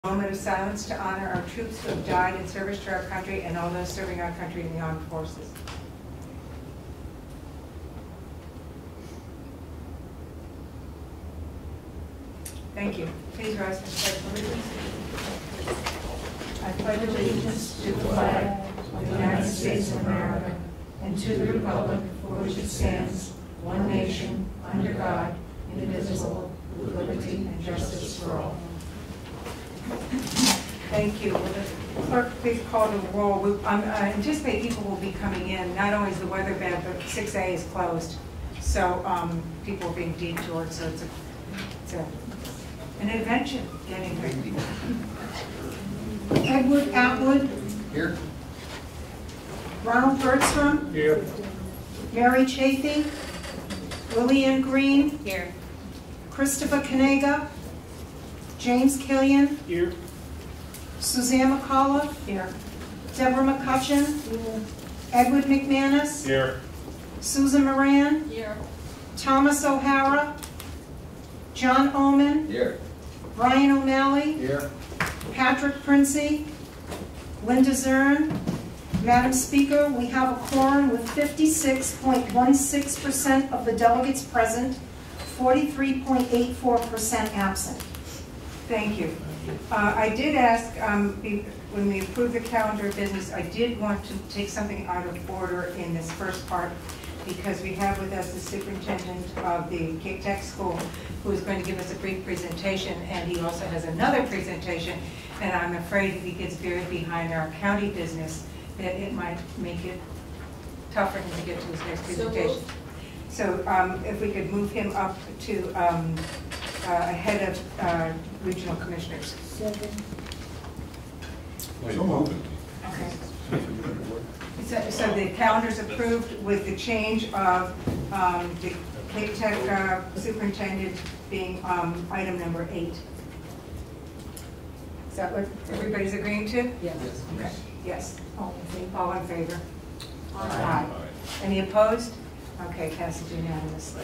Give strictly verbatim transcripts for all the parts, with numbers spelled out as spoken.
Moment of silence to honor our troops who have died in service to our country and all those serving our country in the armed forces. Thank you. Please rise for the pledge of allegiance. I pledge allegiance to the flag of the United States of America and to the republic for which it stands, one nation, under God, indivisible, with liberty and justice for all. Thank you. Will the clerk please call the roll? We, um, I anticipate people will be coming in. Not only is the weather bad, but six A is closed. So um, people are being detoured, so it's, a, it's a, an adventure getting here. Edward Atwood. Here. Ronald Bergstrom. Here. Mary Chafee. Lillian Green. Here. Christopher Kanega. James Killian. Here. Suzanne McCullough. Here. Deborah McCutcheon. Here. Edward McManus. Here. Susan Moran. Here. Thomas O'Hara. John Oman. Here. Brian O'Malley. Here. Patrick Princey. Linda Zern. Madam Speaker, we have a quorum with fifty-six point one six percent of the delegates present, forty-three point eight four percent absent. Thank you. Uh, I did ask, um, be, when we approved the calendar of business, I did want to take something out of order in this first part, because we have with us the superintendent of the Cape Tech School, who is going to give us a brief presentation, and he also has another presentation, and I'm afraid if he gets buried behind our county business, that it might make it tough for him to get to his next presentation. So, so um, if we could move him up to um, uh, ahead of uh, regional commissioners. Second. So moved. Okay. So, so the calendar's approved with the change of um, the Cape Tech uh, superintendent being um, item number eight. Is that what everybody's agreeing to? Yes. Okay. Yes. All in favor? All in favor? Aye. Aye. Any opposed? Okay, passes unanimously.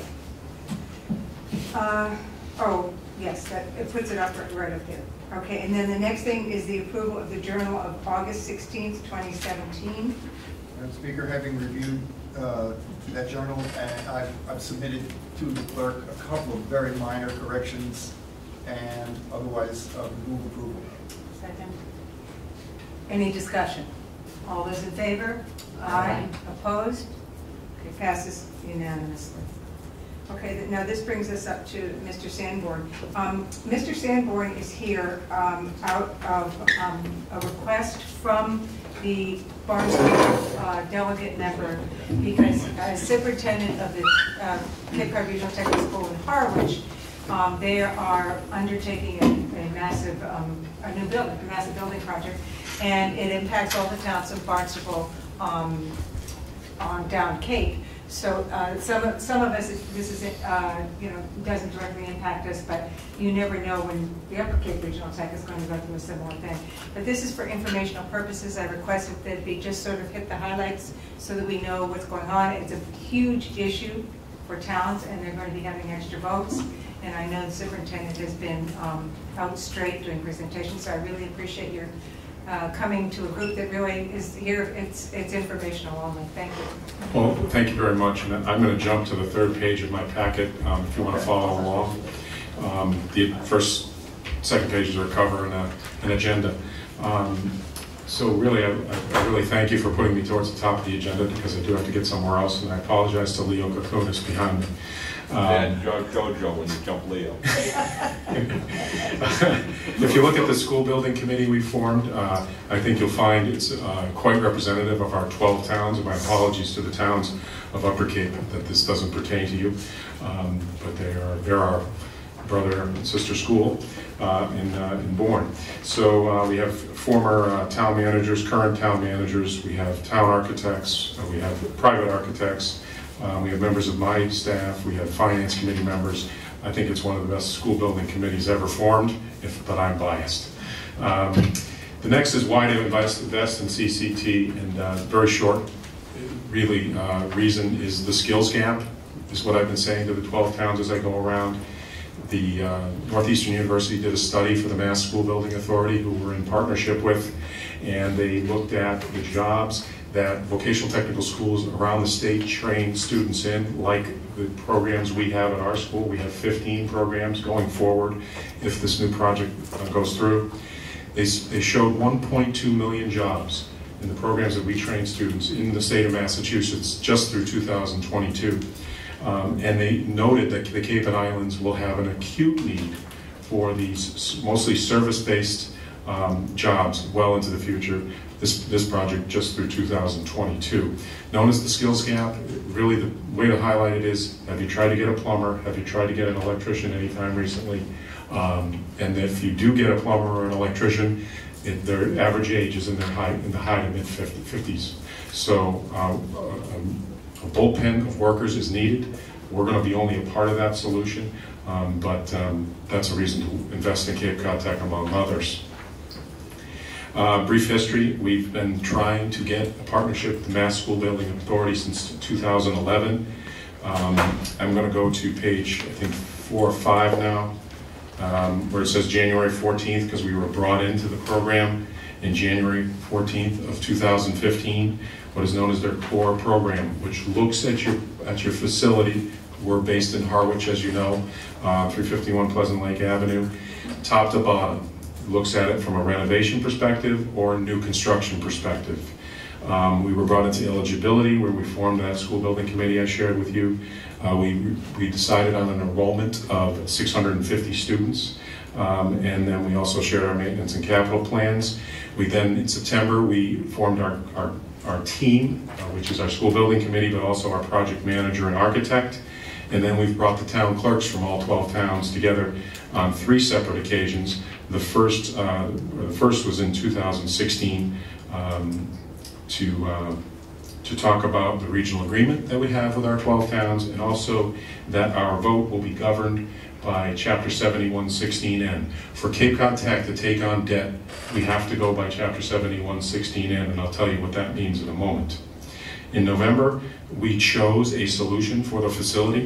Uh, oh, yes, that it puts it up right up there. Okay, and then the next thing is the approval of the Journal of August sixteenth, twenty seventeen. Madam Speaker, having reviewed uh, that journal, and I've, I've submitted to the clerk a couple of very minor corrections, and otherwise uh, move approval. Second. Any discussion? All those in favor? Aye. Opposed? Okay, passes unanimously. Okay, now this brings us up to Mister Sanborn. Um, Mister Sanborn is here um, out of um, a request from the Barnstable uh, delegate member, because as superintendent of the uh, Cape Cod Regional Technical School in Harwich, um, they are undertaking a, a massive, um, a new building, a massive building project, and it impacts all the towns of Barnstable um, on down Cape. So uh, some of, some of us, this is uh, you know, doesn't directly impact us, but you never know when the Upper Cape Regional Tech is going to go through a similar thing. But this is for informational purposes. I requested that it be just sort of hit the highlights so that we know what's going on. It's a huge issue for towns, and they're going to be having extra votes. And I know the superintendent has been um, out straight doing presentations, so I really appreciate your Uh, coming to a group that really is here. It's it's informational only. Thank you. Well, thank you very much. And I'm going to jump to the third page of my packet um, if you want to follow along. Um, the first, second pages are a cover and a, an agenda. Um, so really, I, I really thank you for putting me towards the top of the agenda, because I do have to get somewhere else, and I apologize to Leo Kakunis behind me. Um, and Jojo when you jump Leo. If you look at the school building committee we formed, uh, I think you'll find it's uh, quite representative of our twelve towns, and my apologies to the towns of Upper Cape that this doesn't pertain to you, um, but they are, they're our brother and sister school uh, in, uh, in Bourne. So uh, we have former uh, town managers, current town managers, we have town architects, uh, we have private architects, Uh, we have members of my staff, we have finance committee members. I think it's one of the best school building committees ever formed, if, but I'm biased. Um, the next is why to invest, invest in C C T, and uh, very short, really, uh, reason is the skills gap, is what I've been saying to the twelve towns as I go around. the uh, Northeastern University did a study for the Mass School Building Authority, who we're in partnership with, and they looked at the jobs that vocational technical schools around the state train students in, like the programs we have at our school. We have fifteen programs going forward if this new project uh, goes through. They, they showed one point two million jobs in the programs that we train students in the state of Massachusetts just through two thousand twenty-two. Um, and they noted that the Cape and Islands will have an acute need for these mostly service-based um, jobs well into the future. This, this project just through two thousand twenty-two. Known as the skills gap, really the way to highlight it is, have you tried to get a plumber? Have you tried to get an electrician anytime recently? Um, and if you do get a plumber or an electrician, it, their average age is in their high, in the high to mid fifties. So uh, a, a bullpen of workers is needed. We're going to be only a part of that solution, um, but um, that's a reason to invest in Cape Cod Tech, among others. Uh, brief history, we've been trying to get a partnership with the Mass School Building Authority since two thousand eleven. Um, I'm going to go to page, I think, four or five now, um, where it says January fourteenth, because we were brought into the program in January fourteenth of two thousand fifteen, what is known as their core program, which looks at your, at your facility. We're based in Harwich, as you know, uh, three fifty-one Pleasant Lake Avenue, top to bottom. Looks at it from a renovation perspective or a new construction perspective. Um, we were brought into eligibility, where we formed that school building committee I shared with you. Uh, we, we decided on an enrollment of six hundred fifty students, um, and then we also shared our maintenance and capital plans. We then, in September, we formed our, our, our team, uh, which is our school building committee, but also our project manager and architect. And then we've brought the town clerks from all twelve towns together on three separate occasions. The first, uh, the first was in two thousand sixteen um, to, uh, to talk about the regional agreement that we have with our twelve towns, and also that our vote will be governed by Chapter seventy-one sixteen N. For Cape Cod Tech to take on debt, we have to go by Chapter seventy-one sixteen N, and I'll tell you what that means in a moment. In November, we chose a solution for the facility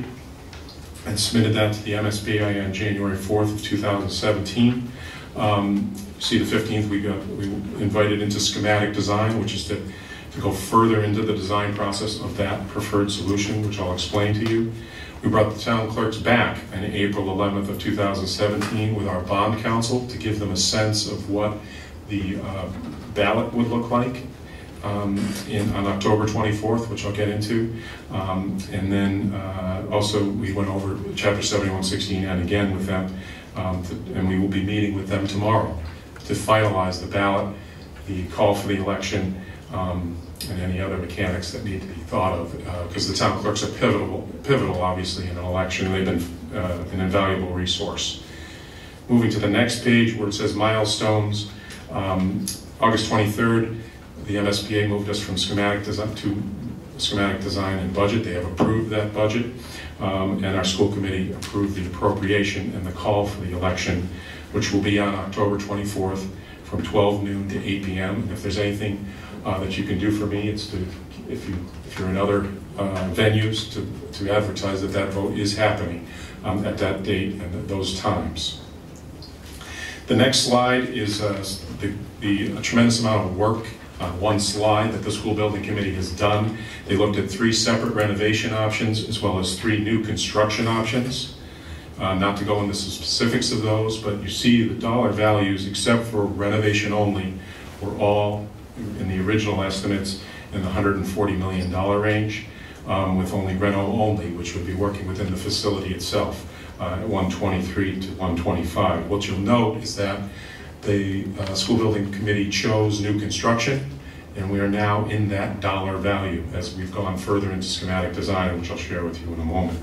and submitted that to the M S B I on January fourth of two thousand seventeen. Um, see, the fifteenth, we got we invited into schematic design, which is to, to go further into the design process of that preferred solution, which I'll explain to you. We brought the town clerks back on April eleventh of two thousand seventeen with our bond counsel to give them a sense of what the uh, ballot would look like um, in, on October twenty-fourth, which I'll get into. Um, and then uh, also we went over Chapter seventy-one sixteen N again with them. Um, to, and we will be meeting with them tomorrow to finalize the ballot, the call for the election, um, and any other mechanics that need to be thought of, because uh, the town clerks are pivotal, pivotal obviously in an election, and they've been uh, an invaluable resource. Moving to the next page where it says milestones, um, August twenty-third, the M S B A moved us from schematic design to schematic design and budget. They have approved that budget. Um, and our school committee approved the appropriation and the call for the election, which will be on October twenty-fourth from twelve noon to eight p m And if there's anything uh, that you can do for me, it's to, if, you, if you're in other uh, venues, to, to advertise that that vote is happening um, at that date and at those times. The next slide is uh, the, the a tremendous amount of work on one slide that the school building committee has done. They looked at three separate renovation options as well as three new construction options. Uh, not to go into the specifics of those, but you see the dollar values, except for renovation only, were all in the original estimates in the one hundred forty million dollar range, um, with only reno only, which would be working within the facility itself, uh, at one twenty-three to one twenty-five. What you'll note is that the uh, school building committee chose new construction, and we are now in that dollar value as we've gone further into schematic design, which I'll share with you in a moment.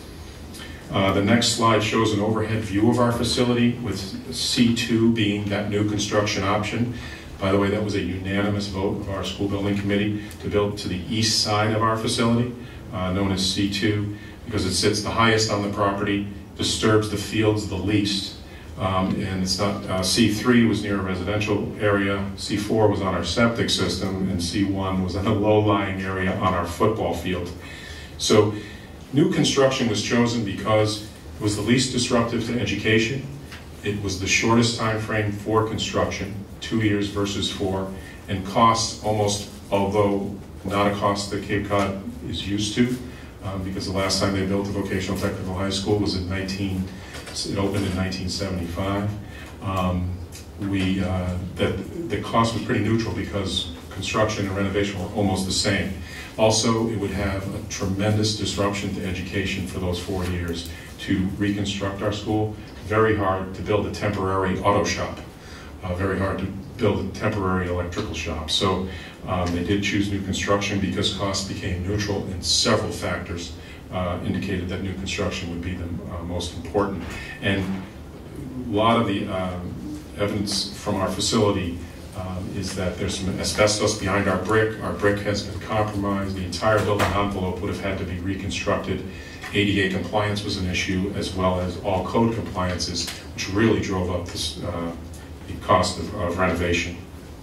Uh, the next slide shows an overhead view of our facility, with C two being that new construction option. By the way, that was a unanimous vote of our school building committee to build to the east side of our facility, uh, known as C two, because it sits the highest on the property, disturbs the fields the least. Um, and it's not, uh, C three was near a residential area, C four was on our septic system, and C one was on a low-lying area on our football field. So new construction was chosen because It was the least disruptive to education. It was the shortest time frame for construction, two years versus four, and costs almost, although not a cost that Cape Cod is used to, um, because the last time they built a vocational technical high school was in nineteen, it opened in nineteen seventy-five. Um, we, uh, that the cost was pretty neutral because construction and renovation were almost the same. Also, it would have a tremendous disruption to education for those four years to reconstruct our school. Very hard to build a temporary auto shop. Uh, very hard to build a temporary electrical shop. So um, they did choose new construction because costs became neutral, and several factors uh, indicated that new construction would be the uh, most important. And a lot of the um, evidence from our facility um, is that there's some asbestos behind our brick. Our brick has been compromised. The entire building envelope would have had to be reconstructed. A D A compliance was an issue, as well as all code compliances, which really drove up this, uh, the cost of, of renovation.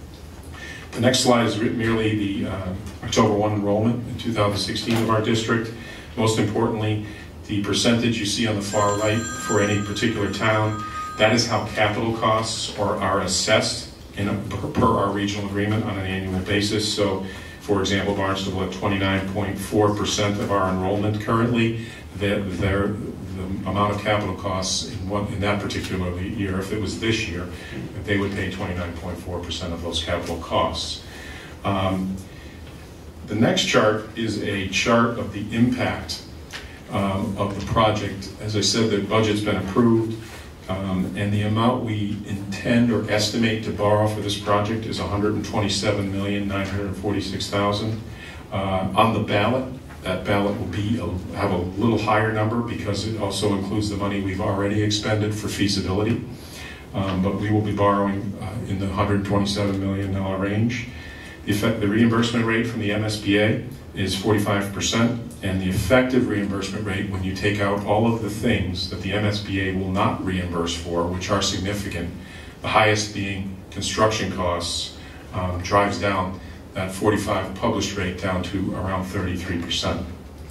The next slide is merely the uh, October first enrollment in two thousand sixteen of our district. Most importantly, the percentage you see on the far right for any particular town, that is how capital costs are, are assessed in a, per our regional agreement on an annual basis. So, for example, Barnstable at twenty-nine point four percent of our enrollment currently, their, their, the amount of capital costs in, one, in that particular year, if it was this year, they would pay twenty-nine point four percent of those capital costs. Um, the next chart is a chart of the impact um, of the project. As I said, the budget's been approved. Um, and the amount we intend or estimate to borrow for this project is one hundred twenty-seven million nine hundred forty-six thousand dollars. Uh, on the ballot, that ballot will be a, have a little higher number because it also includes the money we've already expended for feasibility. Um, but we will be borrowing uh, in the one hundred twenty-seven million dollars range. The, effect, the reimbursement rate from the M S B A is forty-five percent, and the effective reimbursement rate, when you take out all of the things that the M S B A will not reimburse for, which are significant, the highest being construction costs, um, drives down that forty-five published rate down to around thirty-three percent.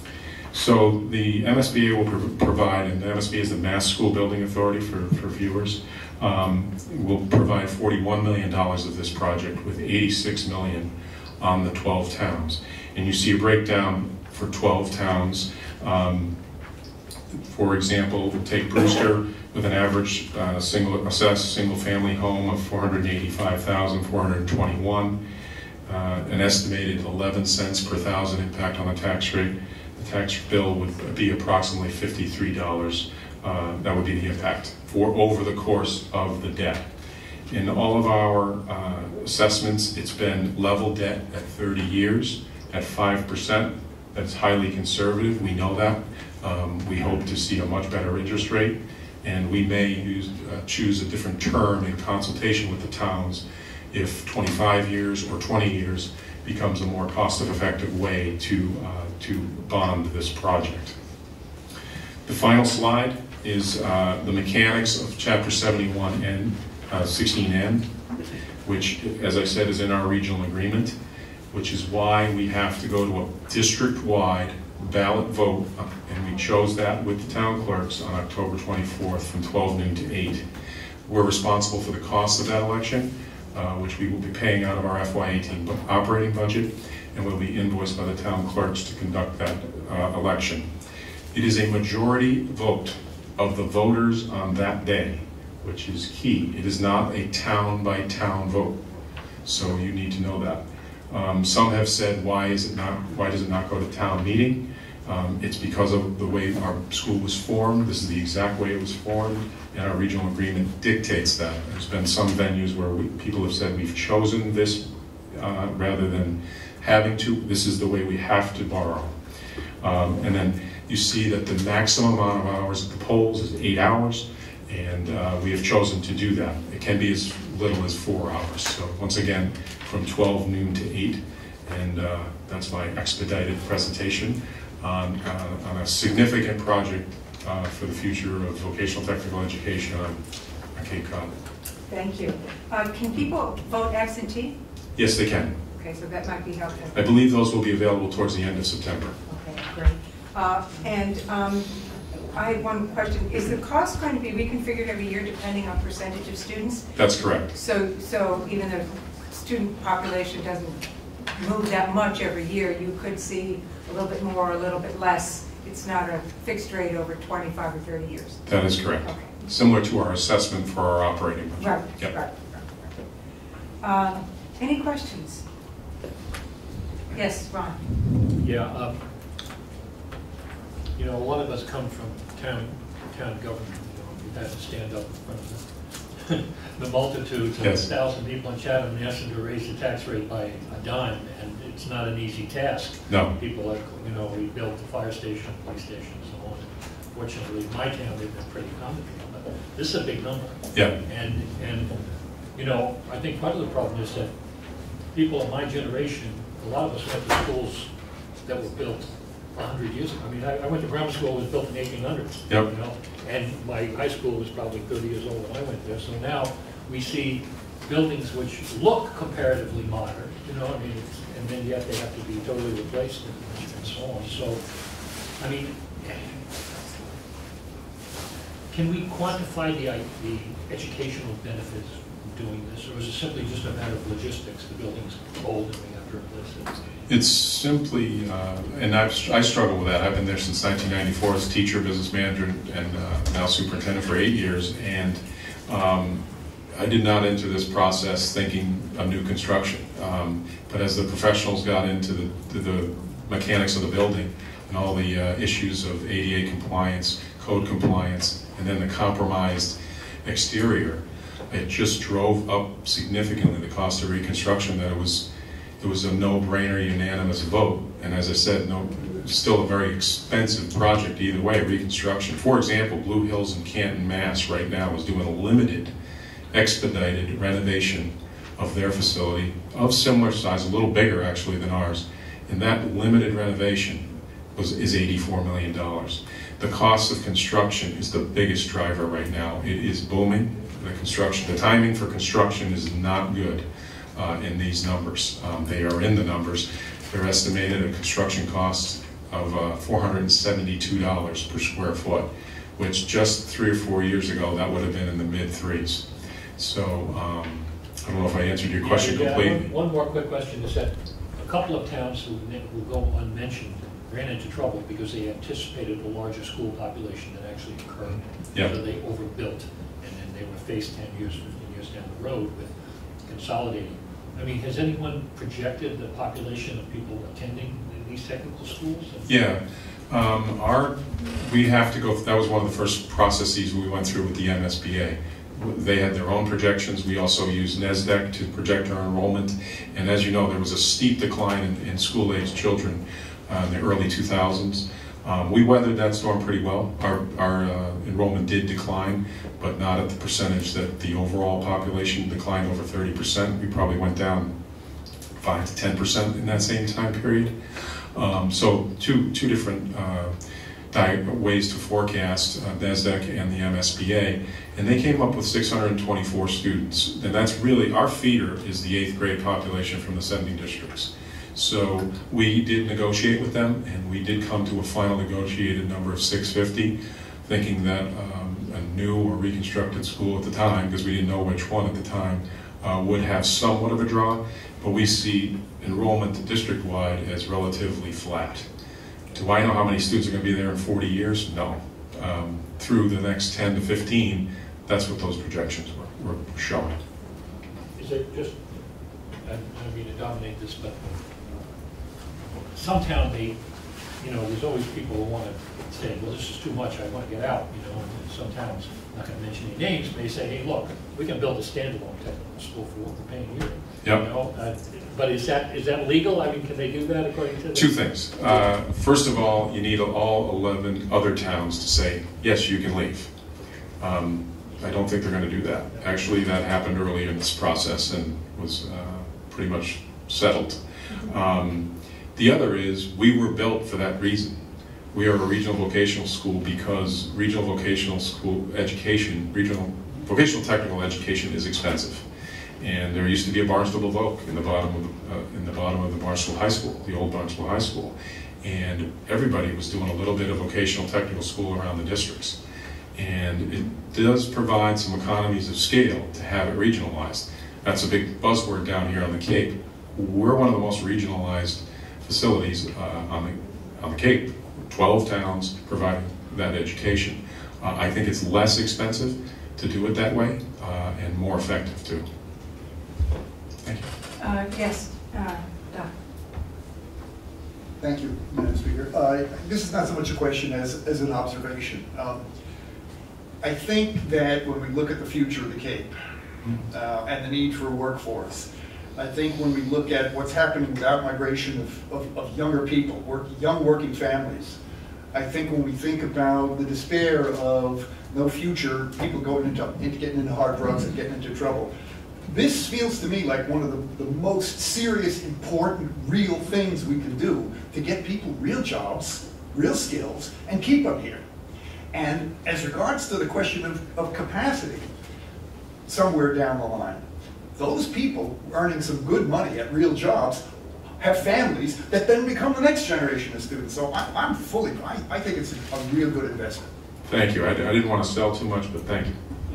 So the M S B A will pro provide, and the M S B A is the Mass School Building Authority for, for viewers, um, will provide forty-one million dollars of this project with eighty-six million dollars on the twelve towns. And you see a breakdown for twelve towns. Um, for example, take Brewster with an average uh, single assessed single family home of four hundred eighty-five thousand four hundred twenty-one, uh, an estimated eleven cents per thousand impact on the tax rate. The tax bill would be approximately fifty-three dollars. Uh, that would be the impact for over the course of the debt. In all of our uh, assessments, it's been level debt at thirty years at five percent. That's highly conservative. We know that. Um, we hope to see a much better interest rate, and we may use, uh, choose a different term in consultation with the towns if twenty-five years or twenty years becomes a more cost-effective way to, uh, to bond this project. The final slide is uh, the mechanics of Chapter seventy-one and uh, sixteen N, which, as I said, is in our regional agreement, which is why we have to go to a district-wide ballot vote, and we chose that with the town clerks on October twenty-fourth from twelve noon to eight. We're responsible for the cost of that election, uh, which we will be paying out of our F Y eighteen operating budget, and will be invoiced by the town clerks to conduct that uh, election. It is a majority vote of the voters on that day, which is key. It is not a town-by-town vote, so you need to know that. Um, some have said, why is it not? Why does it not go to town meeting? Um, it's because of the way our school was formed. This is the exact way it was formed, and our regional agreement dictates that. There's been some venues where we, people have said we've chosen this uh, rather than having to. This is the way we have to borrow. Um, and then you see that the maximum amount of hours at the polls is eight hours, and uh, we have chosen to do that. It can be as little as four hours. So once again, from twelve noon to eight, and uh, that's my expedited presentation on, uh, on a significant project uh, for the future of vocational technical education on, on Cape Cod. Thank you. Uh, can people vote absentee? Yes, they can. Okay, so that might be helpful. I believe those will be available towards the end of September. Okay, great. Uh, and um, I have one question. Is the cost going to be reconfigured every year depending on percentage of students? That's correct. So, so even though student population doesn't move that much every year, you could see a little bit more or a little bit less. It's not a fixed rate over twenty-five or thirty years. That is correct. Okay. Similar to our assessment for our operating budget. Right, Yep. right, right. Um, any questions? Yes, Ron. Yeah, um, you know, a lot of us come from town, town government, you know, we've had to stand up in front of the, the multitudes of a Yes. thousand people in Chatham and ask them to raise the tax rate by a dime, and it's not an easy task. No. People like, you know, we built the fire station, police station, and so on. Fortunately, in my town, they've been pretty accommodating, but this is a big number. Yeah. And, and, you know, I think part of the problem is that people of my generation, a lot of us went to schools that were built a hundred years ago. I mean, I, I went to grammar school, it was built in the eighteen hundreds. Yep. You know, and my high school was probably thirty years old when I went there. So now we see buildings which look comparatively modern, you know, I mean, it's, and then yet they have to be totally replaced and, and so on. So, I mean, can we quantify the, the educational benefits of doing this, or is it simply just a matter of logistics? The building's old and we have to replace it. It's simply, uh, and I've, I struggle with that. I've been there since nineteen ninety-four as teacher, business manager, and uh, now superintendent for eight years. And um, I did not enter this process thinking of new construction. Um, but as the professionals got into the, the, the mechanics of the building and all the uh, issues of A D A compliance, code compliance, and then the compromised exterior, it just drove up significantly the cost of reconstruction. That it was it was a no-brainer, unanimous vote. And as I said, no, still a very expensive project either way. Reconstruction, for example, Blue Hills in Canton, Mass, right now is doing a limited, expedited renovation of their facility of similar size, a little bigger actually than ours. And that limited renovation was is eighty-four million dollars. The cost of construction is the biggest driver right now. It is booming. The construction, the timing for construction is not good uh, in these numbers. Um, they are in the numbers. They're estimated at construction costs of uh, four hundred seventy-two dollars per square foot, which just three or four years ago, that would have been in the mid threes. So um, I don't know if I answered your question yeah, yeah, completely. One, one more quick question is that a couple of towns who will go unmentioned ran into trouble because they anticipated a larger school population than actually occurred. Yeah. So they overbuilt, and then they were faced ten years, fifteen years down the road with consolidating. I mean, has anyone projected the population of people attending these technical schools? Yeah. Um, our, we have to go, that was one of the first processes we went through with the M S B A. They had their own projections. We also used NESDEC to project our enrollment. And as you know, there was a steep decline in, in school-aged children uh, in the early two thousands. Um, we weathered that storm pretty well. Our, our uh, enrollment did decline, but not at the percentage that the overall population declined over thirty percent. We probably went down five to ten percent in that same time period. Um, so two, two different uh, ways to forecast uh, NESDEC and the M S B A, and they came up with six hundred twenty-four students. And that's really, our feeder is the eighth grade population from the seventy districts. So we did negotiate with them, and we did come to a final negotiated number of six fifty, thinking that um, a new or reconstructed school at the time, because we didn't know which one at the time, uh, would have somewhat of a draw, but we see enrollment district-wide as relatively flat. Do I know how many students are going to be there in forty years? No. Um, through the next ten to fifteen, that's what those projections were, were showing. Is it just, I don't mean to dominate this, but some town they, you know, there's always people who want to say, well, this is too much, I want to get out, you know, and some towns, I'm not going to mention any names, may say, hey, look, we can build a standalone technical school for what we're paying here. Yep. You know, uh, but is that is that legal? I mean, can they do that according to the... Two things. Uh, first of all, you need all eleven other towns to say, yes, you can leave. Um, I don't think they're going to do that. Actually, that happened earlier in this process and was uh, pretty much settled. Um, the other is, we were built for that reason. We are a regional vocational school because regional vocational school education, regional vocational technical education is expensive. And there used to be a Barnstable Voc in the bottom of the, uh, in the bottom of the Barnstable High School, the old Barnstable High School. and everybody was doing a little bit of vocational technical school around the districts. And it does provide some economies of scale to have it regionalized. That's a big buzzword down here on the Cape. We're one of the most regionalized facilities uh, on the on the Cape. twelve towns providing that education. Uh, I think it's less expensive to do it that way uh, and more effective too. Thank you. Uh, yes, uh, Doc. Thank you, Madam Speaker. Uh, This is not so much a question as, as an observation. Um, I think that when we look at the future of the Cape uh, and the need for a workforce, I think when we look at what's happening with outmigration of, of, of younger people, work, young working families, I think when we think about the despair of no future, people going into, into getting into hard drugs and getting into trouble, this feels to me like one of the, the most serious, important, real things we can do to get people real jobs, real skills, and keep them here. And as regards to the question of, of capacity, somewhere down the line, those people earning some good money at real jobs have families that then become the next generation of students. So I, I'm fully, I, I think it's a, a real good investment. Thank you. I, I didn't want to sell too much, but thank you.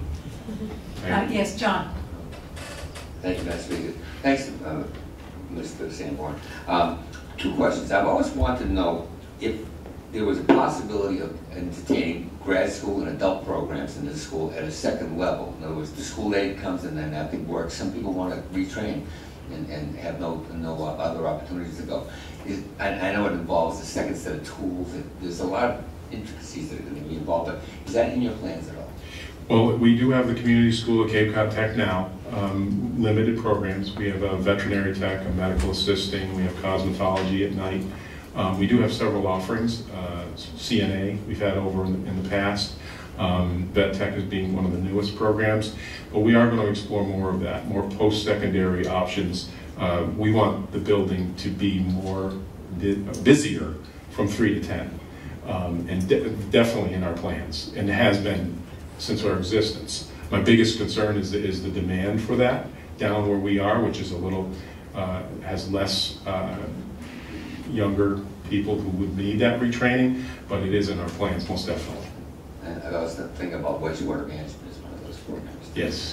Thank Uh, you. yes, John. Thank you, Madam Speaker. Thanks, uh, Mister Sanborn. Um, two questions. I've always wanted to know if there was a possibility of entertaining grad school and adult programs in this school at a second level. In other words, the school aid comes and then nothing works. Some people want to retrain and, and have no, no other opportunities to go. Is, I, I know it involves a second set of tools. And there's a lot of intricacies that are going to be involved, but is that in your plans at all? Well, we do have the community school at Cape Cod Tech now, um, limited programs. We have a veterinary tech, a medical assisting, we have cosmetology at night. Um, we do have several offerings, uh, C N A we've had over in the, in the past, um, vet tech is being one of the newest programs, but we are going to explore more of that, more post-secondary options. Uh, we want the building to be more busier from three to ten, um, and de definitely in our plans, and it has been since our existence. My biggest concern is the, is the demand for that down where we are, which is a little, uh, has less uh, younger people who would need that retraining, but it is in our plans, most definitely. And I was thinking about waste water management as one of those programs. Yes.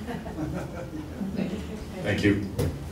Thank you. Thank you.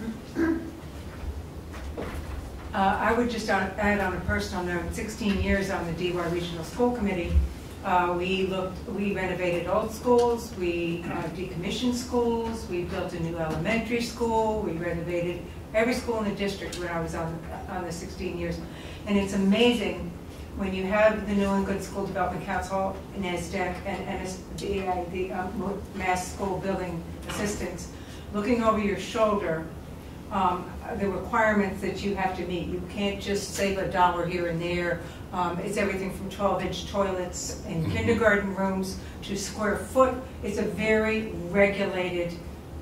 Uh, I would just add on a personal note, sixteen years on the D Y Regional School Committee. Uh, we looked, we renovated old schools, we uh, decommissioned schools, we built a new elementary school, we renovated every school in the district when I was on, on the sixteen years. And it's amazing when you have the New England School Development Council, NASDAQ, and N S D A, the um, Mass School Building Assistants, looking over your shoulder, um, the requirements that you have to meet. You can't just save a dollar here and there. Um, it's everything from twelve inch toilets in kindergarten rooms to square foot. It's a very regulated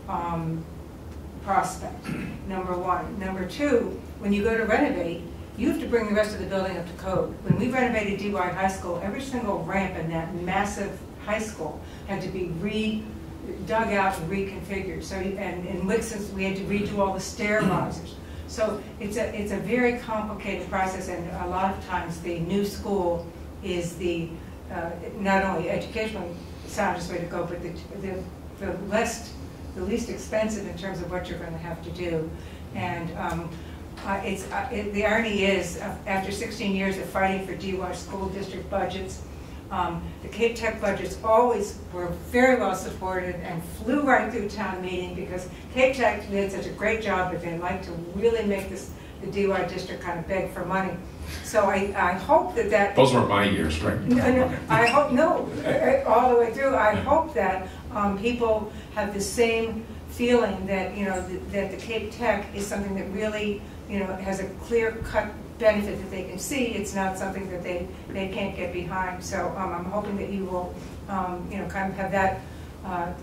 um, prospect, number one. Number two, when you go to renovate, you have to bring the rest of the building up to code. When we renovated D Y High School, every single ramp in that massive high school had to be re dug out and reconfigured. So, and in Wixon, we had to redo all the stair risers. So it's a, it's a very complicated process, and a lot of times the new school is the, uh, not only educationally soundest way to go, but the, the, the, less, the least expensive in terms of what you're going to have to do. And um, uh, it's, uh, it, the irony is, uh, after sixteen years of fighting for D Y school district budgets, Um, the Cape Tech budgets always were very well supported and flew right through town meeting because Cape Tech did such a great job, but they like to really make this the D Y district kind of beg for money. So I, I hope that that... Those weren't my years, right? No, no, I hope, no, all the way through. I hope that um, people have the same feeling that, you know, that, that the Cape Tech is something that really, you know, has a clear-cut benefit that they can see. It's not something that they, they can't get behind. So um, I'm hoping that you will, um, you know, kind of have that uh,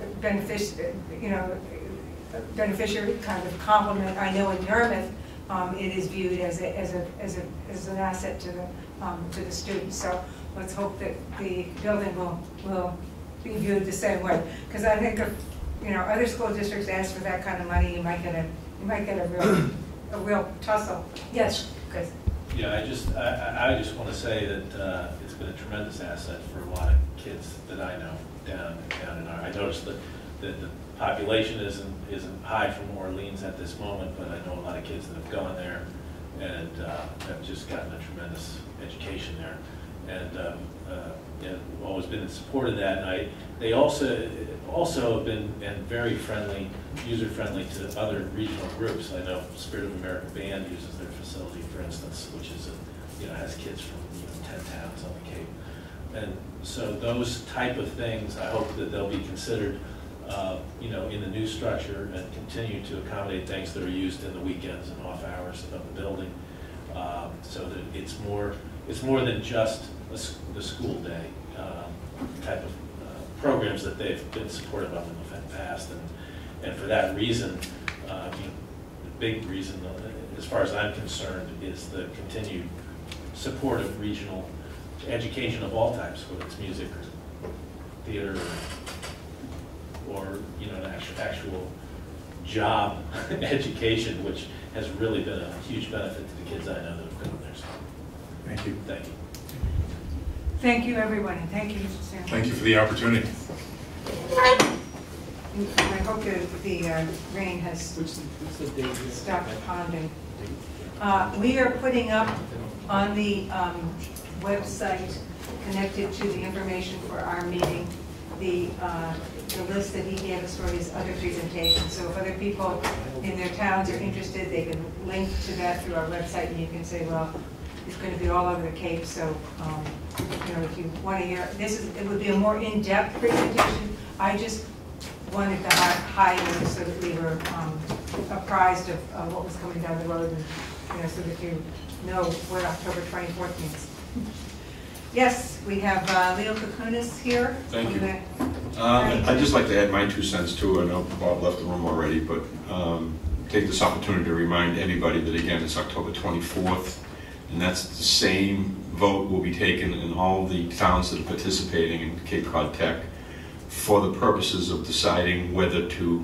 benefic you know, beneficiary kind of compliment. I know in Yarmouth, um, it is viewed as a, as a, as a, as an asset to the, um, to the students. So let's hope that the building will, will be viewed the same way. Because I think if, you know, other school districts ask for that kind of money, you might get a, you might get a real, a real tussle. Yes, Chris. Yeah, I just, I, I I just want to say that uh, it's been a tremendous asset for a lot of kids that I know down, down in our, I noticed that, that the population isn't, isn't high from New Orleans at this moment, but I know a lot of kids that have gone there and uh, have just gotten a tremendous education there. And um, uh, you know, always been in support of that. And I, they also, also have been and very friendly, user-friendly to other regional groups. I know Spirit of America Band uses their facility, for instance, which is, a, you know, has kids from you know, ten towns on the Cape. And so those type of things, I hope that they'll be considered, uh, you know, in the new structure and continue to accommodate things that are used in the weekends and off hours of the building, uh, so that it's more, it's more than just a, the school day um, type of uh, programs that they've been supportive of in the past. And, and for that reason, uh, you know, the big reason, uh, as far as I'm concerned, is the continued support of regional education of all types, whether it's music or theater or, or you know, an actual, actual job education, which has really been a huge benefit to the kids I know that have gone there. So, Thank you. thank you. Thank you, everyone, and thank you, Mister Sandler. Thank you for the opportunity. I hope that the uh, rain has What's the, what's the date? stopped ponding. Uh, we are putting up on the um, website connected to the information for our meeting the, uh, the list that he gave us for his other presentations. So if other people in their towns are interested, they can link to that through our website, and you can say, well, it's going to be all over the Cape, so um, you know, if you want to hear, this is, it would be a more in-depth presentation. I just wanted to highlight so that we were um, apprised of uh, what was coming down the road, and you know, so that you know what October twenty-fourth means. Yes, we have uh, Leo Kakunis here. Thank you. The, Uh, I'd just like to add my two cents too. I know Bob left the room already, but um, take this opportunity to remind everybody that again it's October twenty-fourth, and that's the same vote will be taken in all the towns that are participating in Cape Cod Tech for the purposes of deciding whether to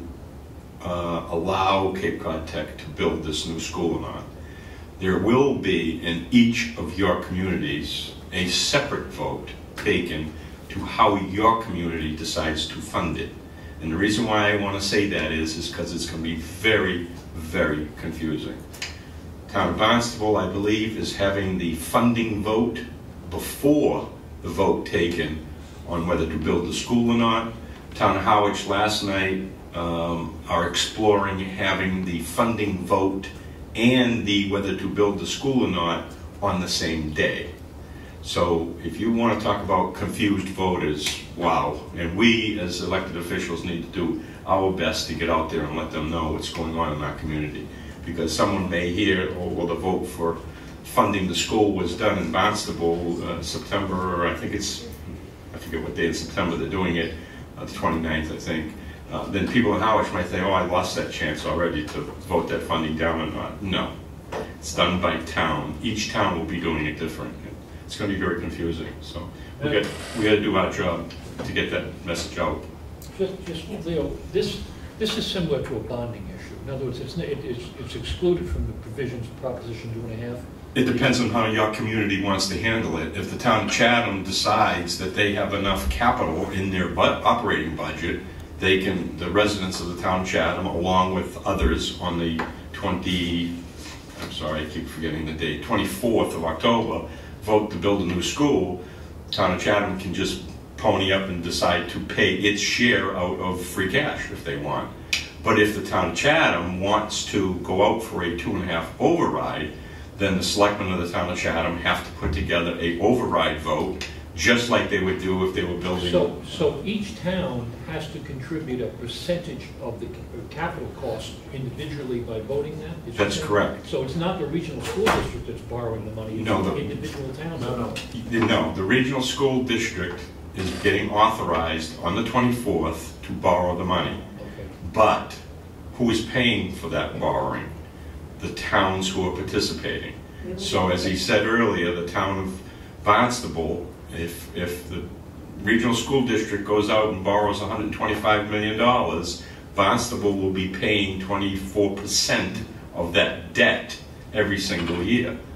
uh, allow Cape Cod Tech to build this new school or not. There will be in each of your communities a separate vote taken to how your community decides to fund it. And the reason why I want to say that is is because it's going to be very, very confusing. Town of Barnstable, I believe, is having the funding vote before the vote taken on whether to build the school or not. Town of Howard last night um, are exploring having the funding vote and the whether to build the school or not on the same day. So if you want to talk about confused voters, wow. And we as elected officials need to do our best to get out there and let them know what's going on in our community. Because someone may hear, oh, well, the vote for funding the school was done in Barnstable, uh, September, or I think it's, I forget what day in September they're doing it, uh, the twenty-ninth, I think. Uh, then people in Howard might think, oh, I lost that chance already to vote that funding down or not. No, it's done by town. Each town will be doing it different. It's going to be very confusing. So we got we got to do our job to get that message out. Just, just Leo, this this is similar to a bonding issue. In other words, it's it, it's, it's excluded from the provisions of Proposition Two and a Half. It depends on how your community wants to handle it. If the town of Chatham decides that they have enough capital in their bu operating budget, they can, the residents of the town of Chatham, along with others on the twenty, I'm sorry, I keep forgetting the date, twenty-fourth of October, vote to build a new school. Town of Chatham can just pony up and decide to pay its share out of free cash if they want. But if the town of Chatham wants to go out for a two and a half override, then the selectmen of the town of Chatham have to put together a override vote, just like they would do if they were building. So, so each town has to contribute a percentage of the capital cost individually by voting that? Is That's that correct. So it's not the regional school district that's borrowing the money, it's No, the the- individual towns? No, no. No, the regional school district is getting authorized on the twenty-fourth to borrow the money. Okay. But who is paying for that borrowing? The towns who are participating. So as he said earlier, the town of Barnstable, if, if the regional school district goes out and borrows one hundred twenty-five million dollars, Barnstable will be paying twenty-four percent of that debt every single year.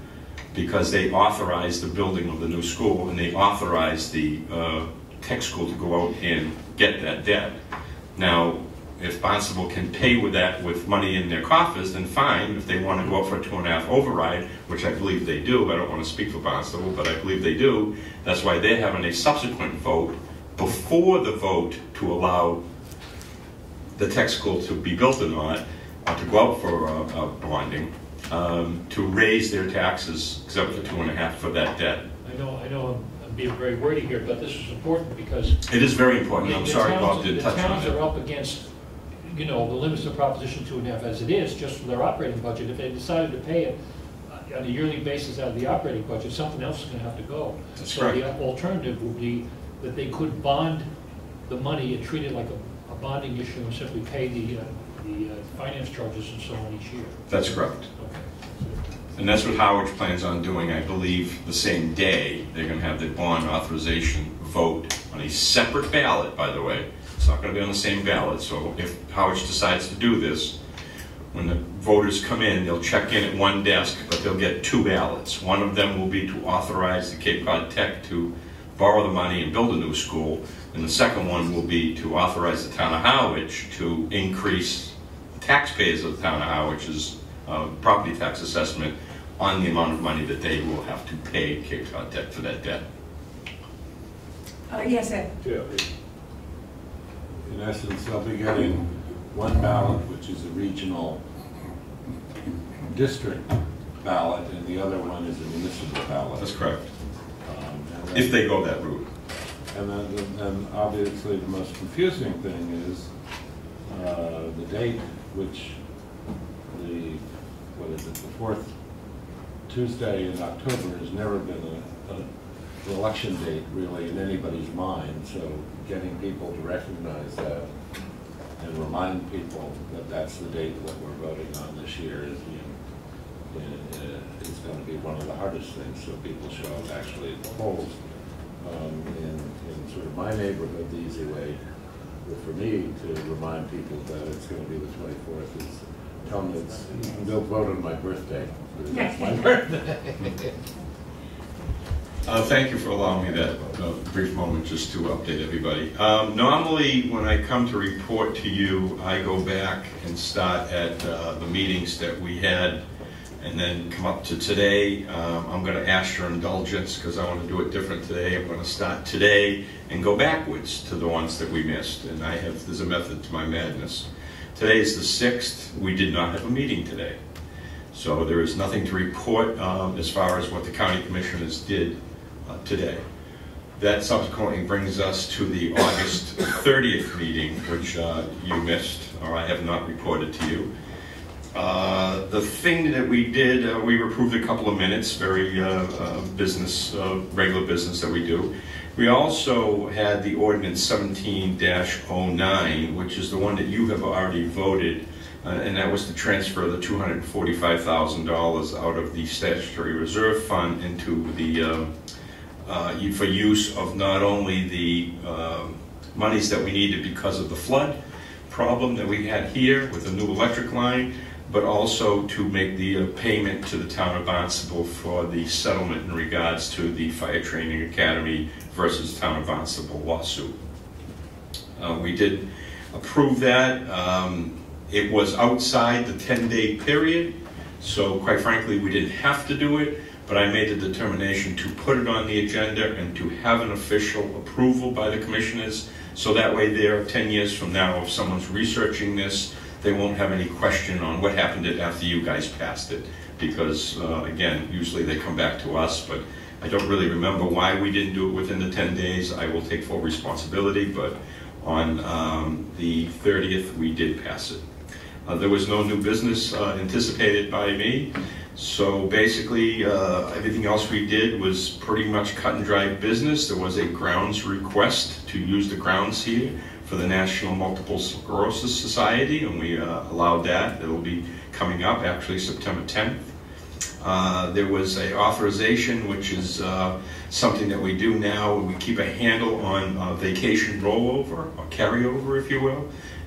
because they authorized the building of the new school, and they authorized the uh, tech school to go out and get that debt. Now, if Barnstable can pay with that with money in their coffers, then fine. If they want to go out for a two and a half override, which I believe they do, I don't want to speak for Barnstable, but I believe they do, that's why they're having a subsequent vote before the vote to allow the tech school to be built or not, or to go out for uh, uh, bonding, um, to raise their taxes except for two and a half for that debt. I know, I know I'm- I'm being very wordy here, but this is important because It is very important. the- I'm the sorry towns- Bob didn't touch The on towns are it. up against, you know, the limits of Proposition two and a half as it is, just for their operating budget. If they decided to pay it uh, on a yearly basis out of the operating budget, something else is going to have to go. That's So correct. the alternative would be that they could bond the money and treat it like a, a bonding issue and simply pay the, uh, the uh, finance charges and so on each year. That's correct. Okay. And that's what Howard plans on doing, I believe, the same day. They're going to have the bond authorization vote on a separate ballot, by the way. It's not going to be on the same ballot. So if Howard decides to do this, when the voters come in, they'll check in at one desk, but they'll get two ballots. One of them will be to authorize the Cape Cod Tech to borrow the money and build a new school. And the second one will be to authorize the town of Harwich to increase the taxpayers of the town of Harwich's uh, property tax assessment on the amount of money that they will have to pay Cape Cod Tech for that debt. Uh, yes, Ed? Yeah. In essence, they'll be getting one ballot, which is a regional district ballot, and the other one is a municipal ballot. That's correct. Um, and If then- they go that route. And then, and obviously the most confusing thing is uh, the date, which the, what is it, the fourth Tuesday in October has never been a, a, an election date really in anybody's mind. So getting people to recognize that and remind people that that's the date that we're voting on this year is, you know, uh, is going to be one of the hardest things. So people show up actually at the polls. Um, in, in sort of my neighborhood, the easy way for me to remind people that it's going to be the twenty-fourth is tell them it's, you can go vote on my birthday, because that's my birthday. Uh, thank you for allowing me that uh, brief moment just to update everybody. Um, normally, when I come to report to you, I go back and start at uh, the meetings that we had and then come up to today. Um, I'm going to ask your indulgence because I want to do it different today. I'm going to start today and go backwards to the ones that we missed. And I have, there's a method to my madness. Today is the sixth. We did not have a meeting today. So there is nothing to report um, as far as what the county commissioners did uh, today. That subsequently brings us to the August thirtieth meeting, which uh, you missed, or I have not reported to you. Uh, the thing that we did, uh, we approved a couple of minutes, very uh, uh, business, uh, regular business that we do. We also had the ordinance seventeen dash oh nine, which is the one that you have already voted, uh, and that was to transfer the two hundred forty-five thousand dollars out of the statutory reserve fund into the, uh, uh, for use of not only the uh, monies that we needed because of the flood problem that we had here with the new electric line, but also to make the uh, payment to the town of Barnstable for the settlement in regards to the Fire Training Academy versus town of Barnstable lawsuit. Uh, we did approve that. Um, it was outside the ten-day period, so quite frankly, we didn't have to do it, but I made the determination to put it on the agenda and to have an official approval by the commissioners, so that way there, ten years from now, if someone's researching this, they won't have any question on what happened after you guys passed it. Because, uh, again, usually they come back to us, but I don't really remember why we didn't do it within the ten days. I will take full responsibility, but on um, the thirtieth, we did pass it. Uh, there was no new business uh, anticipated by me. So basically, uh, everything else we did was pretty much cut and dry business. There was a grounds request to use the grounds here for the National Multiple Sclerosis Society, and we uh, allowed that. It will be coming up actually September tenth. Uh, there was a authorization, which is uh, something that we do now. We keep a handle on uh, vacation rollover, or carryover, if you will.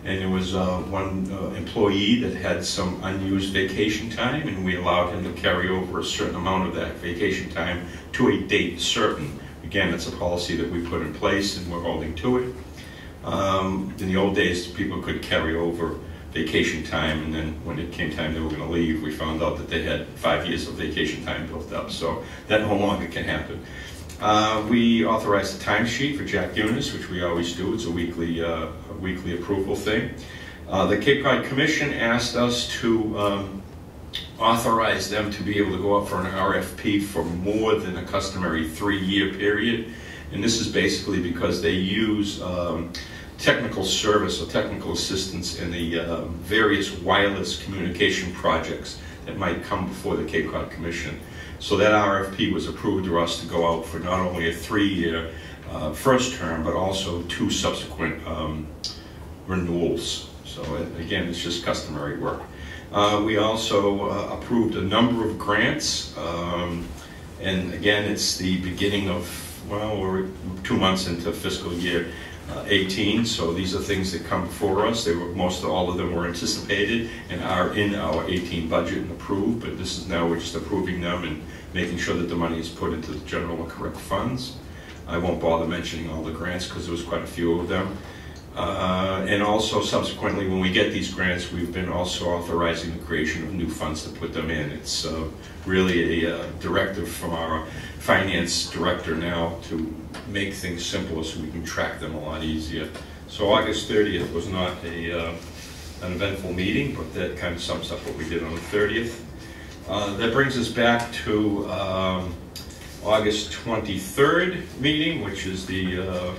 and there was uh, one uh, employee that had some unused vacation time, and we allowed him to carry over a certain amount of that vacation time to a date certain. Again, it's a policy that we put in place, and we're holding to it. Um, in the old days, people could carry over vacation time, and then when it came time they were going to leave, we found out that they had five years of vacation time built up, so that no longer can happen. Uh, we authorized a timesheet for Jack Eunice, which we always do. It's a weekly, uh, a weekly approval thing. Uh, the Cape Cod Commission asked us to um, authorize them to be able to go out for an R F P for more than a customary three-year period. And this is basically because they use um, technical service or technical assistance in the uh, various wireless communication projects that might come before the Cape Cod Commission. So that R F P was approved to us to go out for not only a three-year uh, first term, but also two subsequent um, renewals. So it, again, it's just customary work. Uh, we also uh, approved a number of grants, um, and again, it's the beginning of, well, we're two months into fiscal year uh, eighteen, so these are things that come before us. They were, most of all of them were anticipated and are in our eighteen budget and approved, but this is now we're just approving them and making sure that the money is put into the general and correct funds. I won't bother mentioning all the grants because there was quite a few of them. Uh, and also subsequently, when we get these grants, we've been also authorizing the creation of new funds to put them in. It's uh, really a uh, directive from our finance director now to make things simpler so we can track them a lot easier. So August thirtieth was not a, uh, an eventful meeting, but that kind of sums up what we did on the thirtieth. Uh, that brings us back to um, August twenty-third meeting, which is the uh,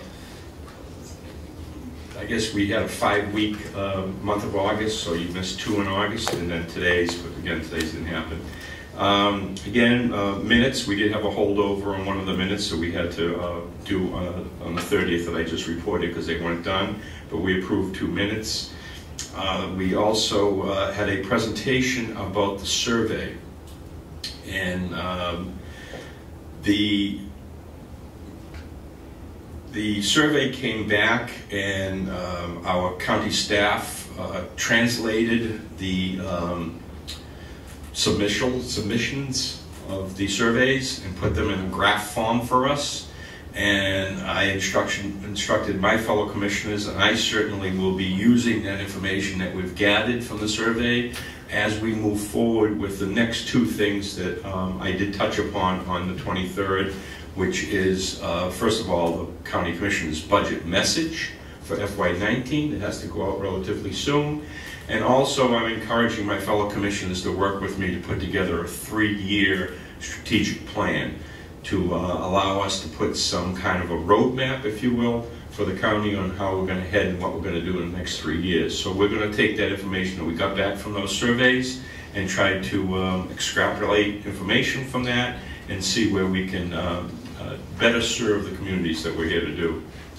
I guess we had a five-week uh, month of August, so you missed two in August, and then today's, but again, today's didn't happen. Um, again, uh, minutes, we did have a holdover on one of the minutes, so we had to uh, do uh, on the thirtieth that I just reported because they weren't done, but we approved two minutes. Uh, we also uh, had a presentation about the survey, and um, the The survey came back, and um, our county staff uh, translated the um, submission, submissions of the surveys and put them in a graph form for us. And I instruction, instructed my fellow commissioners, and I certainly will be using that information that we've gathered from the survey as we move forward with the next two things that um, I did touch upon on the twenty-third, which is, uh, first of all, the County Commission's budget message for F Y nineteen. It has to go out relatively soon. And also, I'm encouraging my fellow commissioners to work with me to put together a three-year strategic plan to uh, allow us to put some kind of a roadmap, if you will, for the county on how we're going to head and what we're going to do in the next three years. So we're going to take that information that we got back from those surveys and try to um, extrapolate information from that and see where we can um, uh, better serve the communities that we're here to do.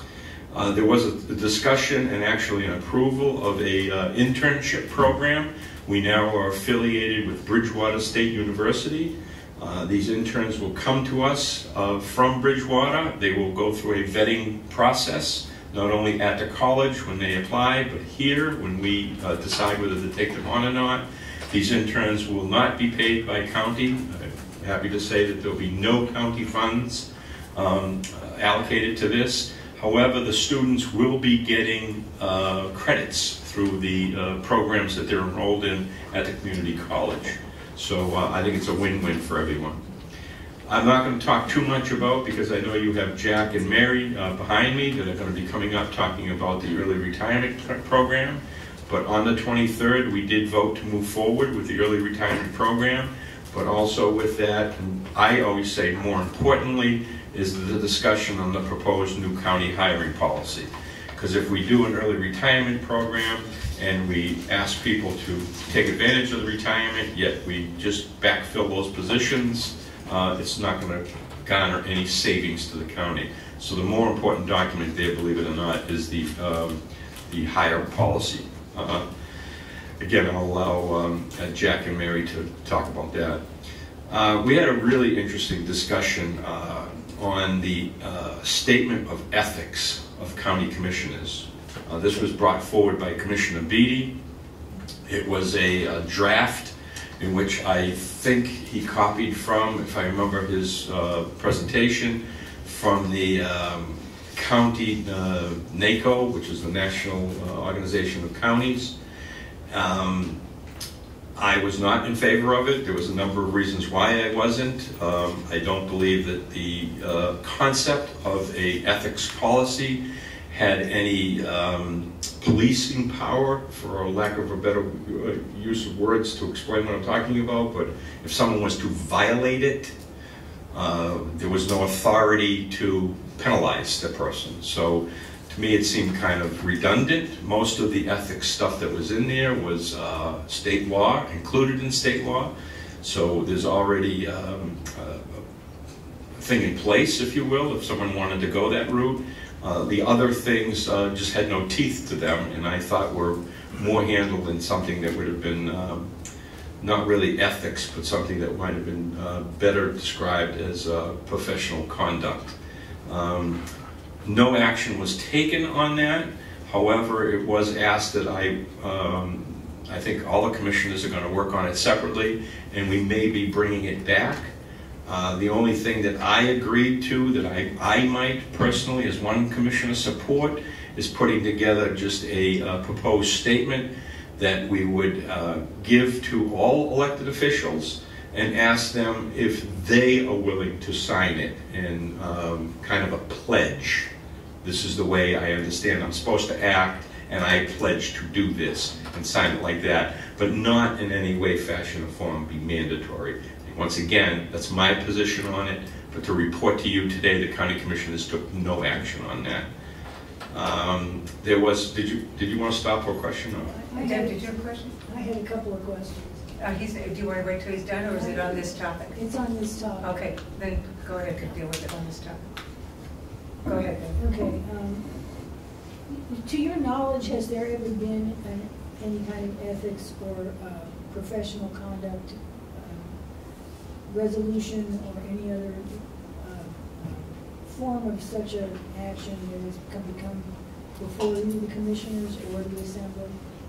Uh, there was a, a discussion and actually an approval of a uh, internship program. We now are affiliated with Bridgewater State University. Uh, these interns will come to us uh, from Bridgewater. They will go through a vetting process, not only at the college when they apply, but here when we uh, decide whether to take them on or not. These interns will not be paid by county. I'm happy to say that there will be no county funds um, allocated to this. However, the students will be getting uh, credits through the uh, programs that they're enrolled in at the community college. So uh, I think it's a win-win for everyone. I'm not going to talk too much about, because I know you have Jack and Mary uh, behind me that are going to be coming up talking about the early retirement program. But on the twenty-third, we did vote to move forward with the early retirement program. But also with that, and I always say more importantly, is the discussion on the proposed new county hiring policy. Because if we do an early retirement program and we ask people to take advantage of the retirement, yet we just backfill those positions, uh, it's not going to garner any savings to the county. So the more important document there, believe it or not, is the, um, the hire policy. Uh, again, I'll allow um, Jack and Mary to talk about that. Uh, we had a really interesting discussion uh, on the uh, statement of ethics of county commissioners. Uh, This was brought forward by Commissioner Beatty. It was a a draft in which I think he copied from, if I remember his uh, presentation, from the um, county uh, NACO, which is the National uh, Organization of Counties. Um, I was not in favor of it. There was a number of reasons why I wasn't. Um, I don't believe that the uh, concept of a ethics policy had any um, policing power, for a lack of a better use of words to explain what I'm talking about, but if someone was to violate it, uh, there was no authority to penalize the person. So to me it seemed kind of redundant. Most of the ethics stuff that was in there was uh, state law, included in state law. So there's already um, a thing in place, if you will, if someone wanted to go that route. Uh, the other things uh, just had no teeth to them, and I thought were more handled in something that would have been um, not really ethics, but something that might have been uh, better described as uh, professional conduct. Um, no action was taken on that. However, it was asked that I, um, I think all the commissioners are going to work on it separately, and we may be bringing it back. Uh, the only thing that I agreed to, that I, I might personally, as one commissioner, support, is putting together just a uh, proposed statement that we would uh, give to all elected officials and ask them if they are willing to sign it in um, kind of a pledge. This is the way I understand I'm supposed to act, and I pledge to do this, and sign it like that, but not in any way, fashion, or form be mandatory. Once again, that's my position on it, but to report to you today, the county commissioners took no action on that. Um, there was, did you did you want to stop for a question? Or? Deb, did you have a question? I had a couple of questions. Uh, he's, do you want to wait till he's done, or is it on this topic? It's on this topic. Okay, then go ahead and deal with it on this topic. Go ahead, Deb. Okay. Um, to your knowledge, has there ever been an, any kind of ethics or uh, professional conduct uh, resolution or any other uh, form of such an action that has come, become before you, the commissioners, or the assembly?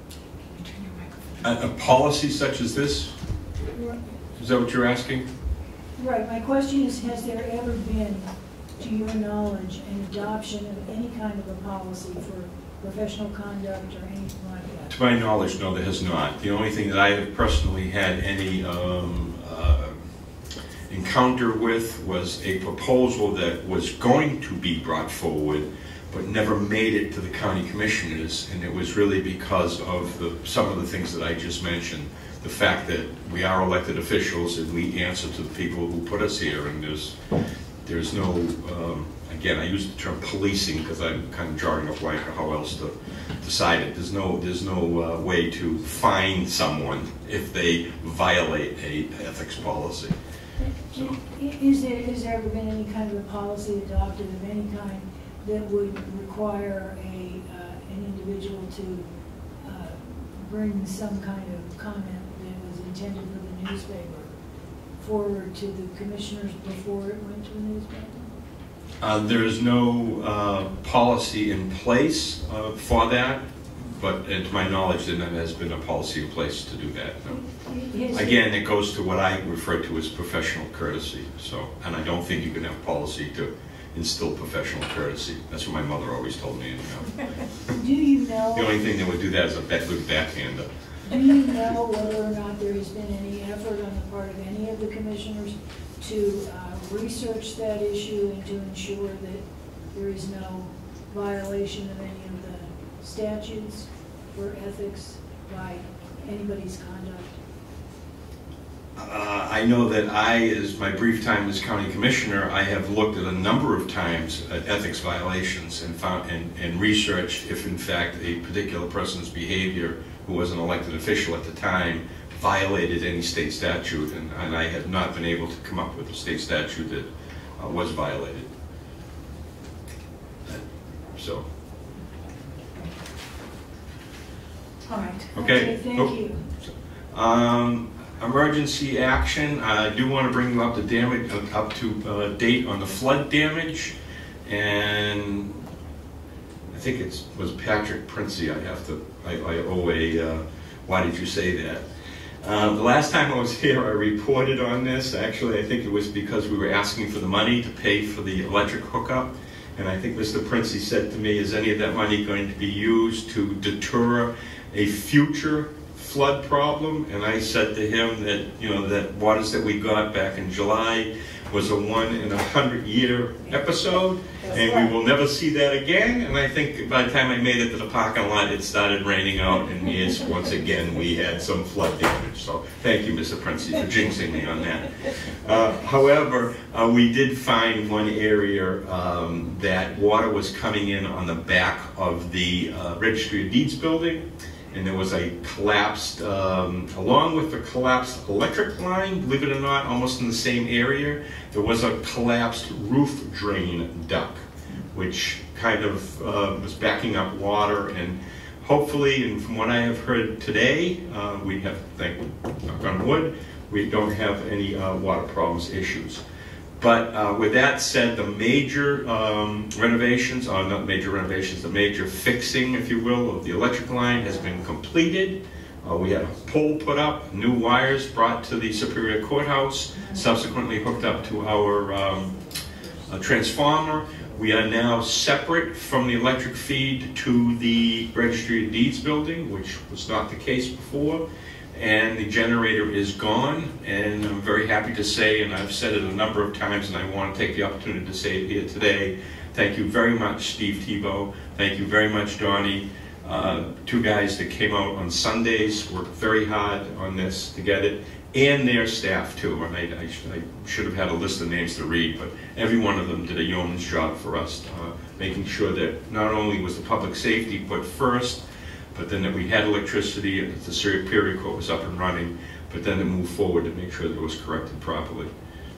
A, a policy such as this? Is that what you're asking? Right. My question is, has there ever been, to your knowledge, an adoption of any kind of a policy for professional conduct or anything like that? To my knowledge, no, there has not. The only thing that I have personally had any um, uh, encounter with was a proposal that was going to be brought forward, but never made it to the county commissioners, and it was really because of the, some of the things that I just mentioned. The fact that we are elected officials and we answer to the people who put us here, and there's there's no, um, again, I use the term policing because I'm kind of drawing up like how else to decide it. There's no there's no uh, way to fine someone if they violate a ethics policy. So. Is there, has there ever been any kind of a policy adopted of any kind that would require a, uh, an individual to uh, bring some kind of comment that was intended for the newspaper forward to the commissioners before it went to the newspaper? Uh, there is no uh, policy in place uh, for that, but to my knowledge, there has been a policy in place to do that. No. Again, it goes to what I refer to as professional courtesy. So, and I don't think you can have policy to instill professional courtesy. That's what my mother always told me. Anyhow. Do you know? The only thing that would do that is a bad, good backhander. Do you know whether or not there has been any effort on the part of any of the commissioners to uh, research that issue and to ensure that there is no violation of any of the statutes for ethics by anybody's conduct? Uh, I know that I, as my brief time as county commissioner, I have looked at a number of times at ethics violations and found and, and researched if in fact a particular person's behavior, who was an elected official at the time, violated any state statute, and, and I have not been able to come up with a state statute that uh, was violated. So. All right. Okay. Okay, thank oh. you. Um, emergency action. I do want to bring you up to damage, up to uh, date on the flood damage, and I think it was Patrick Princey, I have to, I, I owe a, uh, why did you say that? Um, the last time I was here, I reported on this. Actually, I think it was because we were asking for the money to pay for the electric hookup. And I think Mister Princey said to me, is any of that money going to be used to deter a future flood problem? And I said to him that, you know, that waters that we got back in July was a one in a hundred year episode, and we will never see that again. And I think by the time I made it to the parking lot, it started raining out, and yes, once again, we had some flood damage. So thank you, Mister Princey, for jinxing me on that. Uh, however, uh, we did find one area um, that water was coming in on the back of the uh, Registry of Deeds building. And there was a collapsed, um, along with the collapsed electric line, believe it or not, almost in the same area, there was a collapsed roof drain duct, which kind of uh, was backing up water. And hopefully, and from what I have heard today, uh, we have, thank knock on wood, we don't have any uh, water problems issues. But uh, with that said, the major um, renovations, or not major renovations, the major fixing, if you will, of the electric line has been completed. Uh, we had a pole put up, new wires brought to the Superior Courthouse, subsequently hooked up to our um, uh, transformer. We are now separate from the electric feed to the Registry of Deeds building, which was not the case before. And the generator is gone, and I'm very happy to say, and I've said it a number of times, and I want to take the opportunity to say it here today, thank you very much, Steve Tebow, thank you very much, Donnie, uh, two guys that came out on Sundays, worked very hard on this to get it, and their staff too. And I, I, sh I should have had a list of names to read, but every one of them did a yeoman's job for us, uh, making sure that not only was the public safety put first, but then that we had electricity and that the Superior Court was up and running, but then to move forward to make sure that it was corrected properly.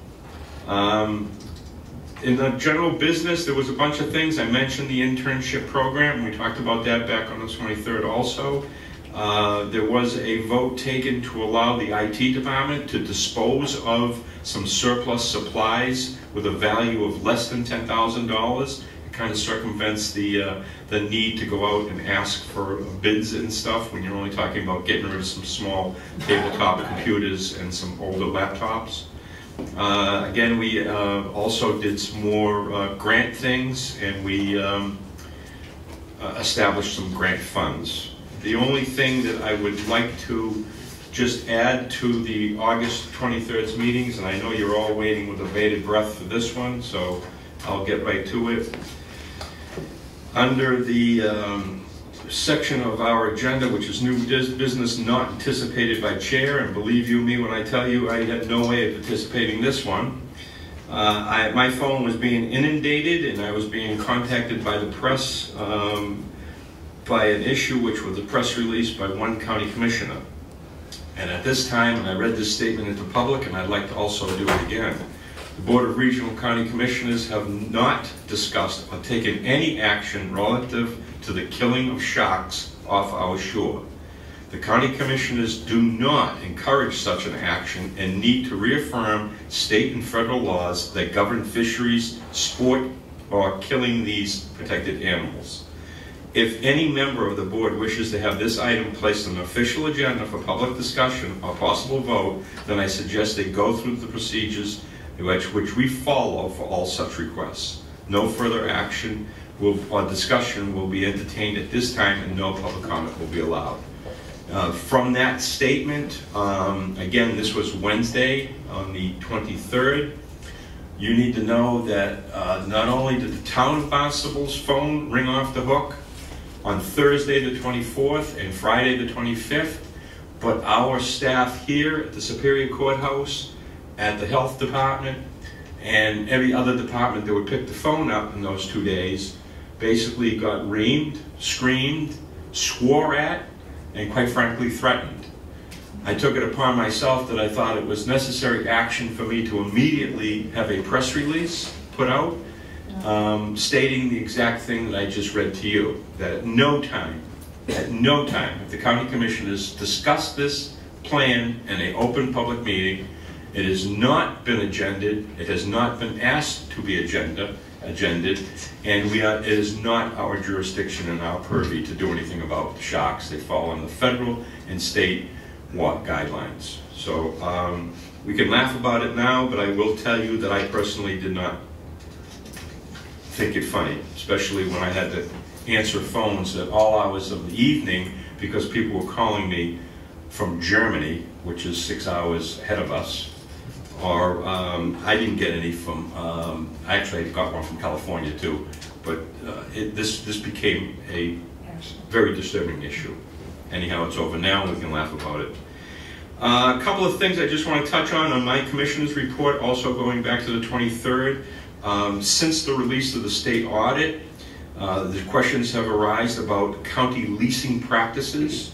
Um, in the general business, there was a bunch of things. I mentioned the internship program. We talked about that back on the twenty-third also. Uh, there was a vote taken to allow the I T department to dispose of some surplus supplies with a value of less than ten thousand dollars. Kind of circumvents the uh, the need to go out and ask for bids and stuff when you're only talking about getting rid of some small tabletop computers and some older laptops. Uh, again, we uh, also did some more uh, grant things, and we um, uh, established some grant funds. The only thing that I would like to just add to the August twenty-third's meetings, and I know you're all waiting with bated breath for this one, so I'll get right to it. Under the um, section of our agenda, which is new business not anticipated by chair, and believe you me when I tell you I had no way of anticipating this one. Uh, I, my phone was being inundated, and I was being contacted by the press um, by an issue which was a press release by one county commissioner. And at this time, and I read this statement into public, and I'd like to also do it again. The Board of Regional County Commissioners have not discussed or taken any action relative to the killing of sharks off our shore. The County Commissioners do not encourage such an action and need to reaffirm state and federal laws that govern fisheries, sport, or killing these protected animals. If any member of the board wishes to have this item placed on the official agenda for public discussion or possible vote, then I suggest they go through the procedures Which, which we follow for all such requests. No further action will, or discussion will be entertained at this time, and no public comment will be allowed. Uh, from that statement, um, again, this was Wednesday on the twenty-third. You need to know that uh, not only did the town of Barnstable's phone ring off the hook on Thursday the twenty-fourth and Friday the twenty-fifth, but our staff here at the Superior Courthouse, at the health department, and every other department that would pick the phone up in those two days basically got reamed, screamed, swore at, and quite frankly threatened. I took it upon myself that I thought it was necessary action for me to immediately have a press release put out um, stating the exact thing that I just read to you, that at no time, at no time have the county commissioners discussed this plan in an open public meeting. It has not been agended. It has not been asked to be agenda, agended, and we are, it is not our jurisdiction and our purview to do anything about sharks. They fall on the federal and state water guidelines. So um, we can laugh about it now, but I will tell you that I personally did not think it funny, especially when I had to answer phones at all hours of the evening because people were calling me from Germany, which is six hours ahead of us, or um, I didn't get any from, um, actually I got one from California too, but uh, it, this, this became a very disturbing issue. Anyhow, it's over now, we can laugh about it. Uh, a couple of things I just want to touch on on my commissioner's report, also going back to the twenty-third. Um, since the release of the state audit, uh, the questions have arisen about county leasing practices.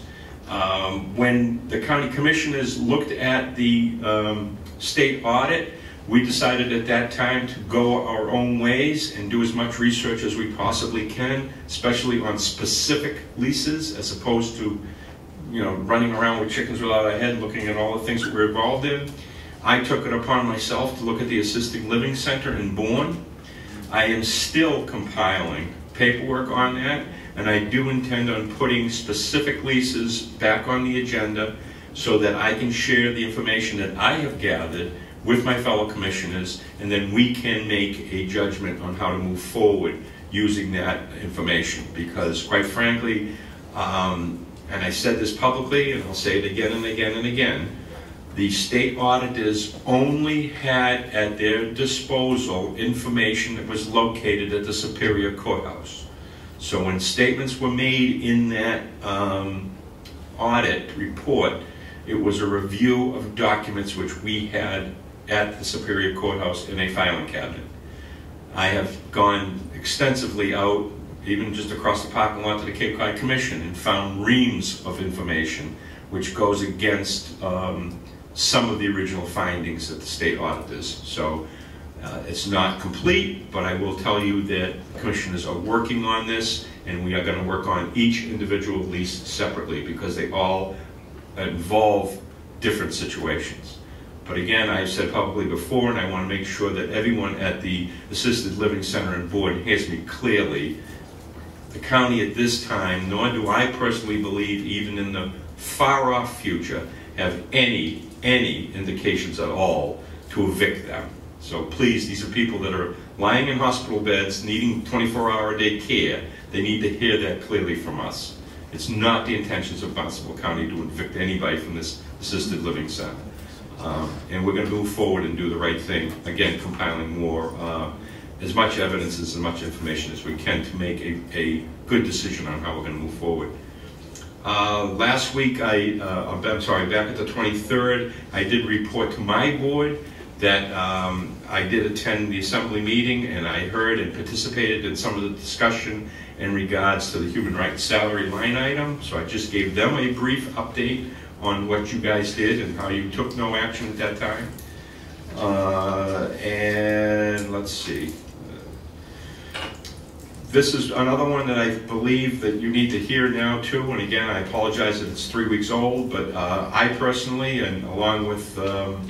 Um, when the county commissioners looked at the um, state audit, we decided at that time to go our own ways and do as much research as we possibly can, especially on specific leases, as opposed to, you know, running around with chickens without a head, looking at all the things that we're involved in. I took it upon myself to look at the assisted living center in Bourne. I am still compiling paperwork on that, and I do intend on putting specific leases back on the agenda so that I can share the information that I have gathered with my fellow commissioners, and then we can make a judgment on how to move forward using that information. Because quite frankly, um, and I said this publicly, and I'll say it again and again and again, the state auditors only had at their disposal information that was located at the Superior Courthouse. So when statements were made in that um, audit report, it was a review of documents which we had at the Superior Courthouse in a filing cabinet. I have gone extensively out, even just across the parking lot to the Cape Cod Commission, and found reams of information which goes against um, some of the original findings of the state auditors. So uh, it's not complete, but I will tell you that the commissioners are working on this, and we are going to work on each individual lease separately because they all involve different situations. But again, I've said publicly before, and I want to make sure that everyone at the Assisted Living Center and board hears me clearly. The county at this time, nor do I personally believe, even in the far-off future, have any, any indications at all to evict them. So please, these are people that are lying in hospital beds, needing twenty-four hour a day care. They need to hear that clearly from us. It's not the intentions of Barnstable County to evict anybody from this assisted living center. Um, and we're going to move forward and do the right thing, again, compiling more, uh, as much evidence, as much information as we can to make a, a good decision on how we're going to move forward. Uh, last week, I, uh, I'm sorry, back at the twenty-third, I did report to my board that um, I did attend the assembly meeting, and I heard and participated in some of the discussion in regards to the human rights salary line item. So I just gave them a brief update on what you guys did and how you took no action at that time. Uh, and let's see. This is another one that I believe that you need to hear now too. And again, I apologize that it's three weeks old, but uh, I personally, and along with um,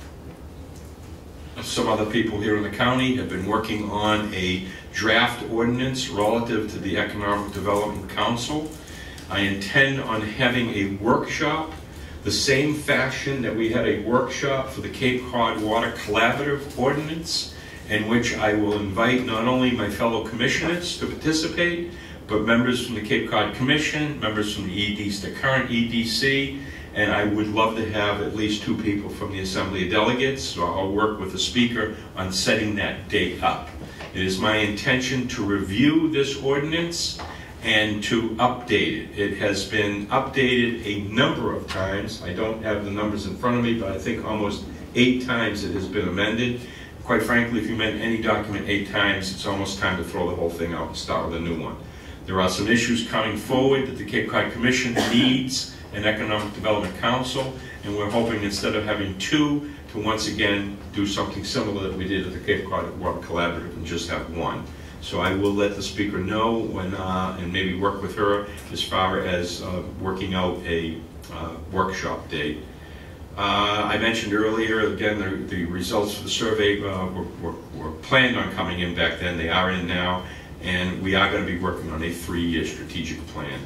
some other people here in the county, have been working on a draft ordinance relative to the Economic Development Council. I intend on having a workshop, the same fashion that we had a workshop for the Cape Cod Water Collaborative Ordinance, in which I will invite not only my fellow commissioners to participate, but members from the Cape Cod Commission, members from the E D C, the current E D C, and I would love to have at least two people from the Assembly of Delegates, so I'll work with the speaker on setting that date up. It is my intention to review this ordinance and to update it. It has been updated a number of times. I don't have the numbers in front of me, but I think almost eight times it has been amended. Quite frankly, if you amend any document eight times, it's almost time to throw the whole thing out and start with a new one. There are some issues coming forward that the Cape Cod Commission needs an Economic Development Council, and we're hoping instead of having two, to once again do something similar that we did at the Cape Cod Water Collaborative and just have one. So I will let the speaker know when, uh, and maybe work with her as far as uh, working out a uh, workshop date. Uh, I mentioned earlier, again, the, the results for the survey uh, were, were, were planned on coming in back then. They are in now, and we are going to be working on a three-year strategic plan.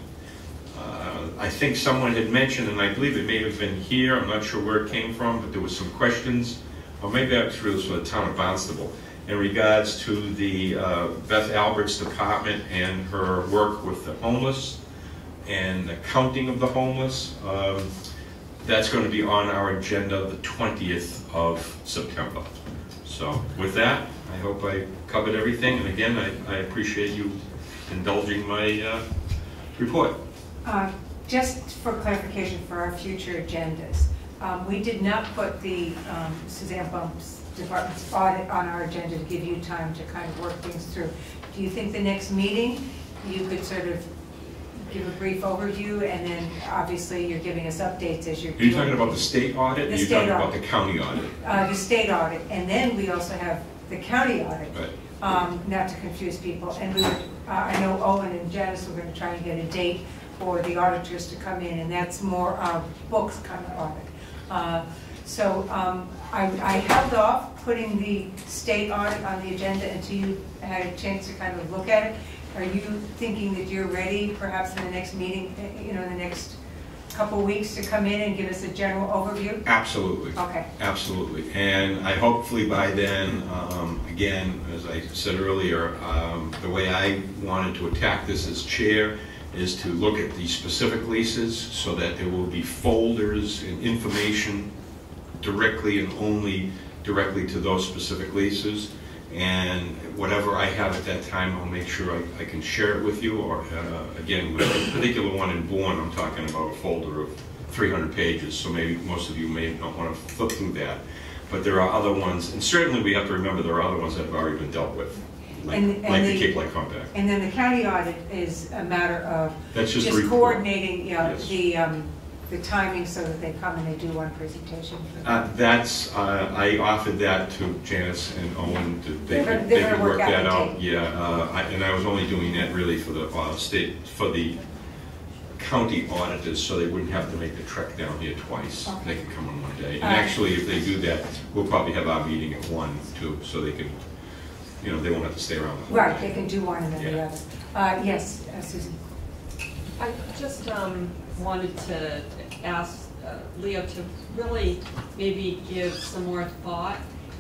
Uh, I think someone had mentioned, and I believe it may have been here, I'm not sure where it came from, but there was some questions, or maybe that was really for the town of Barnstable, in regards to the uh, Beth Albert's department and her work with the homeless and the counting of the homeless. Um, That's going to be on our agenda the twentieth of September. So with that, I hope I covered everything. And again, I, I appreciate you indulging my uh, report. Uh, just for clarification for our future agendas, um, we did not put the um, Suzanne Bump's department's audit on our agenda to give you time to kind of work things through. Do you think the next meeting you could sort of give a brief overview, and then obviously you're giving us updates as you're Are you talking about the state audit, or are you talking about the county audit? Uh, the state audit, and then we also have the county audit, Right. um, not to confuse people. And we were, uh, I know Owen and Janice were going to try and get a date for the auditors to come in, and that's more our books kind of audit. Uh, so um, I, I held off putting the state audit on the agenda until you had a chance to kind of look at it. Are you thinking that you're ready, perhaps in the next meeting, you know, in the next couple weeks, to come in and give us a general overview? Absolutely. Okay. Absolutely. And I hopefully by then, um, again, as I said earlier, um, the way I wanted to attack this as chair is to look at the specific leases so that there will be folders and information directly and only directly to those specific leases. And whatever I have at that time, I'll make sure I, I can share it with you. Or uh, again, with the particular one in Bourne, I'm talking about a folder of three hundred pages, so maybe most of you may not want to flip through that. But there are other ones, and certainly we have to remember there are other ones that have already been dealt with, like, And- and like the, the- Cape Light Compact. And then the county audit is a matter of That's just, a just report. coordinating, you know, Yes. the, um, the timing so that they come and they do one presentation. Uh, that's, uh, I offered that to Janice and Owen, that they They're gonna- could, they're they gonna could work work out that the out. date. Yeah, uh, I, and I was only doing that really for the uh, state, for the county auditors, so they wouldn't have to make the trek down here twice. Okay. They could come on one day. And All right. actually, if they do that, we'll probably have our meeting at one too, so they can, you know, they won't have to stay around the whole day. Right, they can do one and then the Yeah. other. Uh, yes, uh, Susan. I just um, wanted to ask uh, Leo to really maybe give some more thought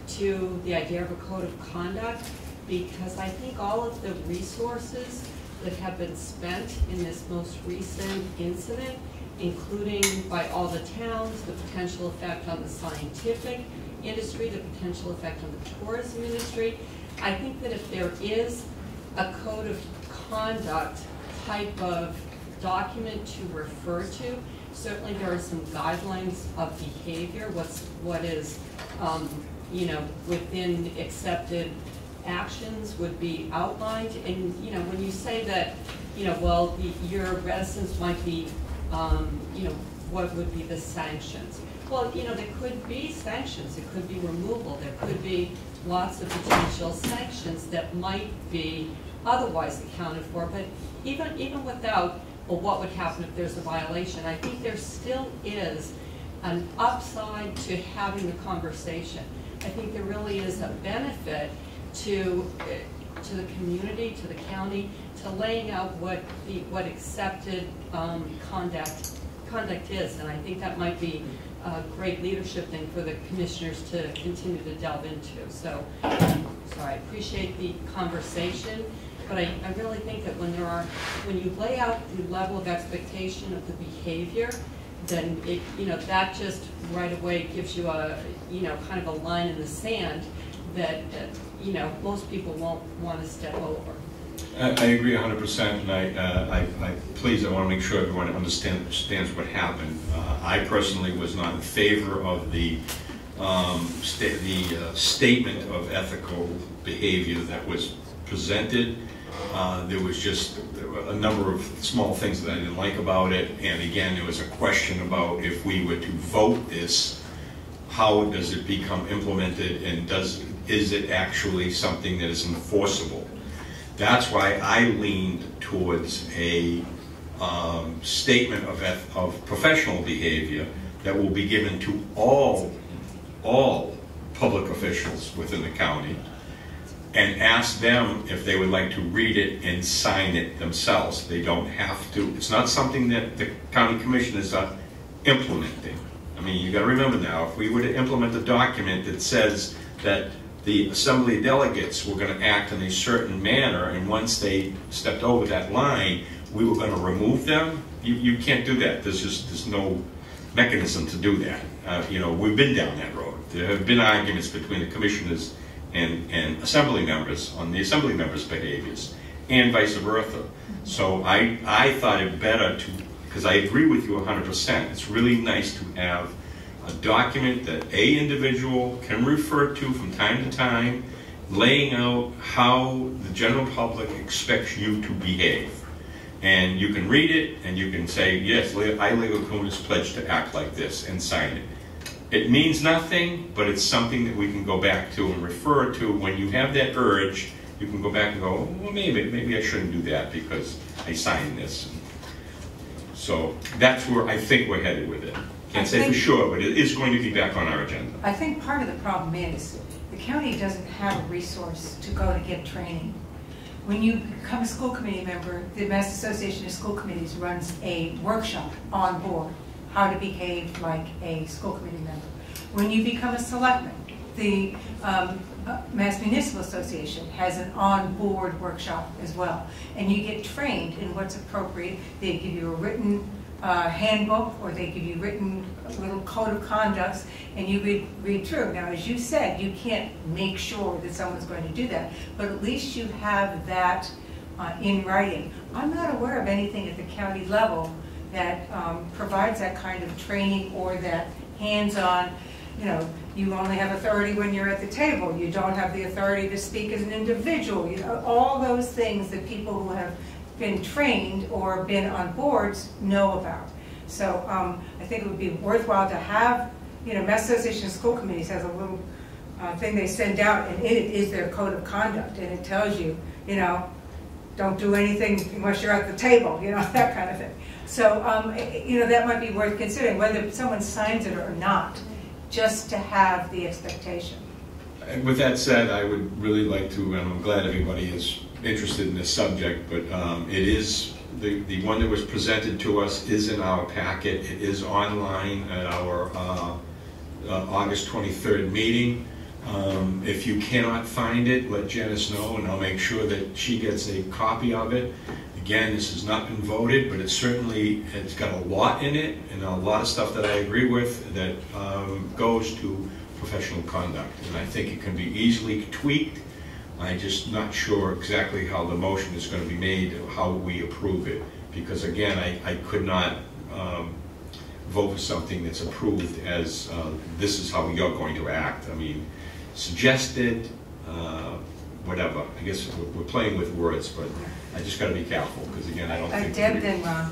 to the idea of a code of conduct, because I think all of the resources that have been spent in this most recent incident, including by all the towns, the potential effect on the scientific industry, the potential effect on the tourism industry, I think that if there is a code of conduct type of document to refer to, certainly there are some guidelines of behavior, what's, what is, um, you know, within accepted actions would be outlined. And, you know, when you say that, you know, well, y- your reticence might be, um, you know, what would be the sanctions? Well, you know, there could be sanctions, it could be removal, there could be lots of potential sanctions that might be otherwise accounted for, but even, even without, well, what would happen if there's a violation, I think there still is an upside to having the conversation. I think there really is a benefit to, uh, to the community, to the county, to laying out what the, what accepted um, conduct, conduct is, and I think that might be a great leadership thing for the commissioners to continue to delve into. So, um, so I appreciate the conversation, but I, I really think that when there are, when you lay out the level of expectation of the behavior, then it, you know, that just right away gives you a, you know, kind of a line in the sand that, uh, you know, most people won't want to step over. I, I agree one hundred percent, and I, uh, I, I, please, I want to make sure everyone understand, understands what happened. Uh, I personally was not in favor of the, um, sta the uh, statement of ethical behavior that was presented. Uh, there was just a number of small things that I didn't like about it, and again, there was a question about if we were to vote this, how does it become implemented, and does is it actually something that is enforceable? That's why I leaned towards a um, statement of, of professional behavior that will be given to all, all public officials within the county, and ask them if they would like to read it and sign it themselves. They don't have to. It's not something that the county commission is uh, implementing. I mean, you got to remember now, if we were to implement a document that says that the assembly delegates were going to act in a certain manner, and once they stepped over that line, we were going to remove them, you, you can't do that. There's just there's no mechanism to do that. Uh, you know, we've been down that road. There have been arguments between the commissioners and, and assembly members on the assembly members' behaviors, and vice versa. So I, I thought it better to, because I agree with you one hundred percent, it's really nice to have a document that a individual can refer to from time to time, laying out how the general public expects you to behave. And you can read it, and you can say, yes, I, Leo Kunis, pledge to act like this, and sign it. It means nothing, but it's something that we can go back to and refer to. When you have that urge, you can go back and go, well, maybe, maybe I shouldn't do that because I signed this. So that's where I think we're headed with it. Can't say for sure, but it is going to be back on our agenda. I think part of the problem is the county doesn't have a resource to go to get training. When you become a school committee member, the Mass Association of School Committees runs a workshop on board, how to behave like a school committee member. When you become a selectman, the um, Mass Municipal Association has an on-board workshop as well. And you get trained in what's appropriate. They give you a written uh, handbook, or they give you written little code of conducts, and you read, read through. Now, as you said, you can't make sure that someone's going to do that, but at least you have that uh, in writing. I'm not aware of anything at the county level that um, provides that kind of training, or that hands-on, you know, you only have authority when you're at the table. You don't have the authority to speak as an individual. You know, all those things that people who have been trained or been on boards know about. So um, I think it would be worthwhile to have, you know, Mass Association of School Committees has a little uh, thing they send out, and it is their code of conduct, and it tells you, you know, don't do anything unless you're at the table, you know, that kind of thing. So, um, you know, that might be worth considering, whether someone signs it or not, just to have the expectation. And with that said, I would really like to, and I'm glad everybody is interested in this subject, but um, it is, the, the one that was presented to us is in our packet. It is online at our uh, uh, August twenty-third meeting. Um, if you cannot find it, let Janice know, and I'll make sure that she gets a copy of it. Again, this has not been voted, but it certainly has got a lot in it, and a lot of stuff that I agree with that um, goes to professional conduct. And I think it can be easily tweaked. I'm just not sure exactly how the motion is going to be made, how we approve it. Because again, I, I could not um, vote for something that's approved as uh, this is how you're going to act. I mean, suggested, uh, whatever. I guess we're, we're playing with words, but I just got to be careful, because again, I don't Uh, think... Deb, then Ron.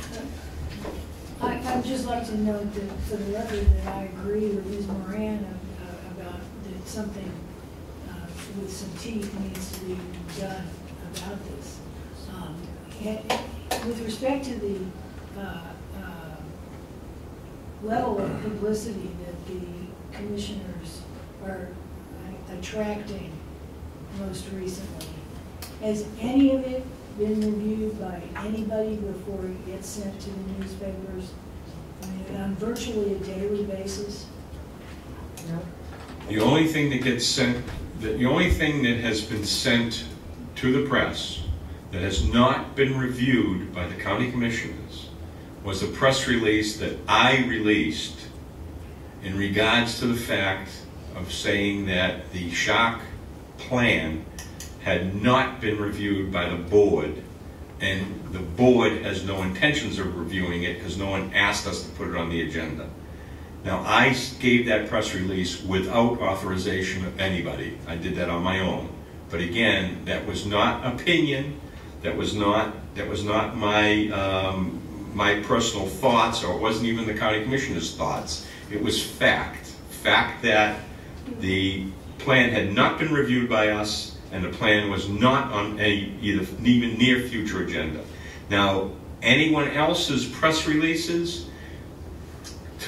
I, I'd just like to note that for the record that I agree with Miz Moran uh, about that something uh, with some teeth needs to be done about this. Um, and with respect to the uh, uh, level of publicity that the commissioners are attracting most recently, has any of it been reviewed by anybody before it gets sent to the newspapers? I mean, on virtually a daily basis? No. The only thing that gets sent, the, the only thing that has been sent to the press that has not been reviewed by the county commissioners was a press release that I released in regards to the fact of saying that the shock plan had not been reviewed by the board, and the board has no intentions of reviewing it because no one asked us to put it on the agenda. Now, I gave that press release without authorization of anybody. I did that on my own. But again, that was not opinion. That was not that was not my um, my personal thoughts, or it wasn't even the county commissioner's thoughts. It was fact. Fact that the plan had not been reviewed by us, and the plan was not on any either even near future agenda. Now, anyone else's press releases, to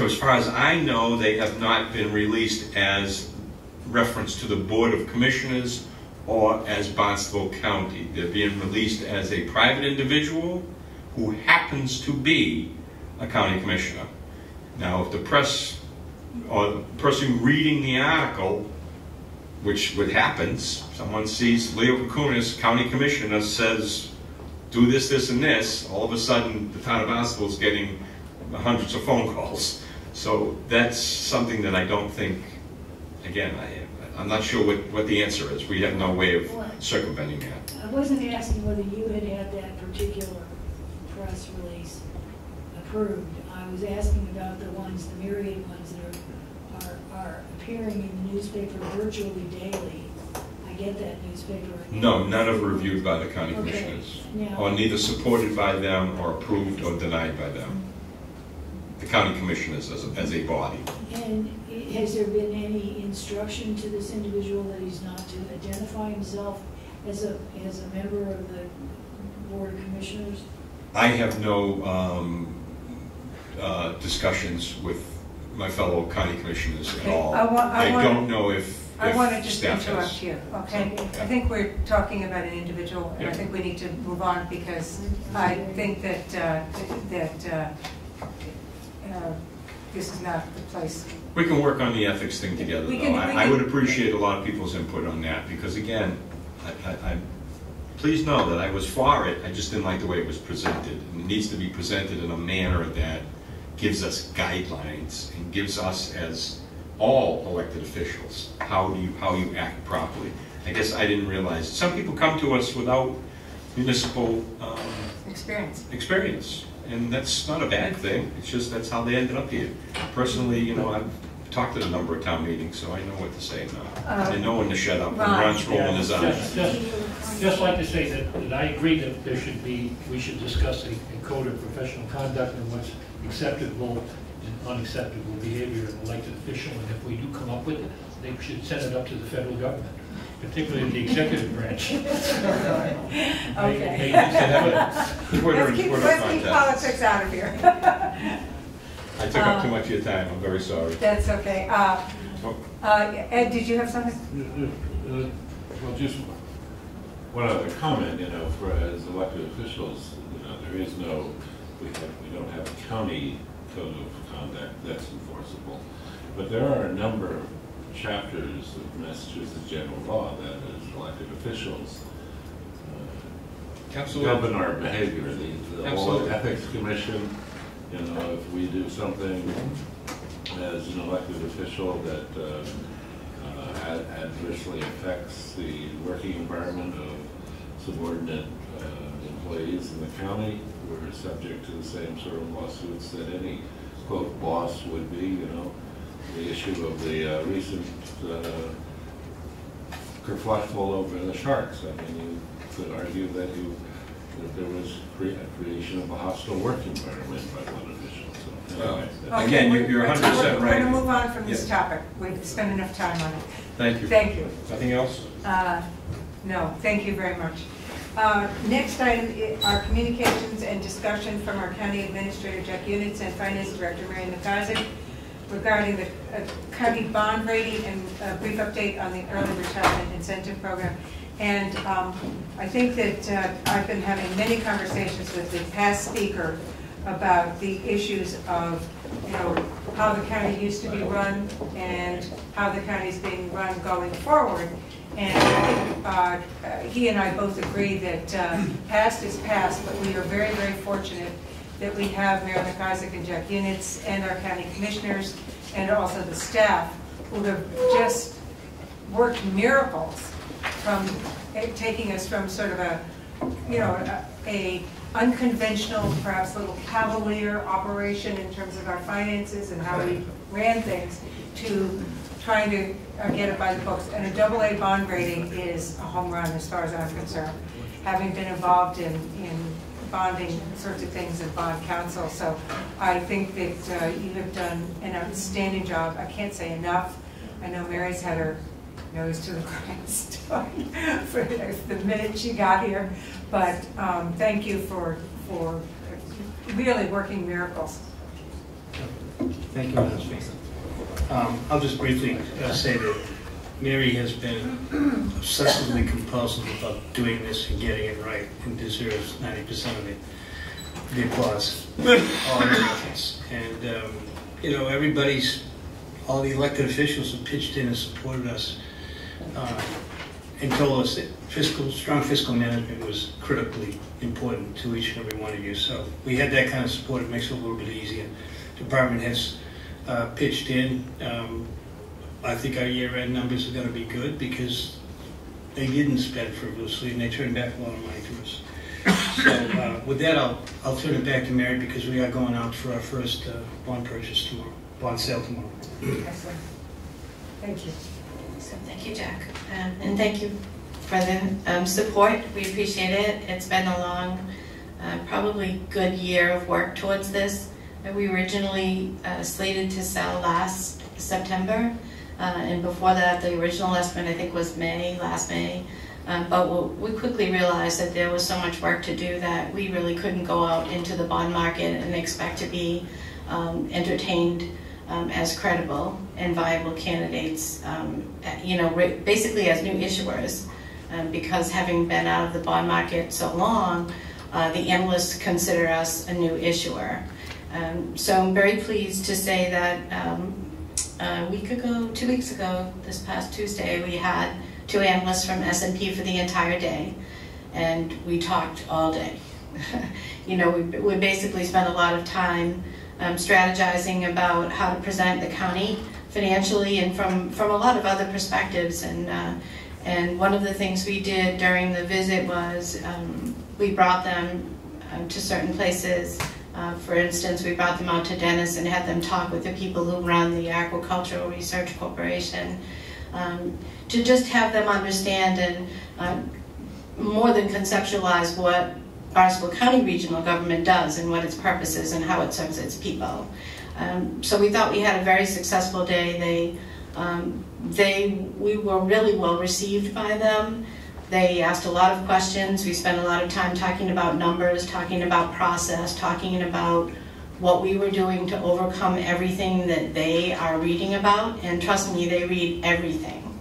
so as far as I know, they have not been released as reference to the Board of Commissioners or as Barnstable County. They're being released as a private individual who happens to be a county commissioner. Now, if the press or the person reading the article, which would happens, someone sees Leo Kukunis, county commissioner, says, do this, this, and this, all of a sudden the town of Barnstable is getting hundreds of phone calls. So that's something that I don't think, again, I, I'm not sure what, what the answer is. We have no way of circumventing that. I wasn't asking whether you had had that particular press release approved. I was asking about the ones, the myriad ones that are, are, are appearing in the newspaper virtually daily. I get that newspaper. No, none are reviewed by the county Okay. commissioners, Now- or neither supported by them or approved or denied by them. The county commissioners as a, as a body. And i- has there been any instruction to this individual that he's not to identify himself as a, as a member of the Board of Commissioners? I have no um, uh, discussions with my fellow county commissioners at Okay, all. I wa- I I wanna- don't know if, I want to if just staff interrupt has. you, okay? Yeah. I think we're talking about an individual, and I Yeah. think we need to move on because I think that, uh, that uh, uh, this is not the place. We can work on the ethics thing together, We though. can- we I I can- would appreciate a lot of people's input on that, because again, I, I, I, please know that I was for it, I just didn't like the way it was presented. And it needs to be presented in a manner that gives us guidelines and gives us, as all elected officials, how do you, how you act properly. I guess I didn't realize, some people come to us without municipal um, Experience. experience, and that's not a bad thing. It's just that's how they ended up here. Personally, you know, I've talked at a number of town meetings, so I know what to say now. Uh, I know when to shut up, when Ron. Ron's rolling his Just, eyes. just, just like to say that, that I agree that there should be, we should discuss a, a code of professional conduct and what's acceptable and unacceptable behavior of an elected official, and if we do come up with it, they should send it up to the federal government, particularly the executive branch. Okay. Twitter and Let's keep, Twitter let's keep contacts. politics out of here. I took up too much of your time, I'm very sorry. That's okay. Uh, Oh, uh, Ed, did you have something? Uh, Well, just one other comment, you know, for as elected officials, you know, there is no, we have, we don't have a county code of conduct that's enforceable. But there are a number of chapters of Massachusetts general law that as elected officials uh, Absolutely. govern our behavior. The, the whole Absolutely. ethics commission, you know, if we do something as an elected official that uh, uh, ad- adversely affects the working environment of subordinate uh, employees in the county, we're subject to the same sort of lawsuits that any, quote, boss would be, you know. The issue of the uh, recent uh, kerfluffle over the Sharks. I mean, you could argue that you that there was cre- a creation of a hostile work environment by one official. So, anyway, that's- Again, Okay, you're- you're we're- one hundred percent We're going to right. move on from this Yeah. topic. We've spent enough time on it. Thank you. Thank you. Nothing else? Uh, No, thank you very much. Uh, Next item i- are communications and discussion from our County Administrator Jack Units and Finance Director Mary McIsaac regarding the uh, county bond rating and a brief update on the early retirement incentive program. And um, I think that uh, I've been having many conversations with the past speaker about the issues of, you know, how the county used to be run and how the county is being run going forward. And uh, uh, he and I both agree that uh, past is past, but we are very, very fortunate that we have Mayor McIsaac and Jack Units and our county commissioners and also the staff who have just worked miracles from eh, taking us from sort of a, you know, a, a unconventional, perhaps a little cavalier operation in terms of our finances and how we ran things to trying to uh, get it by the books. And a double A bond rating is a home run as far as I'm concerned, having been involved in, in bonding sorts of things in bond council. So I think that uh, you have done an outstanding job. I can't say enough. I know Mary's had her nose to the grindstone for the minute she got here, but um, thank you for, for really working miracles. Thank you, Madam Speaker. Um, I'll just briefly uh, say that Mary has been obsessively compulsive about doing this and getting it right, and deserves ninety percent of the, the applause, all her efforts. And, um, you know, everybody's, all the elected officials have pitched in and supported us uh, and told us that fiscal, strong fiscal management was critically important to each and every one of you. So we had that kind of support. It makes it a little bit easier. Department has uh, pitched in. Um, I think our year-end numbers are going to be good because they didn't spend frivolously and they turned back a lot of money to us. So uh, with that, I'll, I'll turn it back to Mary because we are going out for our first uh, bond purchase tomorrow, bond sale tomorrow. Excellent. Thank you. So thank you, Jack. Um, and thank you for the um, support. We appreciate it. It's been a long, uh, probably good year of work towards this. We originally uh, slated to sell last September. Uh, and before that, the original estimate, I think, was May, last May. Um, but we quickly realized that there was so much work to do that we really couldn't go out into the bond market and expect to be um, entertained um, as credible and viable candidates, um, you know, basically as new issuers. Um, because having been out of the bond market so long, uh, the analysts consider us a new issuer. Um, so I'm very pleased to say that um, a week ago, two weeks ago, this past Tuesday, we had two analysts from S and P for the entire day, and we talked all day. You know, we, we basically spent a lot of time um, strategizing about how to present the county financially and from, from a lot of other perspectives. And, uh, and one of the things we did during the visit was um, we brought them um, to certain places. Uh, for instance, we brought them out to Dennis and had them talk with the people who run the Agricultural Research Corporation um, to just have them understand and uh, more than conceptualize what Barnstable County regional government does and what its purpose is and how it serves its people. Um, so we thought we had a very successful day. They, um, they, we were really well received by them. They asked a lot of questions. We spent a lot of time talking about numbers, talking about process, talking about what we were doing to overcome everything that they are reading about. And trust me, they read everything.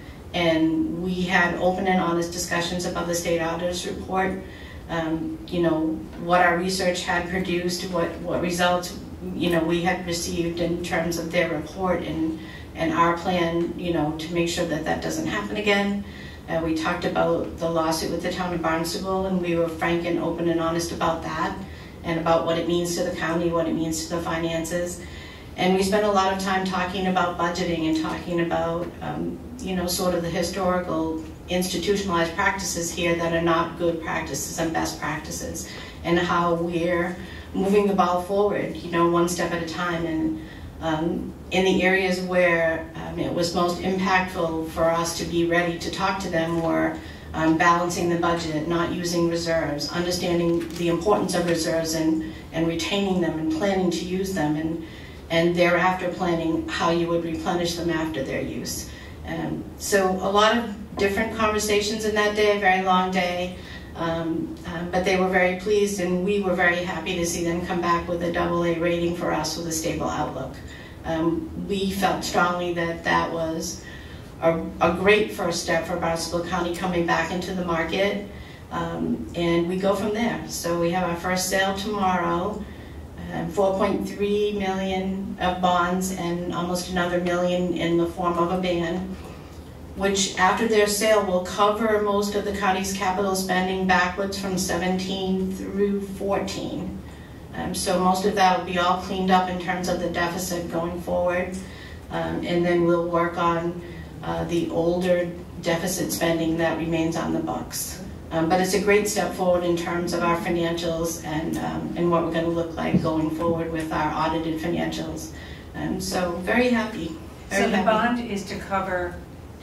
And we had open and honest discussions about the state auditor's report, um, you know, what our research had produced, what, what results, you know, we had received in terms of their report and, and our plan, you know, to make sure that that doesn't happen again. Uh, we talked about the lawsuit with the town of Barnstable, and we were frank and open and honest about that, and about what it means to the county, what it means to the finances. And we spent a lot of time talking about budgeting and talking about, um, you know, sort of the historical institutionalized practices here that are not good practices and best practices, and how we're moving the ball forward, you know, one step at a time. And um, in the areas where um, it was most impactful for us to be ready to talk to them were um, balancing the budget, not using reserves, understanding the importance of reserves and, and retaining them and planning to use them, and, and thereafter planning how you would replenish them after their use. Um, so a lot of different conversations in that day, a very long day, um, um, but they were very pleased, and we were very happy to see them come back with a double A rating for us with a stable outlook. Um, we felt strongly that that was a, a great first step for Barnstable County coming back into the market, um, and we go from there. So we have our first sale tomorrow, um, four point three million of bonds and almost another million in the form of a ban, which after their sale will cover most of the county's capital spending backwards from seventeen through fourteen. Um, so most of that will be all cleaned up in terms of the deficit going forward. Um, and then we'll work on uh, the older deficit spending that remains on the books. Um, but it's a great step forward in terms of our financials and, um, and what we're going to look like going forward with our audited financials. Um, so very happy. Very So the happy. bond is to cover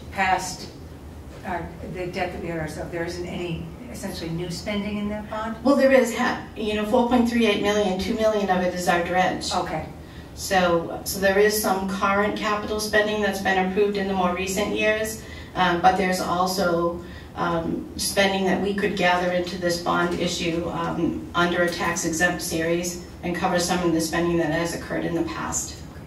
past uh, the debt that we had ourselves. There isn't any essentially new spending in that bond? Well, there is, you know, four point three eight million, two million of it is our dredge. Okay. So, so there is some current capital spending that's been approved in the more recent years, um, but there's also um, spending that we could gather into this bond issue um, under a tax exempt series and cover some of the spending that has occurred in the past. Okay.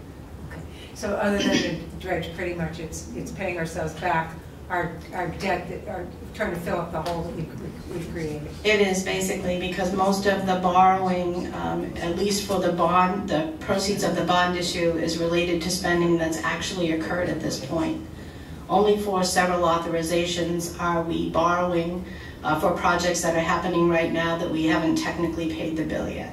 So other than the dredge, pretty much it's, it's paying ourselves back our, our debt, that are trying to fill up the hole that we, we, we created. It is basically because most of the borrowing, um, at least for the bond, the proceeds of the bond issue is related to spending that's actually occurred at this point. Only for several authorizations are we borrowing uh, for projects that are happening right now that we haven't technically paid the bill yet.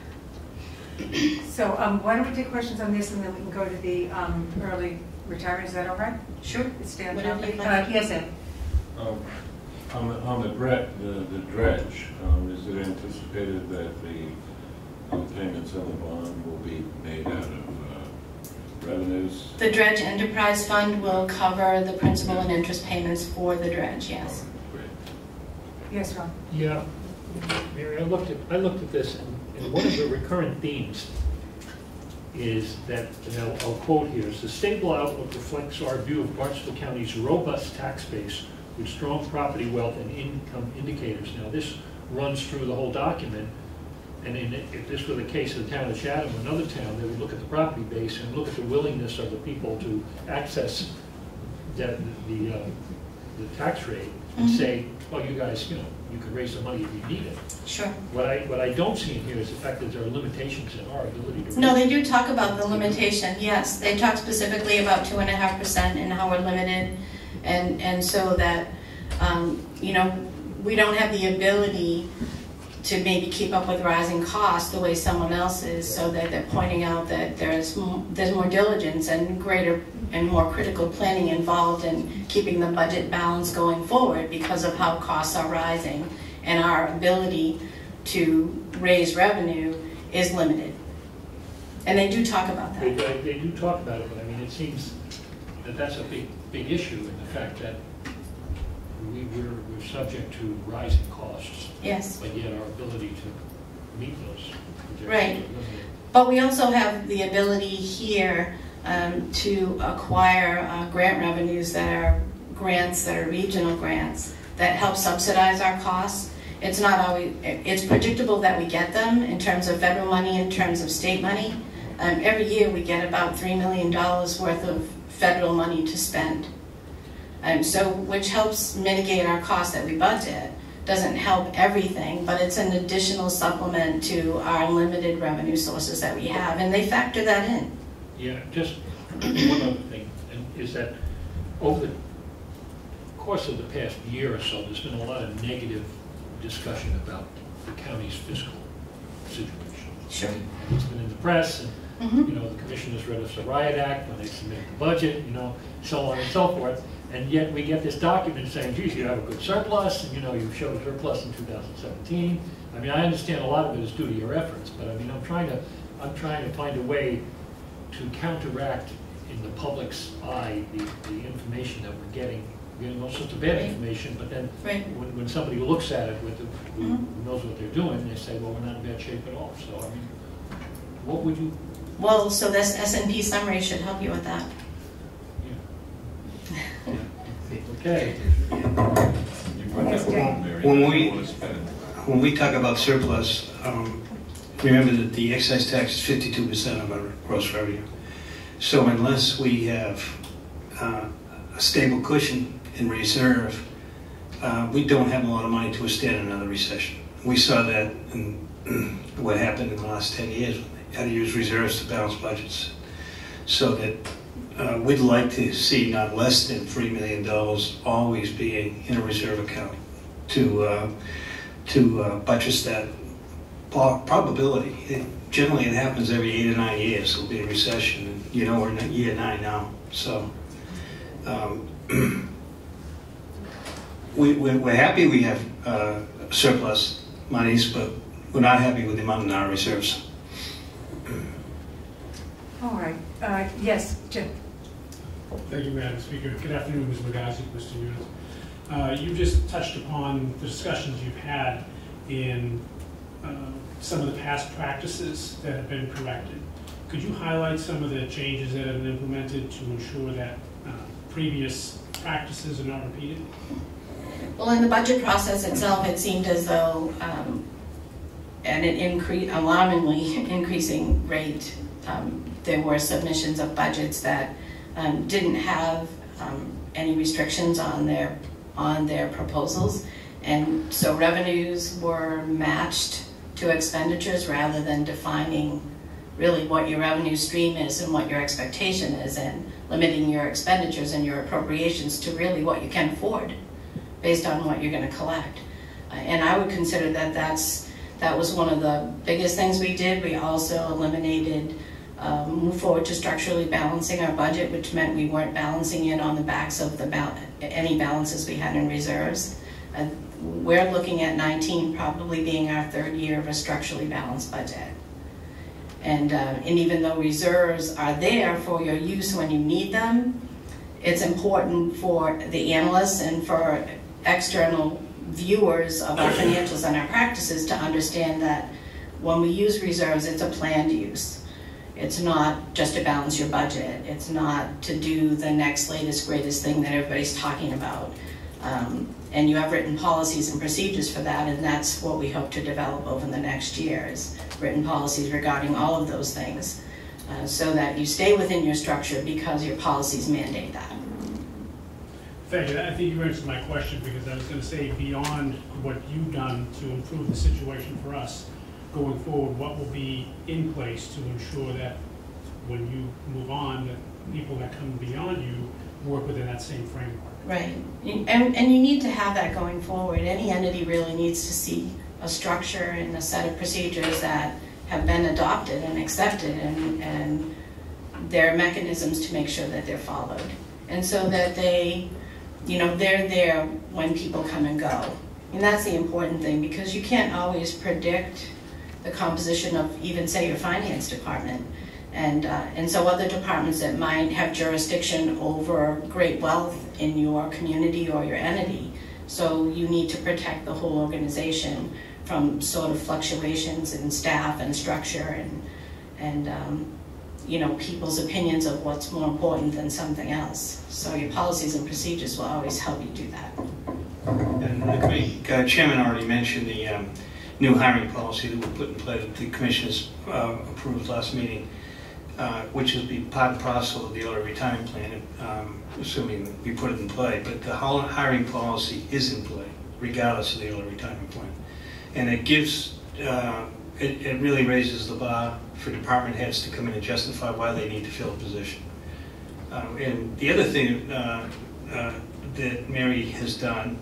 So um, why don't we take questions on this and then we can go to the um, early retirement, is that all right? Sure. It's Dan. Whatever you'd like. Uh, yes, Ed. Um, On the, on the dredge, the, the dredge, um, is it anticipated that the uh, payments on the bond will be made out of uh, revenues? The dredge enterprise fund will cover the principal and interest payments for the dredge, yes. Oh, great. Yes, Ron. Yeah, Mary, I looked at, I looked at this, and, and one of the recurrent themes is that, and I'll, I'll quote here, is the stable outlook reflects our view of Barnstable County's robust tax base with strong property wealth and income indicators. Now, this runs through the whole document, and in, if this were the case of the town of Chatham or another town, they would look at the property base and look at the willingness of the people to access the, the, uh, the tax rate and Mm-hmm. say, well, you guys, you know, you could raise the money if you need it. Sure. What I, what I don't see in here is the fact that there are limitations in our ability to. No, they do talk about the limitation, yes. They talk specifically about two and a half percent and how we're limited, and, and so that, um, you know, we don't have the ability to maybe keep up with rising costs the way someone else is, so that they're pointing out that there's, there's more diligence and greater and more critical planning involved in keeping the budget balance going forward because of how costs are rising, and our ability to raise revenue is limited. And they do talk about They, that. they, they do talk about it, but I mean, it seems that that's a big, big issue in the fact that we, we're, we're subject to rising costs, Yes. but yet our ability to meet those projections Right. are limited. But we also have the ability here um, to acquire uh, grant revenues that are grants that are regional grants that help subsidize our costs. It's not always, it's predictable that we get them in terms of federal money, in terms of state money. Um, every year we get about three million dollars worth of federal money to spend. Um, so, which helps mitigate our costs that we budget. Doesn't help everything, but it's an additional supplement to our limited revenue sources that we have, and they factor that in. Yeah, just one other thing, and is that over the course of the past year or so, there's been a lot of negative discussion about the county's fiscal situation. Sure. And it's been in the press, and Mm-hmm. you know, the commissioners read us the riot act when they submitted the budget, you know, so on and so forth. And yet we get this document saying, geez, you have a good surplus, and you know, you showed a surplus in two thousand seventeen. I mean, I understand a lot of it is due to your efforts, but I mean, I'm trying to, I'm trying to find a way to counteract in the public's eye the, the information that we're getting. We're getting all sorts of bad information, but then Right. when, when somebody looks at it with the, who Mhm. knows what they're doing, they say, well, we're not in bad shape at all. So, I mean, what would you, Well, so this S and P summary should help you with that. yeah. Okay. You brought that one, Mary. When I we- don't want to spend. When we talk about surplus, um, remember that the excise tax is fifty-two percent of our gross revenue. So unless we have uh, a stable cushion in reserve, uh, we don't have a lot of money to withstand another recession. We saw that in what happened in the last ten years. We had to use reserves to balance budgets. So that uh, we'd like to see not less than three million dollars always being in a reserve account to uh, to uh, buttress that probability. It, generally, it happens every eight or nine years. There'll be a recession, and you know we're in year nine now. So um, we, we're, we're happy we have uh, surplus monies, but we're not happy with the amount in our reserves. All right, uh, yes, Jim. Thank you, Madam Speaker. Good afternoon, Miz Magazi, Mister Yunus. Uh, you just touched upon the discussions you've had in uh, some of the past practices that have been corrected. Could you highlight some of the changes that have been implemented to ensure that uh, previous practices are not repeated? Well, in the budget process itself, it seemed as though um, at an increase, alarmingly increasing rate. Um, there were submissions of budgets that um, didn't have um, any restrictions on their on their proposals, and so revenues were matched to expenditures rather than defining really what your revenue stream is and what your expectation is, and limiting your expenditures and your appropriations to really what you can afford based on what you're going to collect. Uh, and I would consider that that's, that was one of the biggest things we did. We also eliminated, um, moved forward to structurally balancing our budget, which meant we weren't balancing it on the backs of the ba any balances we had in reserves. Uh, we're looking at nineteen probably being our third year of a structurally balanced budget. And, uh, and even though reserves are there for your use when you need them, it's important for the analysts and for external viewers of our financials and our practices to understand that when we use reserves, it's a planned use. It's not just to balance your budget. It's not to do the next latest, greatest thing that everybody's talking about. Um, and you have written policies and procedures for that, and that's what we hope to develop over the next years. Written policies regarding all of those things, uh, so that you stay within your structure because your policies mandate that. Thank you. I think you answered my question, because I was going to say, beyond what you've done to improve the situation for us going forward, what will be in place to ensure that when you move on, that people that come beyond you work within that same framework? Right, and, and you need to have that going forward. Any entity really needs to see a structure and a set of procedures that have been adopted and accepted, and, and there are mechanisms to make sure that they're followed. And so that they, you know, they're there when people come and go. And that's the important thing, because you can't always predict the composition of even, say, your finance department. And, uh, and so other departments that might have jurisdiction over great wealth in your community or your entity. So you need to protect the whole organization from sort of fluctuations in staff and structure and, and um, you know, people's opinions of what's more important than something else. So your policies and procedures will always help you do that. And the committee, uh, Chairman already mentioned the um, new hiring policy that we put in place, that the commissioners uh, approved last meeting, uh, which will be part and parcel of the early retirement plan, um, assuming we put it in play. But the hiring policy is in play, regardless of the early retirement plan. And it gives, uh, it, it really raises the bar for department heads to come in and justify why they need to fill a position. Uh, and the other thing uh, uh, that Mary has done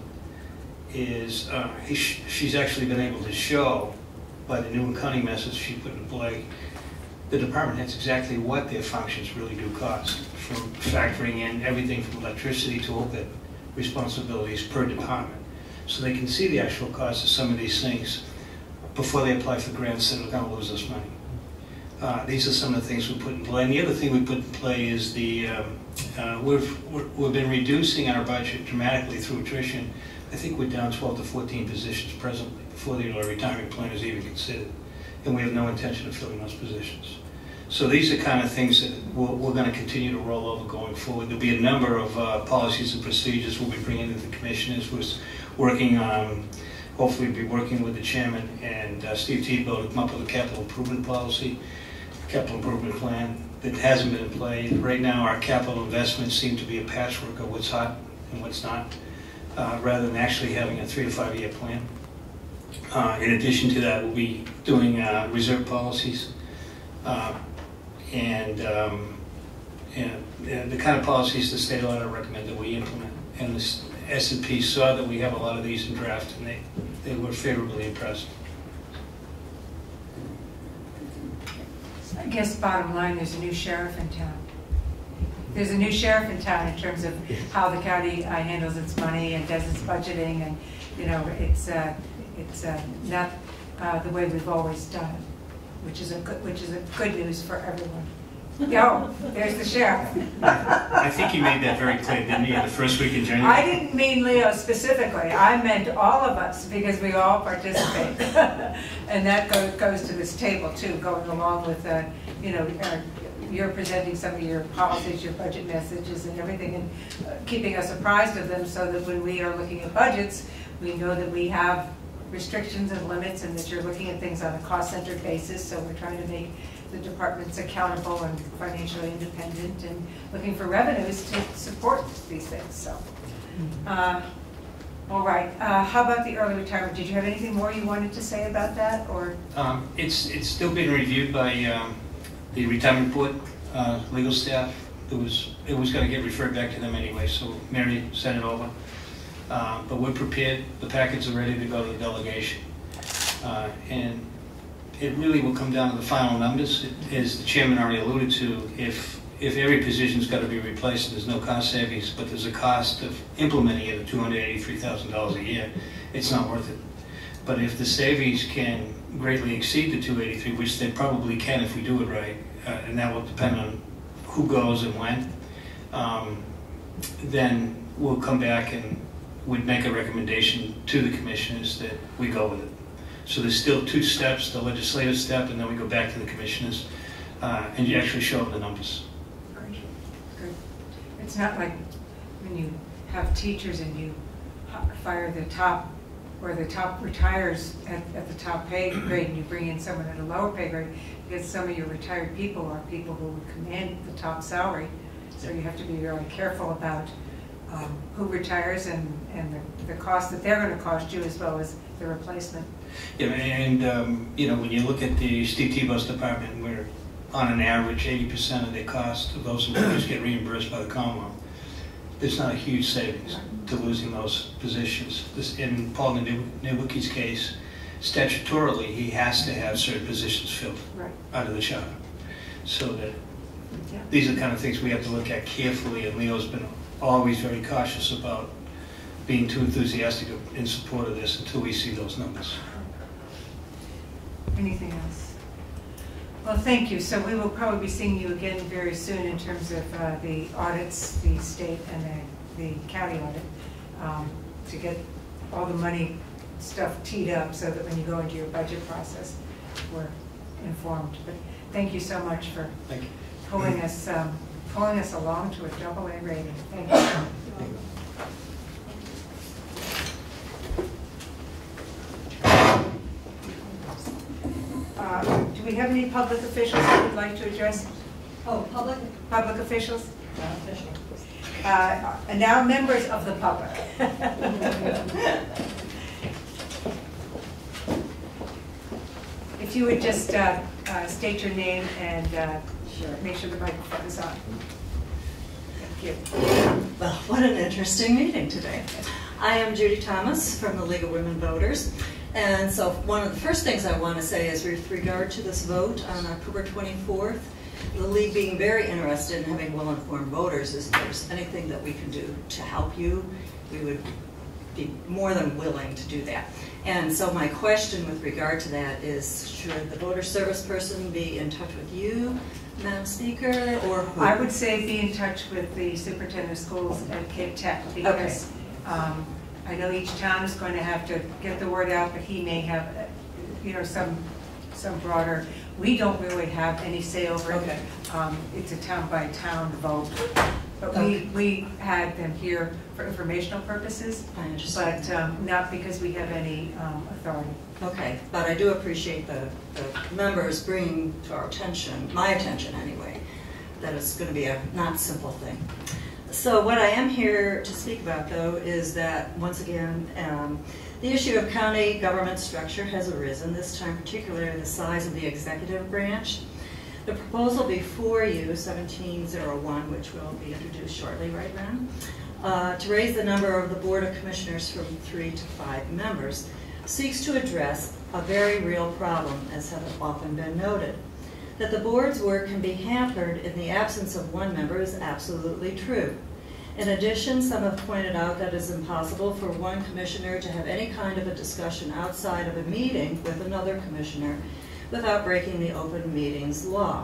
is uh, he sh she's actually been able to show, by the new accounting methods she put in play, the department heads exactly what their functions really do cost, from factoring in everything from electricity to O P E B responsibilities per department. So they can see the actual cost of some of these things before they apply for grants that are going to lose us money. Uh, these are some of the things we put in play. And the other thing we put in play is the, um, uh, we've, we're, we've been reducing our budget dramatically through attrition. I think we're down twelve to fourteen positions presently before the early retirement plan is even considered. And we have no intention of filling those positions. So these are kind of things that we're, we're going to continue to roll over going forward. There'll be a number of uh, policies and procedures we'll be bringing to the commissioners. We're working on, hopefully be working with the chairman and uh, Steve Tebow to come up with a capital improvement policy, capital improvement plan that hasn't been in play. Right now our capital investments seem to be a patchwork of what's hot and what's not, uh, rather than actually having a three to five year plan. Uh, in addition to that, we'll be doing uh, reserve policies uh, and, um, and, and the kind of policies the state ought to recommend that we implement. And this S and P saw that we have a lot of these in draft, and they, they were favorably impressed. I guess bottom line, there's a new sheriff in town. There's a new sheriff in town in terms of how the county uh, handles its money and does its budgeting, and you know, it's uh, it's uh, not uh, the way we've always done it, which is a good, which is a good news for everyone. Yo, there's the sheriff. I think you made that very clear, didn't you, the first week in January? I didn't mean Leo specifically. I meant all of us, because we all participate. And that go, goes to this table, too, going along with, uh, you know, uh, you're presenting some of your policies, your budget messages and everything, and uh, keeping us apprised of them so that when we are looking at budgets, we know that we have restrictions and limits, and that you're looking at things on a cost-centered basis, so we're trying to make the departments accountable and financially independent, and looking for revenues to support these things, so. Uh, all right, uh, how about the early retirement? Did you have anything more you wanted to say about that, or? Um, it's, it's still being reviewed by um, the retirement board, uh, legal staff. It was, it was gonna get referred back to them anyway, so Mary sent it over. Uh, but we're prepared, the packets are ready to go to the delegation. Uh, and it really will come down to the final numbers. It, as the chairman already alluded to, if, if every position's gotta be replaced and there's no cost savings, but there's a cost of implementing it of two hundred eighty-three thousand dollars a year, it's not worth it. But if the savings can greatly exceed the two eighty-three, which they probably can if we do it right, uh, and that will depend on who goes and when, um, then we'll come back and we'd make a recommendation to the commissioners that we go with it. So there's still two steps, the legislative step, and then we go back to the commissioners, uh, and you actually show them the numbers. Good. It's not like when you have teachers and you fire the top, or the top retires at, at the top pay grade, and you bring in someone at a lower pay grade, because some of your retired people are people who would command the top salary. So you have to be really careful about um, who retires and, and the, the cost that they're going to cost you, as well as the replacement. Yeah, and um, you know, when you look at the Steve Tebow's department, where on an average eighty percent of the cost of those employees get reimbursed by the Commonwealth, there's not a huge savings to losing those positions. This, in Paul Nowicki's case, statutorily, he has to have certain positions filled right. out of the charter. So that yeah. these are the kind of things we have to look at carefully, and Leo's been always very cautious about being too enthusiastic in support of this until we see those numbers. Anything else? Well, thank you. So we will probably be seeing you again very soon in terms of uh, the audits, the state and the, the county audit, um, to get all the money stuff teed up so that when you go into your budget process, we're informed. But thank you so much for thank you. pulling us um, pulling us along to a double A rating. Thank you. Uh, do we have any public officials that would like to address? Oh, public? Public officials? Not official. Uh, and now members of the public. If you would just uh, uh, state your name and uh, sure. make sure the microphone is on. Thank you. Well, what an interesting meeting today. I am Judy Thomas from the League of Women Voters. And so one of the first things I want to say is with regard to this vote on October twenty-fourth, the League being very interested in having well-informed voters, is if there's anything that we can do to help you, we would be more than willing to do that. And so my question with regard to that is, should the voter service person be in touch with you, Madam Speaker, or who? I would say be in touch with the superintendent of schools at Cape Tech, because okay. um, I know each town is going to have to get the word out, but he may have, you know, some some broader. We don't really have any say over okay. it. Um, it's a town by town vote, but okay. we we had them here for informational purposes, I understand. but um, not because we have any um, authority. Okay, but I do appreciate the, the members bringing to our attention, my attention anyway, that it's going to be a not simple thing. So what I am here to speak about, though, is that, once again, um, the issue of county government structure has arisen, this time particularly the size of the executive branch. The proposal before you, seventeen oh one, which will be introduced shortly, right, Ron? Uh, to raise the number of the Board of Commissioners from three to five members, seeks to address a very real problem, as has often been noted. That the board's work can be hampered in the absence of one member is absolutely true. In addition, some have pointed out that it is impossible for one commissioner to have any kind of a discussion outside of a meeting with another commissioner without breaking the open meetings law.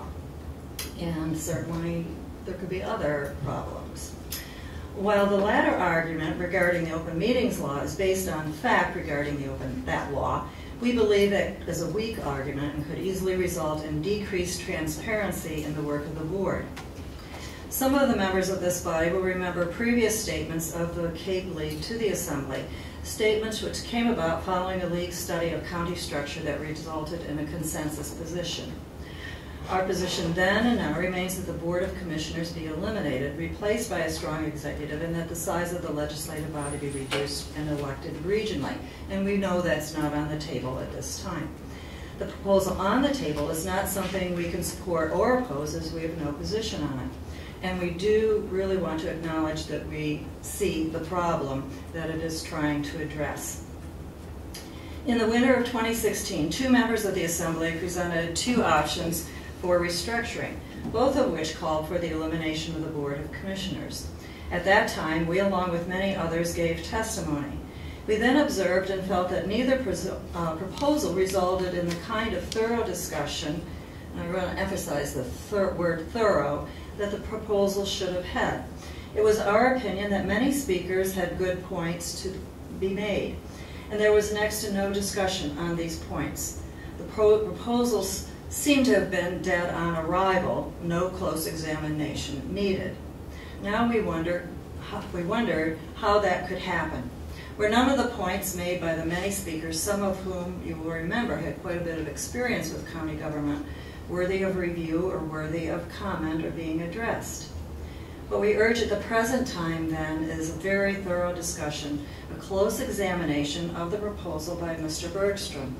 And certainly there could be other problems. While the latter argument regarding the open meetings law is based on fact regarding the open, that law, we believe it is a weak argument and could easily result in decreased transparency in the work of the board. Some of the members of this body will remember previous statements of the Cape League to the Assembly, statements which came about following a League study of county structure that resulted in a consensus position. Our position then and now remains that the Board of Commissioners be eliminated, replaced by a strong executive, and that the size of the legislative body be reduced and elected regionally. And we know that's not on the table at this time. The proposal on the table is not something we can support or oppose, as we have no position on it. And we do really want to acknowledge that we see the problem that it is trying to address. In the winter of twenty sixteen, two members of the Assembly presented two options for restructuring, both of which called for the elimination of the Board of Commissioners. At that time, we, along with many others, gave testimony. We then observed and felt that neither uh, proposal resulted in the kind of thorough discussion, and I want to emphasize the thir word thorough, that the proposal should have had. It was our opinion that many speakers had good points to be made, and there was next to no discussion on these points. The pro proposals seemed to have been dead on arrival, no close examination needed. Now we wonder, we wondered how that could happen. Were none of the points made by the many speakers, some of whom you will remember had quite a bit of experience with county government, worthy of review or worthy of comment or being addressed? What we urge at the present time, then, is a very thorough discussion, a close examination of the proposal by Mister Bergstrom.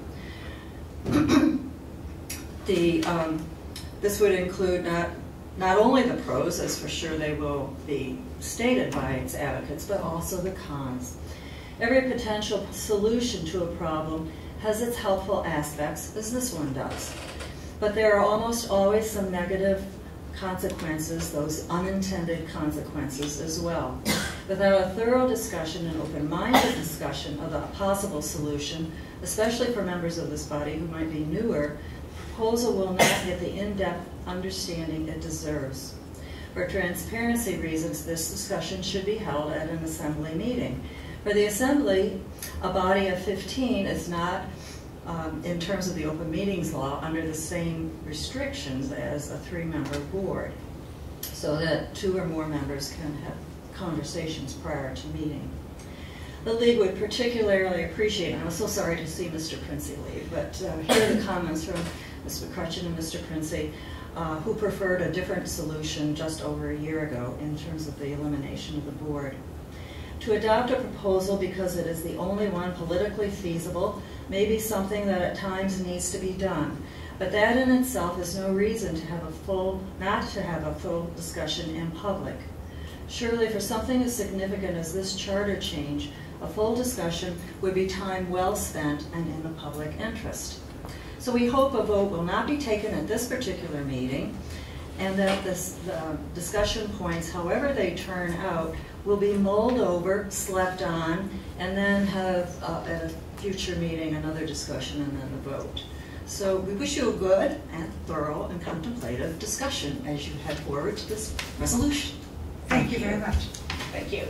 the, um, this would include not, not only the pros, as for sure they will be stated by its advocates, but also the cons. Every potential solution to a problem has its helpful aspects, as this one does. But there are almost always some negative consequences, those unintended consequences as well. Without a thorough discussion and open-minded discussion of the possible solution, especially for members of this body who might be newer, the proposal will not get the in-depth understanding it deserves. For transparency reasons, this discussion should be held at an Assembly meeting. For the Assembly, a body of fifteen is not, um, in terms of the open meetings law, under the same restrictions as a three-member board, so that two or more members can have conversations prior to meeting. The League would particularly appreciate, and I'm so sorry to see Mister Princey leave, but uh, here are the comments from Mister McCutcheon and Mister Princey, uh, who preferred a different solution just over a year ago in terms of the elimination of the board. To adopt a proposal because it is the only one politically feasible may be something that at times needs to be done, but that in itself is no reason to have a full, not to have a full discussion in public. Surely for something as significant as this charter change, a full discussion would be time well spent and in the public interest. So we hope a vote will not be taken at this particular meeting, and that this, the discussion points, however they turn out, will be mulled over, slept on, and then have uh, at a future meeting another discussion and then the vote. So we wish you a good and thorough and contemplative discussion as you head forward to this resolution. Thank you very much. Thank you.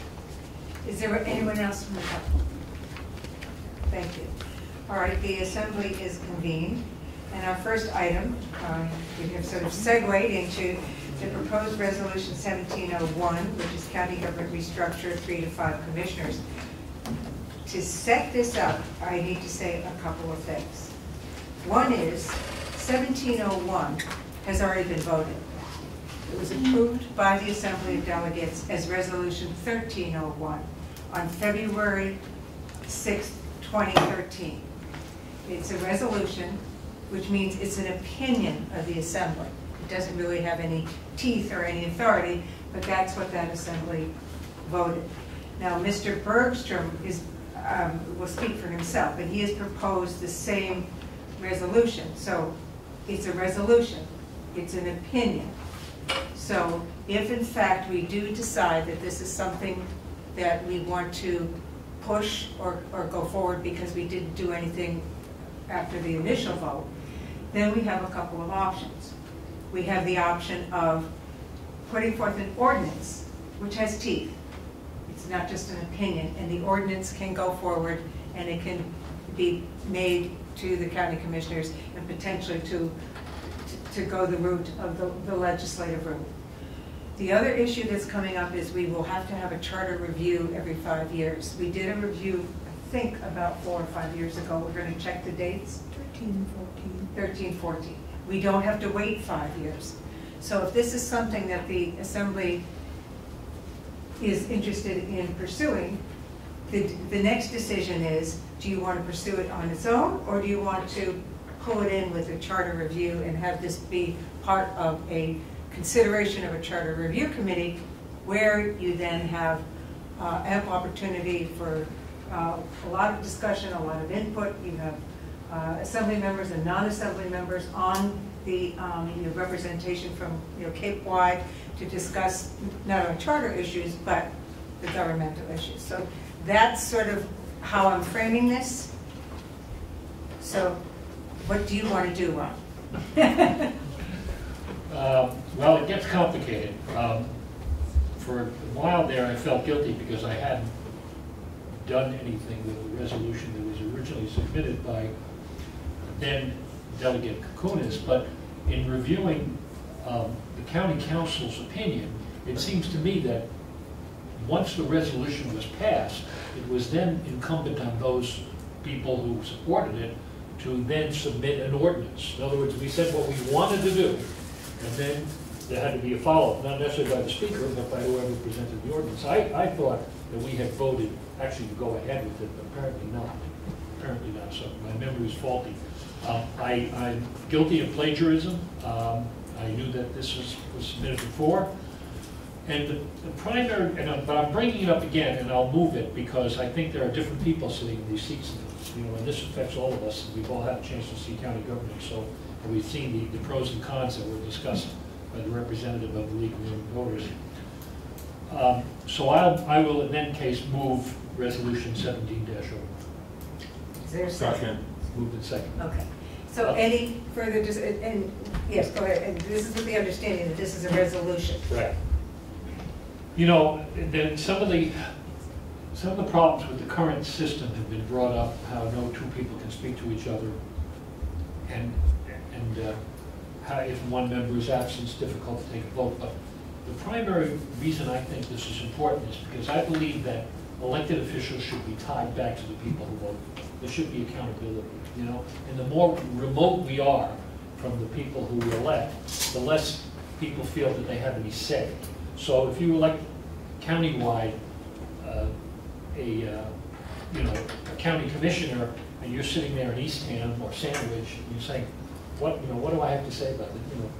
Is there anyone else from the public? Thank you. All right, the Assembly is convened, and our first item, um, we have sort of segued into the proposed resolution seventeen oh one, which is county government restructure, three to five commissioners. To set this up, I need to say a couple of things. One is seventeen oh one has already been voted. It was approved by the Assembly of Delegates as resolution thirteen oh one on February sixth, twenty thirteen. It's a resolution, which means it's an opinion of the Assembly. It doesn't really have any teeth or any authority, but that's what that Assembly voted. Now, Mister Bergstrom is, um, will speak for himself, but he has proposed the same resolution. So it's a resolution. It's an opinion. So if, in fact, we do decide that this is something that we want to push or, or go forward because we didn't do anything after the initial vote, then we have a couple of options. We have the option of putting forth an ordinance, which has teeth. It's not just an opinion, and the ordinance can go forward and it can be made to the county commissioners and potentially to, to, to go the route of the, the legislative route. The other issue that's coming up is we will have to have a charter review every five years. We did a review, I think, about four or five years ago. We're going to check the dates. Thirteen, fourteen. thirteen, fourteen. We don't have to wait five years. So if this is something that the Assembly is interested in pursuing, the, the next decision is, do you want to pursue it on its own, or do you want to pull it in with a charter review and have this be part of a consideration of a charter review committee, where you then have uh, ample opportunity for uh, a lot of discussion, a lot of input. You have uh, assembly members and non-assembly members on the um, you know, representation from you know, Cape-wide to discuss not only charter issues, but the governmental issues. So that's sort of how I'm framing this. So what do you want to do, Ron? Um, well, it gets complicated. Um, for a while there, I felt guilty because I hadn't done anything with the resolution that was originally submitted by then Delegate Kukunis. But in reviewing um, the county council's opinion, it seems to me that once the resolution was passed, it was then incumbent on those people who supported it to then submit an ordinance. In other words, we said what we wanted to do, and then there had to be a follow-up, not necessarily by the speaker, but by whoever presented the ordinance. I, I thought that we had voted actually to go ahead with it, but apparently not. Apparently not, so my memory is faulty. Um, I, I'm guilty of plagiarism. Um, I knew that this was, was submitted before. And the, the primary, and I'm, but I'm bringing it up again, and I'll move it because I think there are different people sitting in these seats, you know, and this affects all of us. We've all had a chance to see county government, so we've seen the, the pros and cons that were discussed by the representative of the League of Women Voters. Um, so I'll, I will in that case move resolution seventeen dash oh. Is there a second? Second. Moved in second. Okay. So any further, dis- and yes, go ahead. And this is with the understanding that this is a resolution. Right. You know, then some of the some of the problems with the current system have been brought up. How no two people can speak to each other, and and uh, how if one member is absent, it's difficult to take a vote. But the primary reason I think this is important is because I believe that elected officials should be tied back to the people who vote. There should be accountability. You know, and the more remote we are from the people who we elect, the less people feel that they have any say. So if you elect countywide uh, a uh, you know a county commissioner, and you're sitting there in Eastham or Sandwich, and you're saying, what you know what do I have to say about it? You know,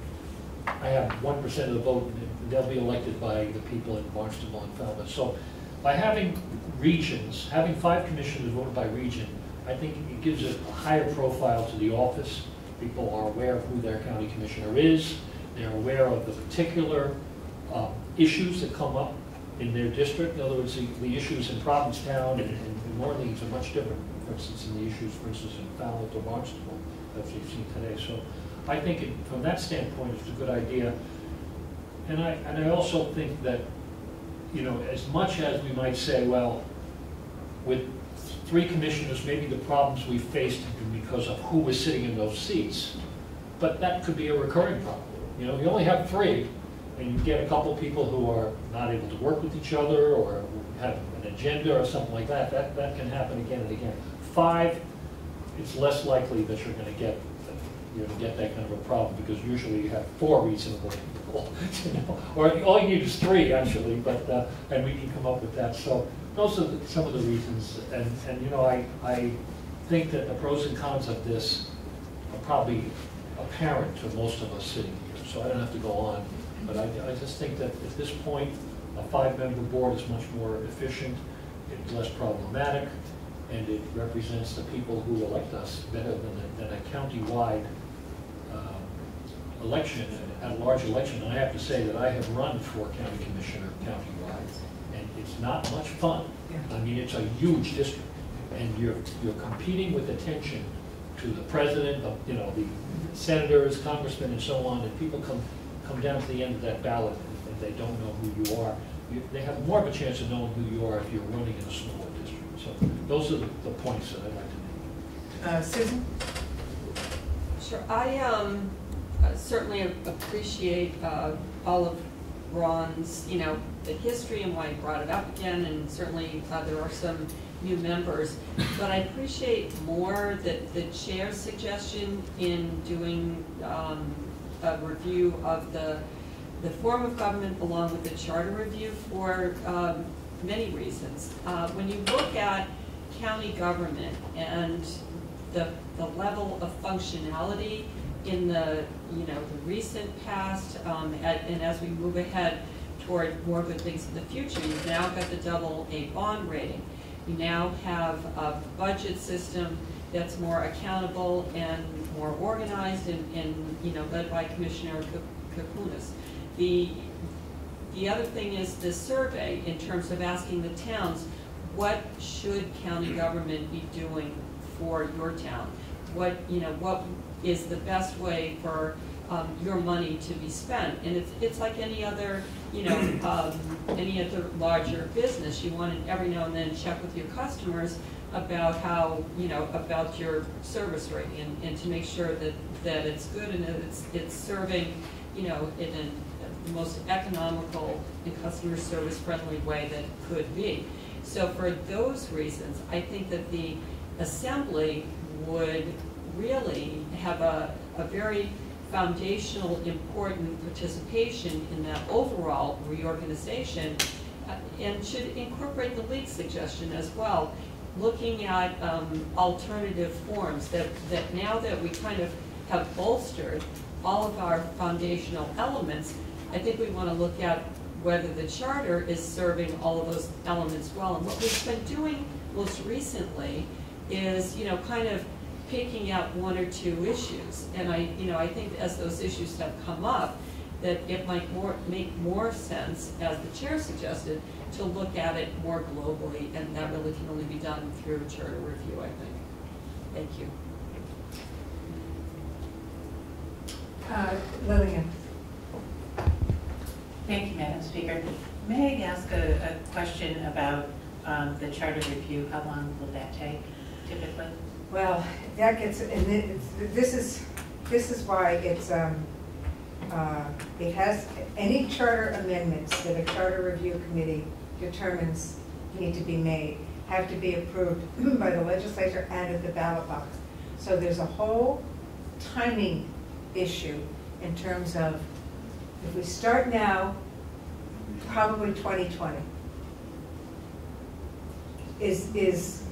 I have one percent of the vote, and they'll be elected by the people in Barnstable and Falmouth. So by having regions, having five commissioners voted by region, I think it gives a higher profile to the office. People are aware of who their county commissioner is. They're aware of the particular uh, issues that come up in their district. In other words, the, the issues in Provincetown and, and, and New Orleans are much different, for instance, in the issues, for instance, in Falmouth or Barnstable, as we've seen today. So I think it, from that standpoint, it's a good idea. And I, and I also think that, you know, as much as we might say, well, with three commissioners, maybe the problems we faced have been because of who was sitting in those seats, but that could be a recurring problem. You know, you only have three, and you get a couple people who are not able to work with each other or have an agenda or something like that. That, that can happen again and again. Five, it's less likely that you're going to get you're going to get that kind of a problem because usually you have four reasonable people, you know, or all you need is three actually. But uh, and we can come up with that. So those are the, some of the reasons. And and you know, I I think that the pros and cons of this are probably apparent to most of us sitting here. So I don't have to go on. But I, I just think that at this point, a five-member board is much more efficient, it's less problematic, and it represents the people who elect us better than a, than a county-wide uh, election, a large election. And I have to say that I have run for county commissioner county-wide, and it's not much fun. I mean, it's a huge district, and you're you're competing with attention to the president, of, you know, the senators, congressmen, and so on, and people come. come down to the end of that ballot and they don't know who you are. You, they have more of a chance of knowing who you are if you're running in a smaller district. So those are the, the points that I'd like to make. Uh, Susan? Sure. I um, uh, certainly appreciate uh, all of Ron's, you know, the history and why he brought it up again, and certainly uh, there are some new members. But I appreciate more that the chair's suggestion in doing um, a review of the the form of government along with the charter review for um, many reasons. Uh, when you look at county government and the, the level of functionality in the, you know, the recent past, um, at, and as we move ahead toward more good things in the future, you've now got the double A bond rating. You now have a budget system that's more accountable and more organized and, and you know, led by Commissioner Kukunis. The, the other thing is the survey in terms of asking the towns, what should county government be doing for your town? What, you know, what is the best way for um, your money to be spent? And it's, it's like any other, you know, um, any other larger business. You want to every now and then check with your customers about how, you know, about your service rating and, and to make sure that, that it's good and that it's, it's serving, you know, in a, the most economical and customer service friendly way that could be. So for those reasons, I think that the assembly would really have a, a very foundational, important participation in that overall reorganization uh, and should incorporate the league suggestion as well, looking at um, alternative forms that, that now that we kind of have bolstered all of our foundational elements, I think we want to look at whether the charter is serving all of those elements well. And what we've been doing most recently is, you know, kind of picking out one or two issues. And I, you know, I think as those issues have come up, that it might more make more sense, as the chair suggested, to look at it more globally, and that really can only be done through charter review, I think. Thank you. Uh, Lillian. Thank you, Madam Speaker. May I ask a, a question about um, the charter review? How long will that take, typically? Well, that gets, and it's, this is this is why it's um, uh, it has any charter amendments that a charter review committee determines need to be made have to be approved by the legislature and at the ballot box. So there's a whole timing issue in terms of if we start now, probably twenty twenty. Is is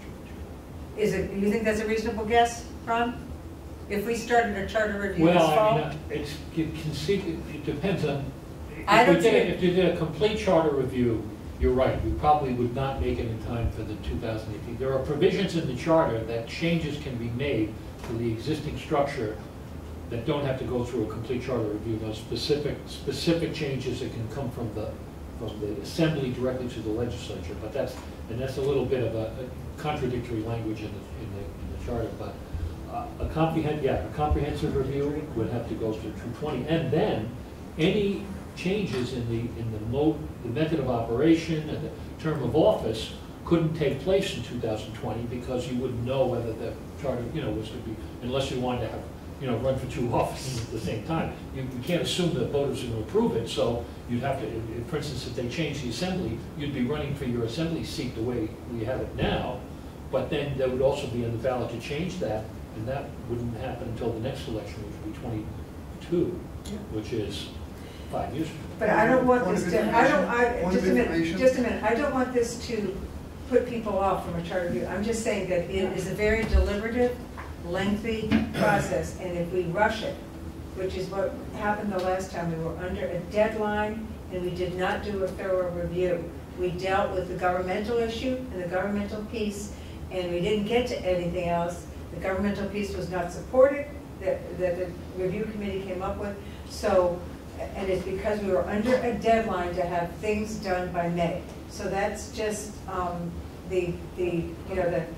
is it? You think that's a reasonable guess, Ron? If we started a charter review this Well, fall? I mean, it's, you can see, it depends on, I if you don't did, see- a- if you did a complete charter review, you're right, we probably would not make it in time for the two thousand eighteen. There are provisions in the charter that changes can be made to the existing structure that don't have to go through a complete charter review. Those specific, specific changes that can come from the, from the assembly directly to the legislature, but that's, and that's a little bit of a, a contradictory language in the, in the, in the charter, but uh, a comprehend, yeah, a comprehensive review would have to go through two twenty, and then any changes in the, in the mode, the method of operation and the term of office couldn't take place in two thousand twenty because you wouldn't know whether the charter, you know, was going to be, unless you wanted to have, you know, run for two offices at the same time. You, you can't assume that voters are going to approve it, so you'd have to, if, for instance, if they change the assembly, you'd be running for your assembly seat the way we have it now, but then there would also be on the ballot to change that, and that wouldn't happen until the next election, which would be twenty-two, which is five years from now. But I don't want Point this of to, I don't, I, Point just of a minute, information. just a minute, I don't want this to put people off from a charter review. I'm just saying that it is a very deliberative, lengthy process, and if we rush it, which is what happened the last time, we were under a deadline and we did not do a thorough review. We dealt with the governmental issue and the governmental piece, and we didn't get to anything else. The governmental piece was not supported, that, that the review committee came up with. So, and it's because we were under a deadline to have things done by May. So that's just um, the, the, you know, the,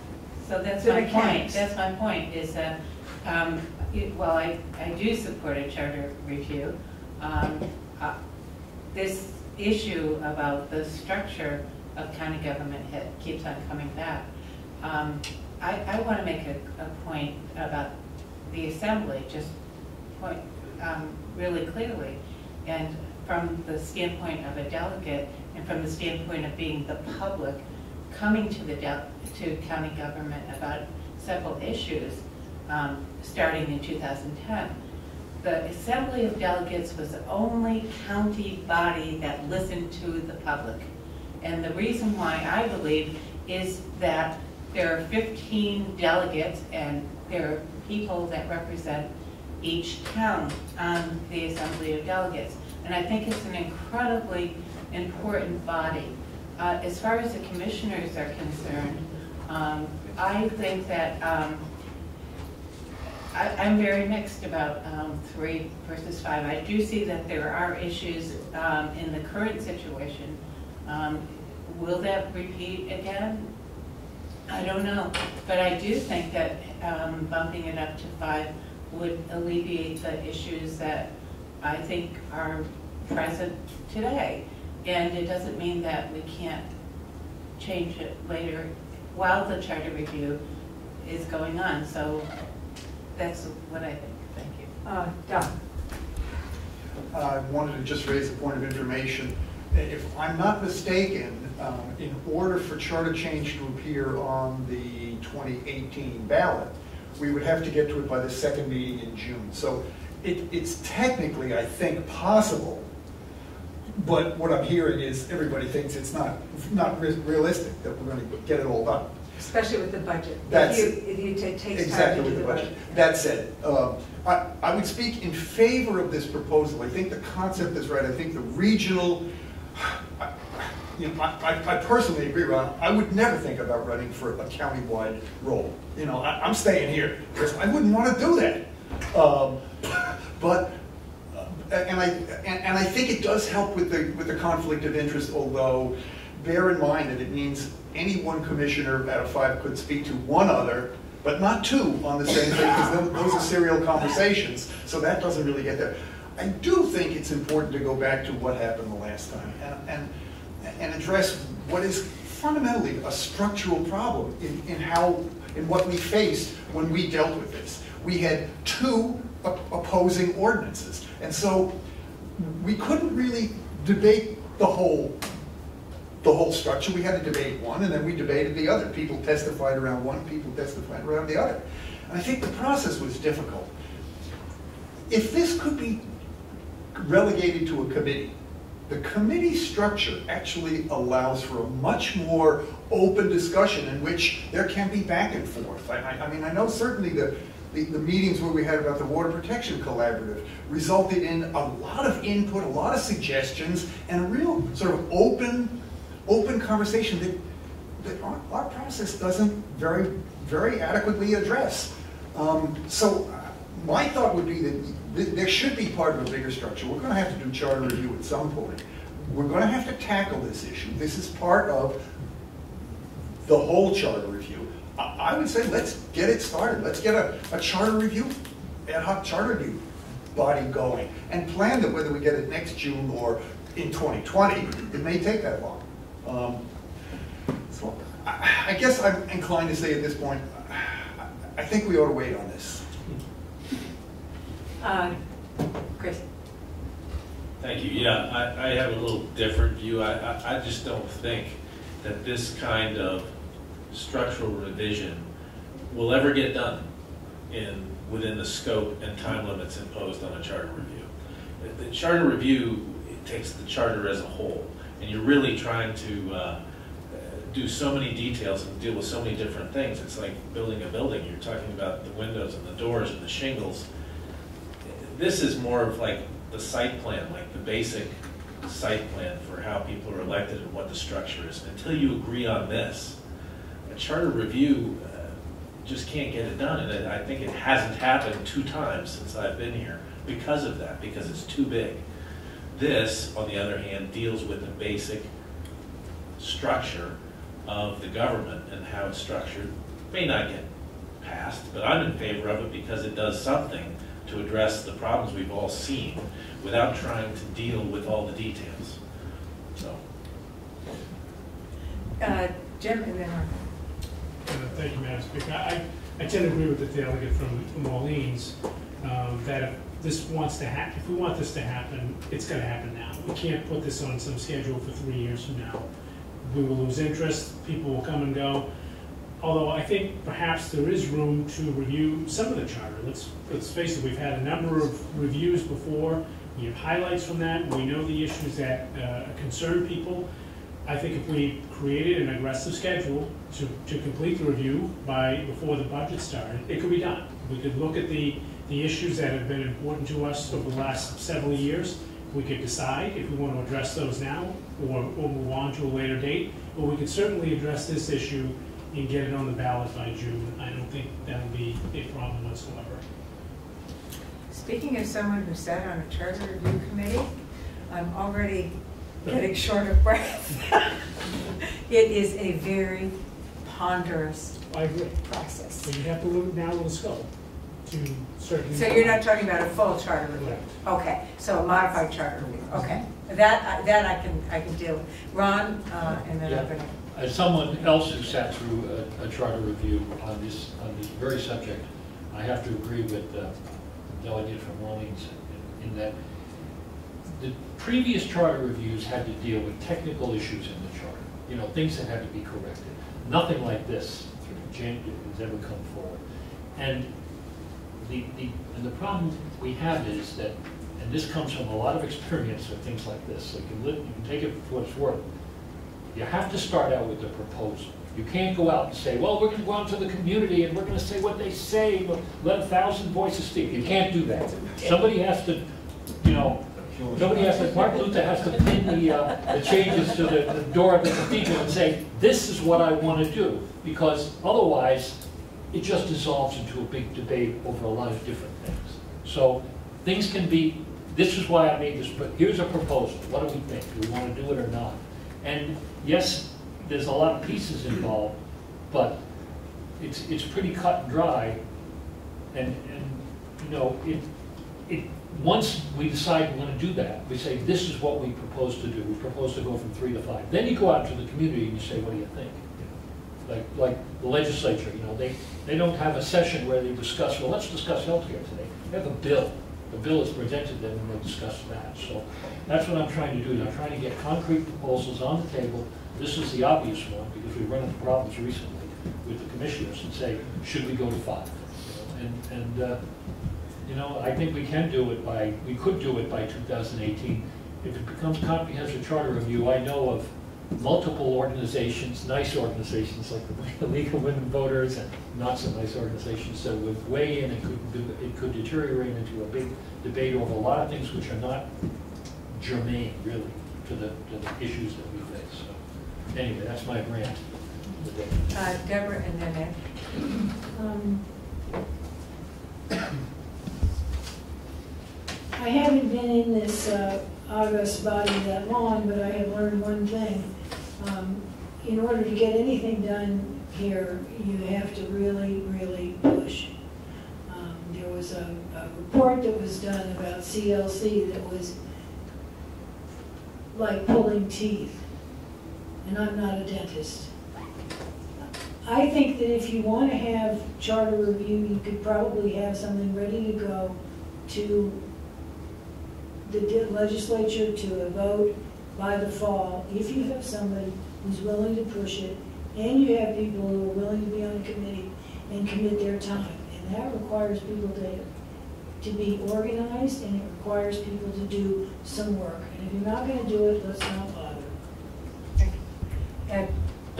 So that's the my mechanics. point. That's my point, is that, um, it- while I, I do support a charter review, um, uh, this issue about the structure of county government hit, keeps on coming back. Um, I, I want to make a, a point about the assembly, just point um, really clearly. And from the standpoint of a delegate and from the standpoint of being the public coming to the del to county government about several issues, um, starting in two thousand ten. The Assembly of Delegates was the only county body that listened to the public. And the reason why, I believe, is that there are fifteen delegates and there are people that represent each town on the Assembly of Delegates. And I think it's an incredibly important body. Uh, as far as the commissioners are concerned, um, I think that um, I, I'm very mixed about um, three versus five. I do see that there are issues um, in the current situation. Um, will that repeat again? I don't know, but I do think that um, bumping it up to five would alleviate the issues that I think are present today. And it doesn't mean that we can't change it later while the charter review is going on. So that's what I think. Thank you. Uh, Don. I wanted to just raise a point of information. If I'm not mistaken, um, in order for charter change to appear on the twenty eighteen ballot, we would have to get to it by the second meeting in June. So it, it's technically, I think, possible. But what I'm hearing is everybody thinks it's not not re realistic that we're going to get it all done. Especially with the budget. That's if you, if you take takes exactly time to with do the the budget. budget. That said, uh, I, I would speak in favor of this proposal. I think the concept is right. I think the regional, I, you know, I, I personally agree, Ron. I would never think about running for a county-wide role. You know, I, I'm staying here because I wouldn't want to do that. Um, but. And I and, and I think it does help with the with the conflict of interest. Although, bear in mind that it means any one commissioner out of five could speak to one other, but not two on the same thing, because those are serial conversations. So that doesn't really get there. I do think it's important to go back to what happened the last time and and, and address what is fundamentally a structural problem in, in how in what we faced when we dealt with this. We had two opposing ordinances. And so we couldn't really debate the whole, the whole structure. We had to debate one, and then we debated the other. People testified around one, people testified around the other. And I think the process was difficult. If this could be relegated to a committee, the committee structure actually allows for a much more open discussion in which there can be back and forth. I, I, I mean, I know certainly the The, the meetings where we had about the Water Protection Collaborative resulted in a lot of input, a lot of suggestions, and a real sort of open, open conversation that, that our, our process doesn't very, very adequately address. Um, so my thought would be that th there should be part of a bigger structure. We're going to have to do charter review at some point. We're going to have to tackle this issue. This is part of the whole charter review. I would say let's get it started. Let's get a, a charter review, ad hoc charter review body going, and plan that whether we get it next June or in twenty twenty, it may take that long. Um, so I, I guess I'm inclined to say at this point, I think we ought to wait on this. Uh, Chris. Thank you. Yeah, I, I have a little different view. I, I, I just don't think that this kind of structural revision will ever get done in within the scope and time limits imposed on a charter review. The, the charter review, it takes the charter as a whole, and you're really trying to uh, do so many details and deal with so many different things. It's like building a building. You're talking about the windows and the doors and the shingles. This is more of like the site plan, like the basic site plan for how people are elected and what the structure is. Until you agree on this, a charter review uh, just can't get it done, and I think it hasn't happened two times since I've been here because of that, because it's too big. This, on the other hand, deals with the basic structure of the government and how it's structured. May not get passed, but I'm in favor of it because it does something to address the problems we've all seen without trying to deal with all the details. So, Uh, Jim, and then Mark. Uh, thank you, Madam Speaker. I, I tend to agree with the delegate from, from Orleans um, that if this wants to happen, if we want this to happen, it's gonna happen now. We can't put this on some schedule for three years from now. We will lose interest, people will come and go. Although I think perhaps there is room to review some of the charter. Let's, let's face it, we've had a number of reviews before. We have highlights from that. We know the issues that uh, concern people. I think if we created an aggressive schedule to, to complete the review by, before the budget started, it could be done. We could look at the, the issues that have been important to us over the last several years. We could decide if we want to address those now or, or move on to a later date. But we could certainly address this issue and get it on the ballot by June. I don't think that would be a problem whatsoever. Speaking of someone who sat on a charter review committee, I'm already getting short of breath. It is a very ponderous I agree. process. So you have to look now with a scope to certainly. So you're not talking about a full charter review? Correct. Okay, so a modified charter review, okay. That, that I can, I can deal with. Ron, uh, and then I'm Yeah. gonna. As someone else who sat through a, a charter review on this, on this very subject, I have to agree with the delegate from Orleans in, in that the previous charter reviews had to deal with technical issues in the charter, you know, things that had to be corrected. Nothing like this has ever come forward. And the, the, and the problem we have is that, and this comes from a lot of experience with things like this, so you can, live, you can take it for what it's worth. You have to start out with the proposal. You can't go out and say, well, we're going to go out to the community and we're going to say what they say, but let a thousand voices speak. You can't do that. Somebody has to, you know, somebody has to, Martin Luther has to pin the, uh, the changes to the, the door of the cathedral and say, this is what I want to do. Because otherwise, it just dissolves into a big debate over a lot of different things. So things can be, this is why I made this, but here's a proposal. What do we think? Do we want to do it or not? And yes, there's a lot of pieces involved, but it's it's pretty cut and dry. And and you know, it it once we decide we want to do that, we say this is what we propose to do. We propose to go from three to five. Then you go out to the community and you say, what do you think? You know, like like the legislature, you know, they they don't have a session where they discuss. Well, let's discuss healthcare today. They have a bill. The bill is presented to them and they discuss that. So that's what I'm trying to do. I'm trying to get concrete proposals on the table. This is the obvious one because we've run into problems recently with the commissioners and say, should we go to five? You know, and and uh, you know, I think we can do it by, we could do it by two thousand eighteen. If it becomes comprehensive charter review, I know of multiple organizations, nice organizations like the League of Women Voters and not so nice organizations that would weigh in and could, it could deteriorate into a big debate over a lot of things which are not germane, really, to the, to the issues that we face. So, anyway, that's my rant. Uh, Deborah and then Ed. Um, I haven't been in this uh, august body that long, but I have learned one thing. Um, in order to get anything done here, you have to really, really push. Um, there was a, a report that was done about C L C that was like pulling teeth, and I'm not a dentist. I think that if you want to have charter review, you could probably have something ready to go to the legislature to a vote by the fall, if you have somebody who's willing to push it, and you have people who are willing to be on a committee and commit their time. And that requires people to, to be organized, and it requires people to do some work. And if you're not going to do it, let's not bother. Ed.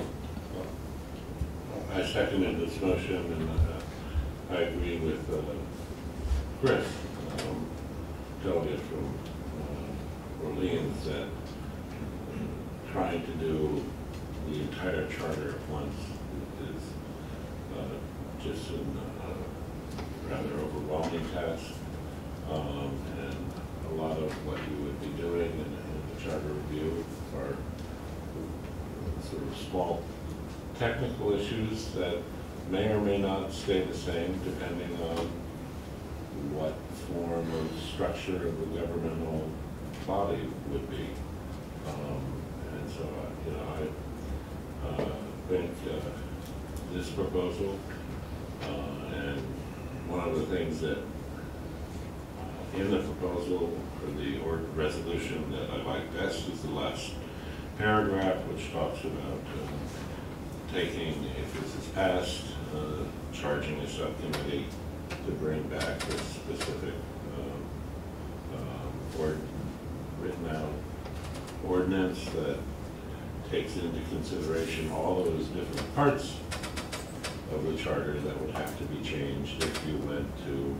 I seconded this motion, and uh, I agree with uh, Chris, um, delegate from uh, Orleans, that uh, trying to do the entire charter at once is uh, just a uh, rather overwhelming task, um, and a lot of what you would be doing in, in the charter review are sort of small technical issues that may or may not stay the same depending on what form of structure of the governmental body would be. Um, and so, uh, you know, I uh, think uh, this proposal, uh, and one of the things that uh, in the proposal for the or resolution that I like best is the last paragraph, which talks about uh, taking, if this is passed, uh, charging a subcommittee to bring back a specific uh, um, or written out ordinance that takes into consideration all those different parts of the charter that would have to be changed if you went to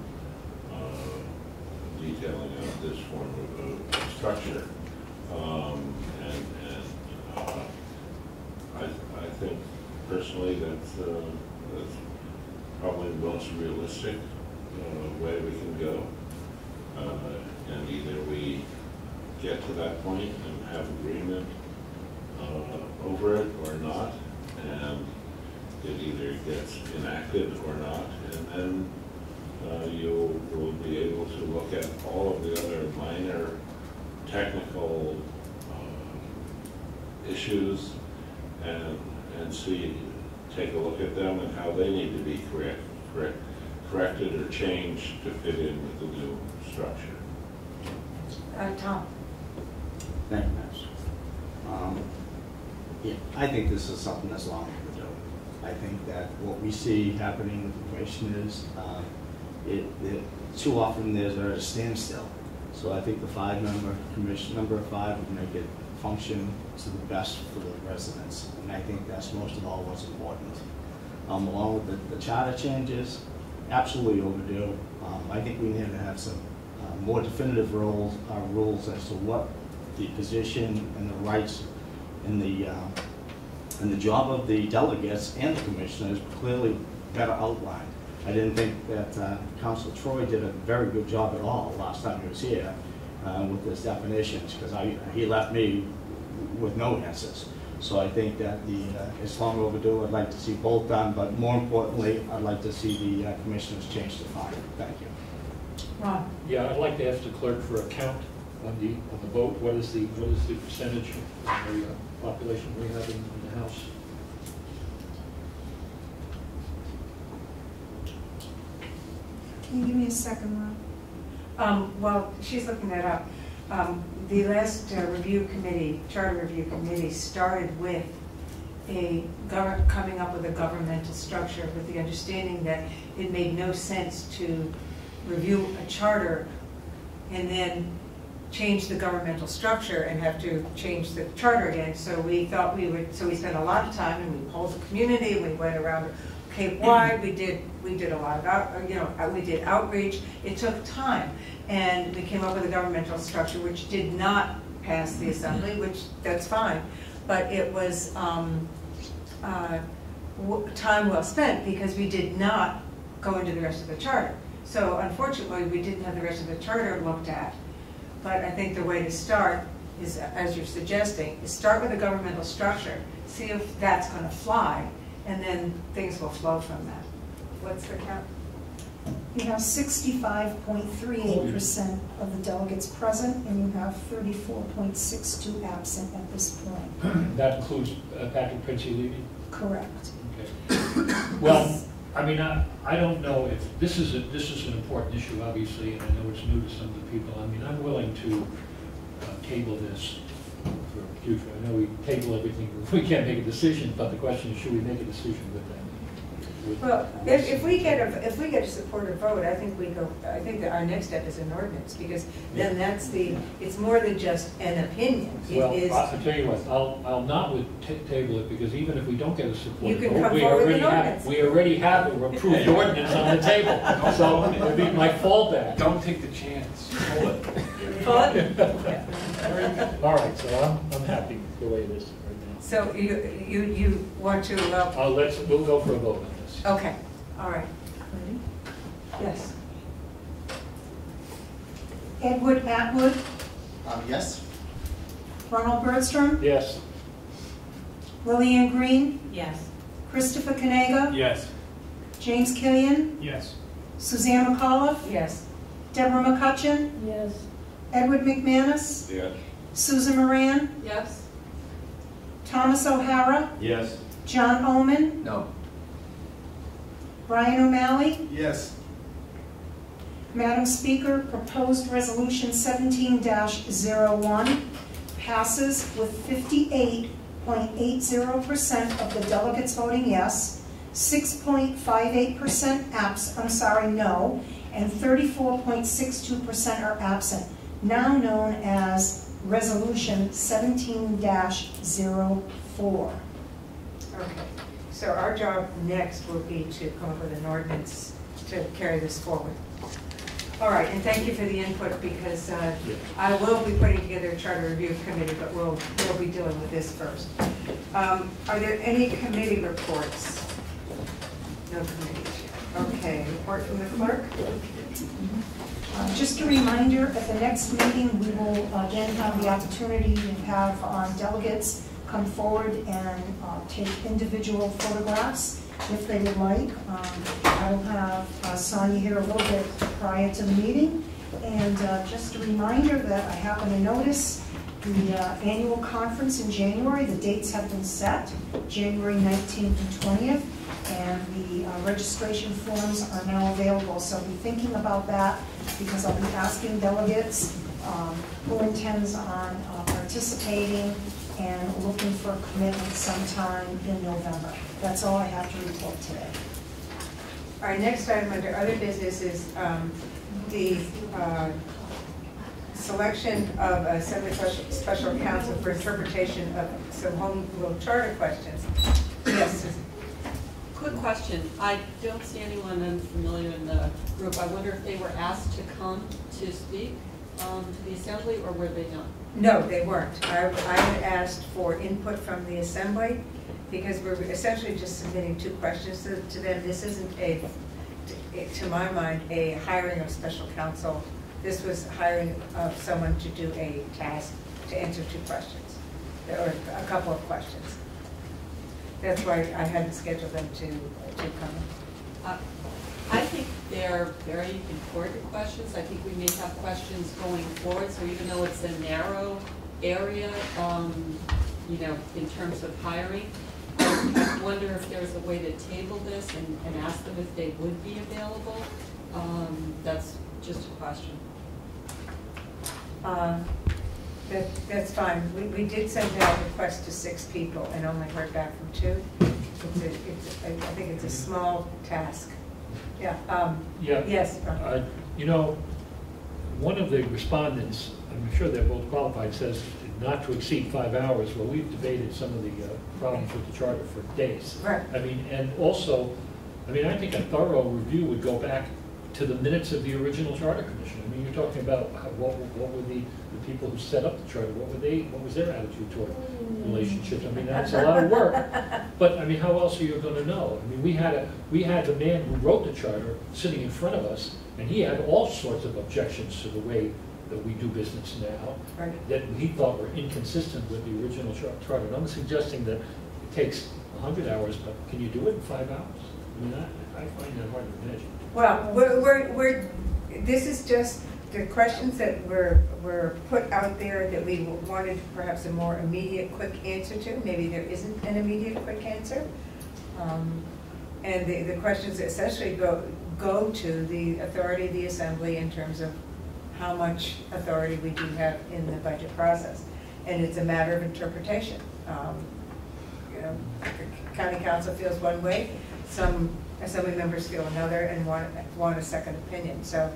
uh, detailing out this form of, of structure. Um, and and uh, I, I think personally that's, uh, that's probably the most realistic uh, way we can go. Uh, and either we get to that point and have agreement uh, over it or not, and it either gets enacted or not, and then uh, you will be able to look at all of the other minor technical uh, issues and and see, take a look at them and how they need to be correct, correct, corrected or changed to fit in with the new structure. Uh, Tom? Thank you, Master. Um, yeah, I think this is something that's long overdue. I think that what we see happening with the commission is uh, it, it too often there's a standstill. So I think the five-member commission, number of five, would make it function to the best for the residents, and I think that's most of all what's important. Um, along with the, the charter changes, absolutely overdue. Um, I think we need to have some uh, more definitive rules, uh, rules as to what the position and the rights and the uh, and the job of the delegates and the commissioners clearly better outlined. I didn't think that uh, Councilor Troy did a very good job at all last time he was here uh, with his definitions, because I he left me with no answers. So I think that the uh, it's long overdue. I'd like to see both done, but more importantly, I'd like to see the uh, commissioners change to five. Thank you. Ron? Yeah, I'd like to ask the clerk for a count on the on the vote. What is the what is the percentage of the uh, population we have in, in the House? Can you give me a second, Ron? Um, well, she's looking that up. Um, the last uh, review committee, charter review committee, started with a gov coming up with a governmental structure with the understanding that it made no sense to review a charter and then change the governmental structure and have to change the charter again. So we thought we would, so we spent a lot of time and we polled the community and we went around Cape wide, we did we did a lot of out, you know we did outreach. It took time, and we came up with a governmental structure which did not pass the assembly, which that's fine, but it was um, uh, w time well spent because we did not go into the rest of the charter. So unfortunately, we didn't have the rest of the charter looked at. But I think the way to start is, as you're suggesting, is start with a governmental structure, see if that's going to fly, and then things will flow from that. What's the count? You have sixty-five point three eight percent of the delegates present, and you have thirty-four point six two absent at this point. That includes uh, Patrick Princey leaving? Correct. Okay. Well, I mean, I, I don't know if, this is, a, this is an important issue, obviously, and I know it's new to some of the people. I mean, I'm willing to uh, table this for future. I know we table everything, we can't make a decision, but the question is, should we make a decision with them? With Well, if, if we get a if we get a supportive vote, I think we go. I think that our next step is an ordinance, because then that's the. It's more than just an opinion. It Well, is. I'll tell you what, I'll, I'll not with t table it, because even if we don't get a support You can vote, come we forward with already an have, ordinance. we already have a approved ordinance on the table. So it'll be my fallback. Don't take the chance. Hold it. Fun. All right, so I'm, I'm happy the way it is right now. So you you you want to? Uh, Uh, let's, we'll go for a vote on this. okay. All right. Ready? Yes. Edward Atwood, Um, yes. Ronald Bergstrom, Yes. Lillian Green, Yes. Christopher Canega, Yes. James Killian, Yes. Suzanne McAuliffe, Yes. Deborah McCutcheon, Yes. Edward McManus, Yes. Susan Moran, Yes? Thomas O'Hara, Yes. John Oman, No. Brian O'Malley, Yes. Madam Speaker, proposed resolution seventeen dash zero one passes with fifty-eight point eight zero percent of the delegates voting yes, six point five eight percent abs, I'm sorry, no, and thirty-four point six two percent are absent, now known as resolution seventeen dash zero four. Okay, so our job next will be to come up with an ordinance to carry this forward. All right, and thank you for the input, because uh, I will be putting together a charter review committee, but we'll, we'll be dealing with this first. Um, are there any committee reports? No committees. Okay, report from the clerk? Uh, Just a reminder, at the next meeting, we will again have the opportunity to have uh, delegates come forward and uh, take individual photographs if they would like. Um, I will have uh, Sonia here a little bit prior to the meeting. And uh, just a reminder that I happen to notice the uh, annual conference in January, the dates have been set, January nineteenth and twentieth, and the uh, registration forms are now available. So be thinking about that, because I'll be asking delegates um, who intends on uh, participating and looking for a commitment sometime in November. That's all I have to report today. Our next item under other business is um, the uh, selection of a Assembly Special Counsel for interpretation of some home rule charter questions. Yes, Susan. Quick question. I don't see anyone unfamiliar in the group. I wonder if they were asked to come to speak um, to the Assembly, or were they not? No, they weren't. I, I had asked for input from the Assembly, because we're essentially just submitting two questions to, to them. This isn't a, to, to my mind, a hiring of special counsel. This was hiring of someone to do a task, to answer two questions, or a couple of questions. That's why I hadn't scheduled them to, to come. Uh, I think they're very important questions. I think we may have questions going forward, so even though it's a narrow area, um, you know, in terms of hiring, I wonder if there's a way to table this and, and ask them if they would be available. Um, that's just a question. Uh, that, that's fine. We, we did send out requests to six people and only heard back from two. It's a, it's a, I think it's a small task. Yeah. Um, yeah. Yes. Uh, you know, one of the respondents, I'm sure they're both qualified, says not to exceed five hours. Well, we've debated some of the uh, problems with the charter for days. Right. I mean, and also, I mean, I think a thorough review would go back to the minutes of the original charter commission. I mean, you're talking about how, what, what were the, the people who set up the charter, what were they, what was their attitude toward relationships? I mean, that's a lot of work. But I mean, how else are you going to know? I mean, we had a, we had the man who wrote the charter sitting in front of us, and he had all sorts of objections to the way that we do business now, right, that he thought were inconsistent with the original charter. And I'm suggesting that it takes a hundred hours, but can you do it in five hours? I mean, I, I find that hard to imagine. Well, we're, we're, we're, this is just the questions that were, were put out there that we wanted perhaps a more immediate, quick answer to. Maybe there isn't an immediate, quick answer. Um, and the, the questions essentially go, go to the authority of the Assembly in terms of how much authority we do have in the budget process. And it's a matter of interpretation. Um, you know, the county council feels one way, some Assembly members feel another, and want, want a second opinion. So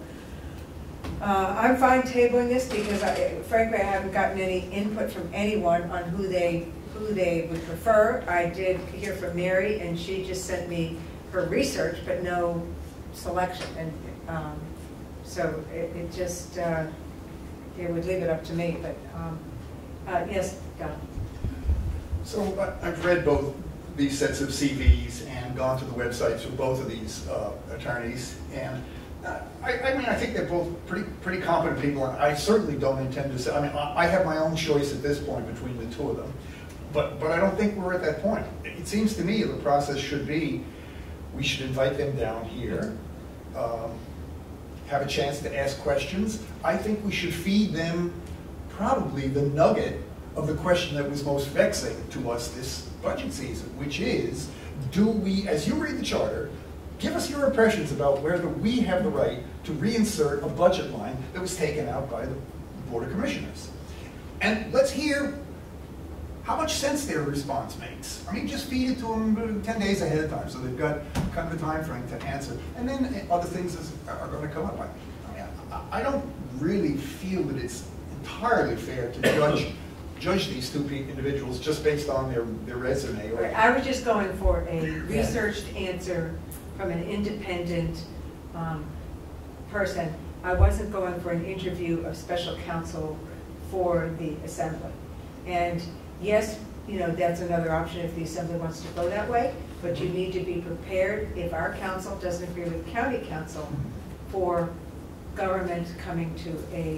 uh, I'm fine tabling this, because I, frankly I haven't gotten any input from anyone on who they, who they would prefer. I did hear from Mary, and she just sent me her research, but no selection. And um, so it, it just, uh, it would leave it up to me. But um, uh, yes, Don. So uh, I've read both these sets of C Vs and gone to the websites of both of these uh, attorneys, and uh, I, I mean, I think they're both pretty pretty competent people, and I certainly don't intend to say, I mean, I, I have my own choice at this point between the two of them, but, but I don't think we're at that point. It seems to me the process should be, we should invite them down here, um, have a chance to ask questions. I think we should feed them probably the nugget of the question that was most vexing to us this budget season, which is, do we, as you read the charter, give us your impressions about whether we have the right to reinsert a budget line that was taken out by the Board of Commissioners. And let's hear how much sense their response makes. I mean, just feed it to them ten days ahead of time, so they've got kind of a time frame to answer. And then other things is, are going to come up. I, mean, I, I don't really feel that it's entirely fair to judge judge these two individuals just based on their, their resume. Or, Right, I was just going for a researched answer from an independent um, person. I wasn't going for an interview of special counsel for the assembly. And yes, you know, that's another option if the assembly wants to go that way, but you need to be prepared if our council doesn't agree with county council for government coming to a,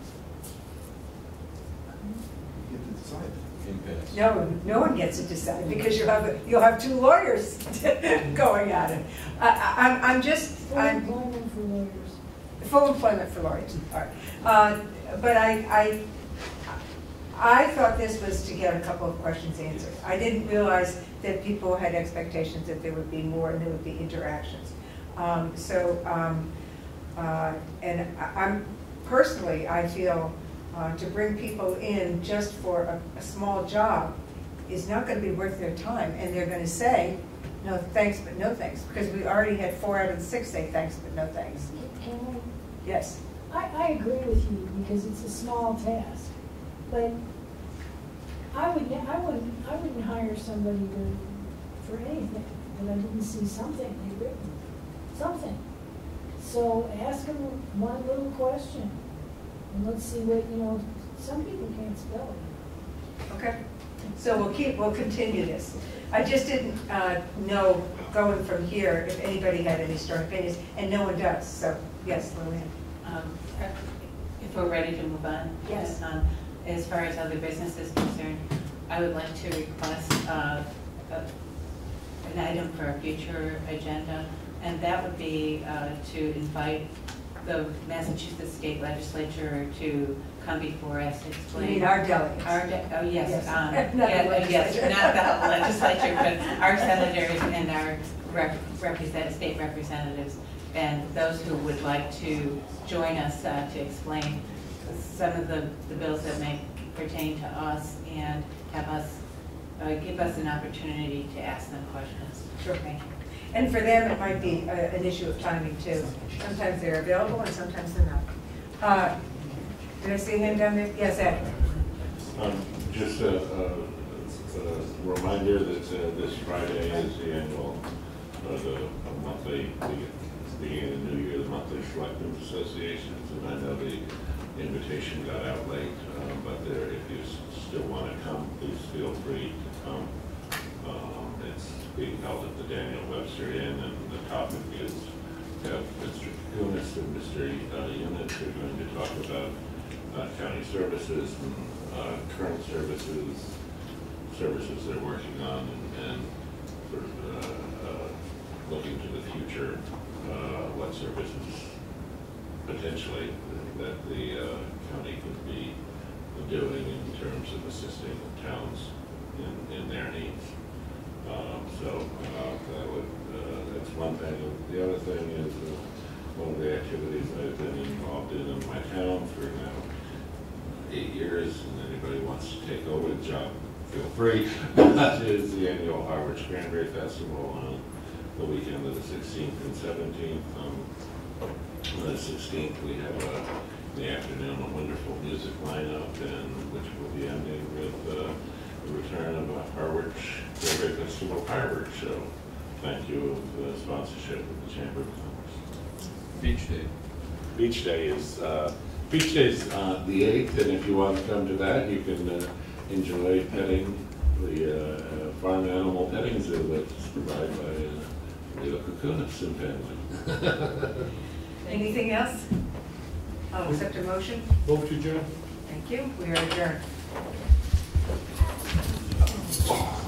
no, no one gets to decide because you'll have, a, you'll have two lawyers going at it. I, I, I'm, I'm just, Full I'm, employment for lawyers. Full employment for lawyers, all right. Uh, but I, I, I thought this was to get a couple of questions answered. I didn't realize that people had expectations that there would be more and there would be interactions. Um, so, um, uh, and I, I'm, personally, I feel uh, to bring people in just for a, a small job is not going to be worth their time. And they're going to say, no thanks, but no thanks. Because we already had four out of the six say thanks, but no thanks. Can Yes. I, I agree with you because it's a small task, but I would, I wouldn't, I wouldn't hire somebody to, for anything that I didn't see something they've written, something. So ask them one little question, and let's see what, you know, some people can't spell it. Okay. So we'll keep, we'll continue this. I just didn't uh, know going from here if anybody had any strong opinions, and no one does. So yes, Lillian. Um, if we're ready to move on. Yes. Um, as far as other business is concerned, I would like to request uh, a, an item for a future agenda, and that would be uh, to invite the Massachusetts State Legislature to come before us to explain. You mean our delegates? Our de oh yes, Yes. um, Not yeah, the yes, legislature. not the legislature, but our senators and our rep represent state representatives, and those who would like to join us uh, to explain some of the, the bills that may pertain to us and have us uh, give us an opportunity to ask them questions. Sure. Thank you. And for them, it might be a, an issue of timing too. Sometimes they're available and sometimes they're not. Uh, did I see a hand down there? Yes, Ed. Um, just a, a, a reminder that uh, this Friday is the annual, uh, the a monthly, the beginning of the new year, the monthly selectmen's associations, and I know the invitation got out late, uh, but there, if you still want to come, please feel free to come. Um, it's being held at the Daniel Webster Inn, and the topic is have Mister Kunis and Mister Uh, Unit are going to talk about uh, county services and uh, current services, services they're working on, and, and sort of uh, uh, looking to the future, uh, what services potentially that the uh, county could be doing in terms of assisting the towns in, in their needs. Um, so uh, that would, uh, that's one thing. The other thing is uh, one of the activities I've been involved in in my town for now eight years, and anybody wants to take over the job, feel free. That is the annual Harvard Cranberry Festival on the weekend of the sixteenth and seventeenth. Um, on the sixteenth, we have a, in the afternoon a wonderful music lineup, and which will be ending with uh, the return of a Harvard Cranberry Festival fireworks show. Thank you for the sponsorship of the Chamber of Commerce. Beach Day. Beach Day is uh, Beach Day is uh, the eighth, and if you want to come to that, you can uh, enjoy petting the uh, uh, farm animal petting zoo that's provided by uh, Leo Kukunis and family. Anything else? I'll accept a motion. Vote to adjourn. Thank you. We are adjourned.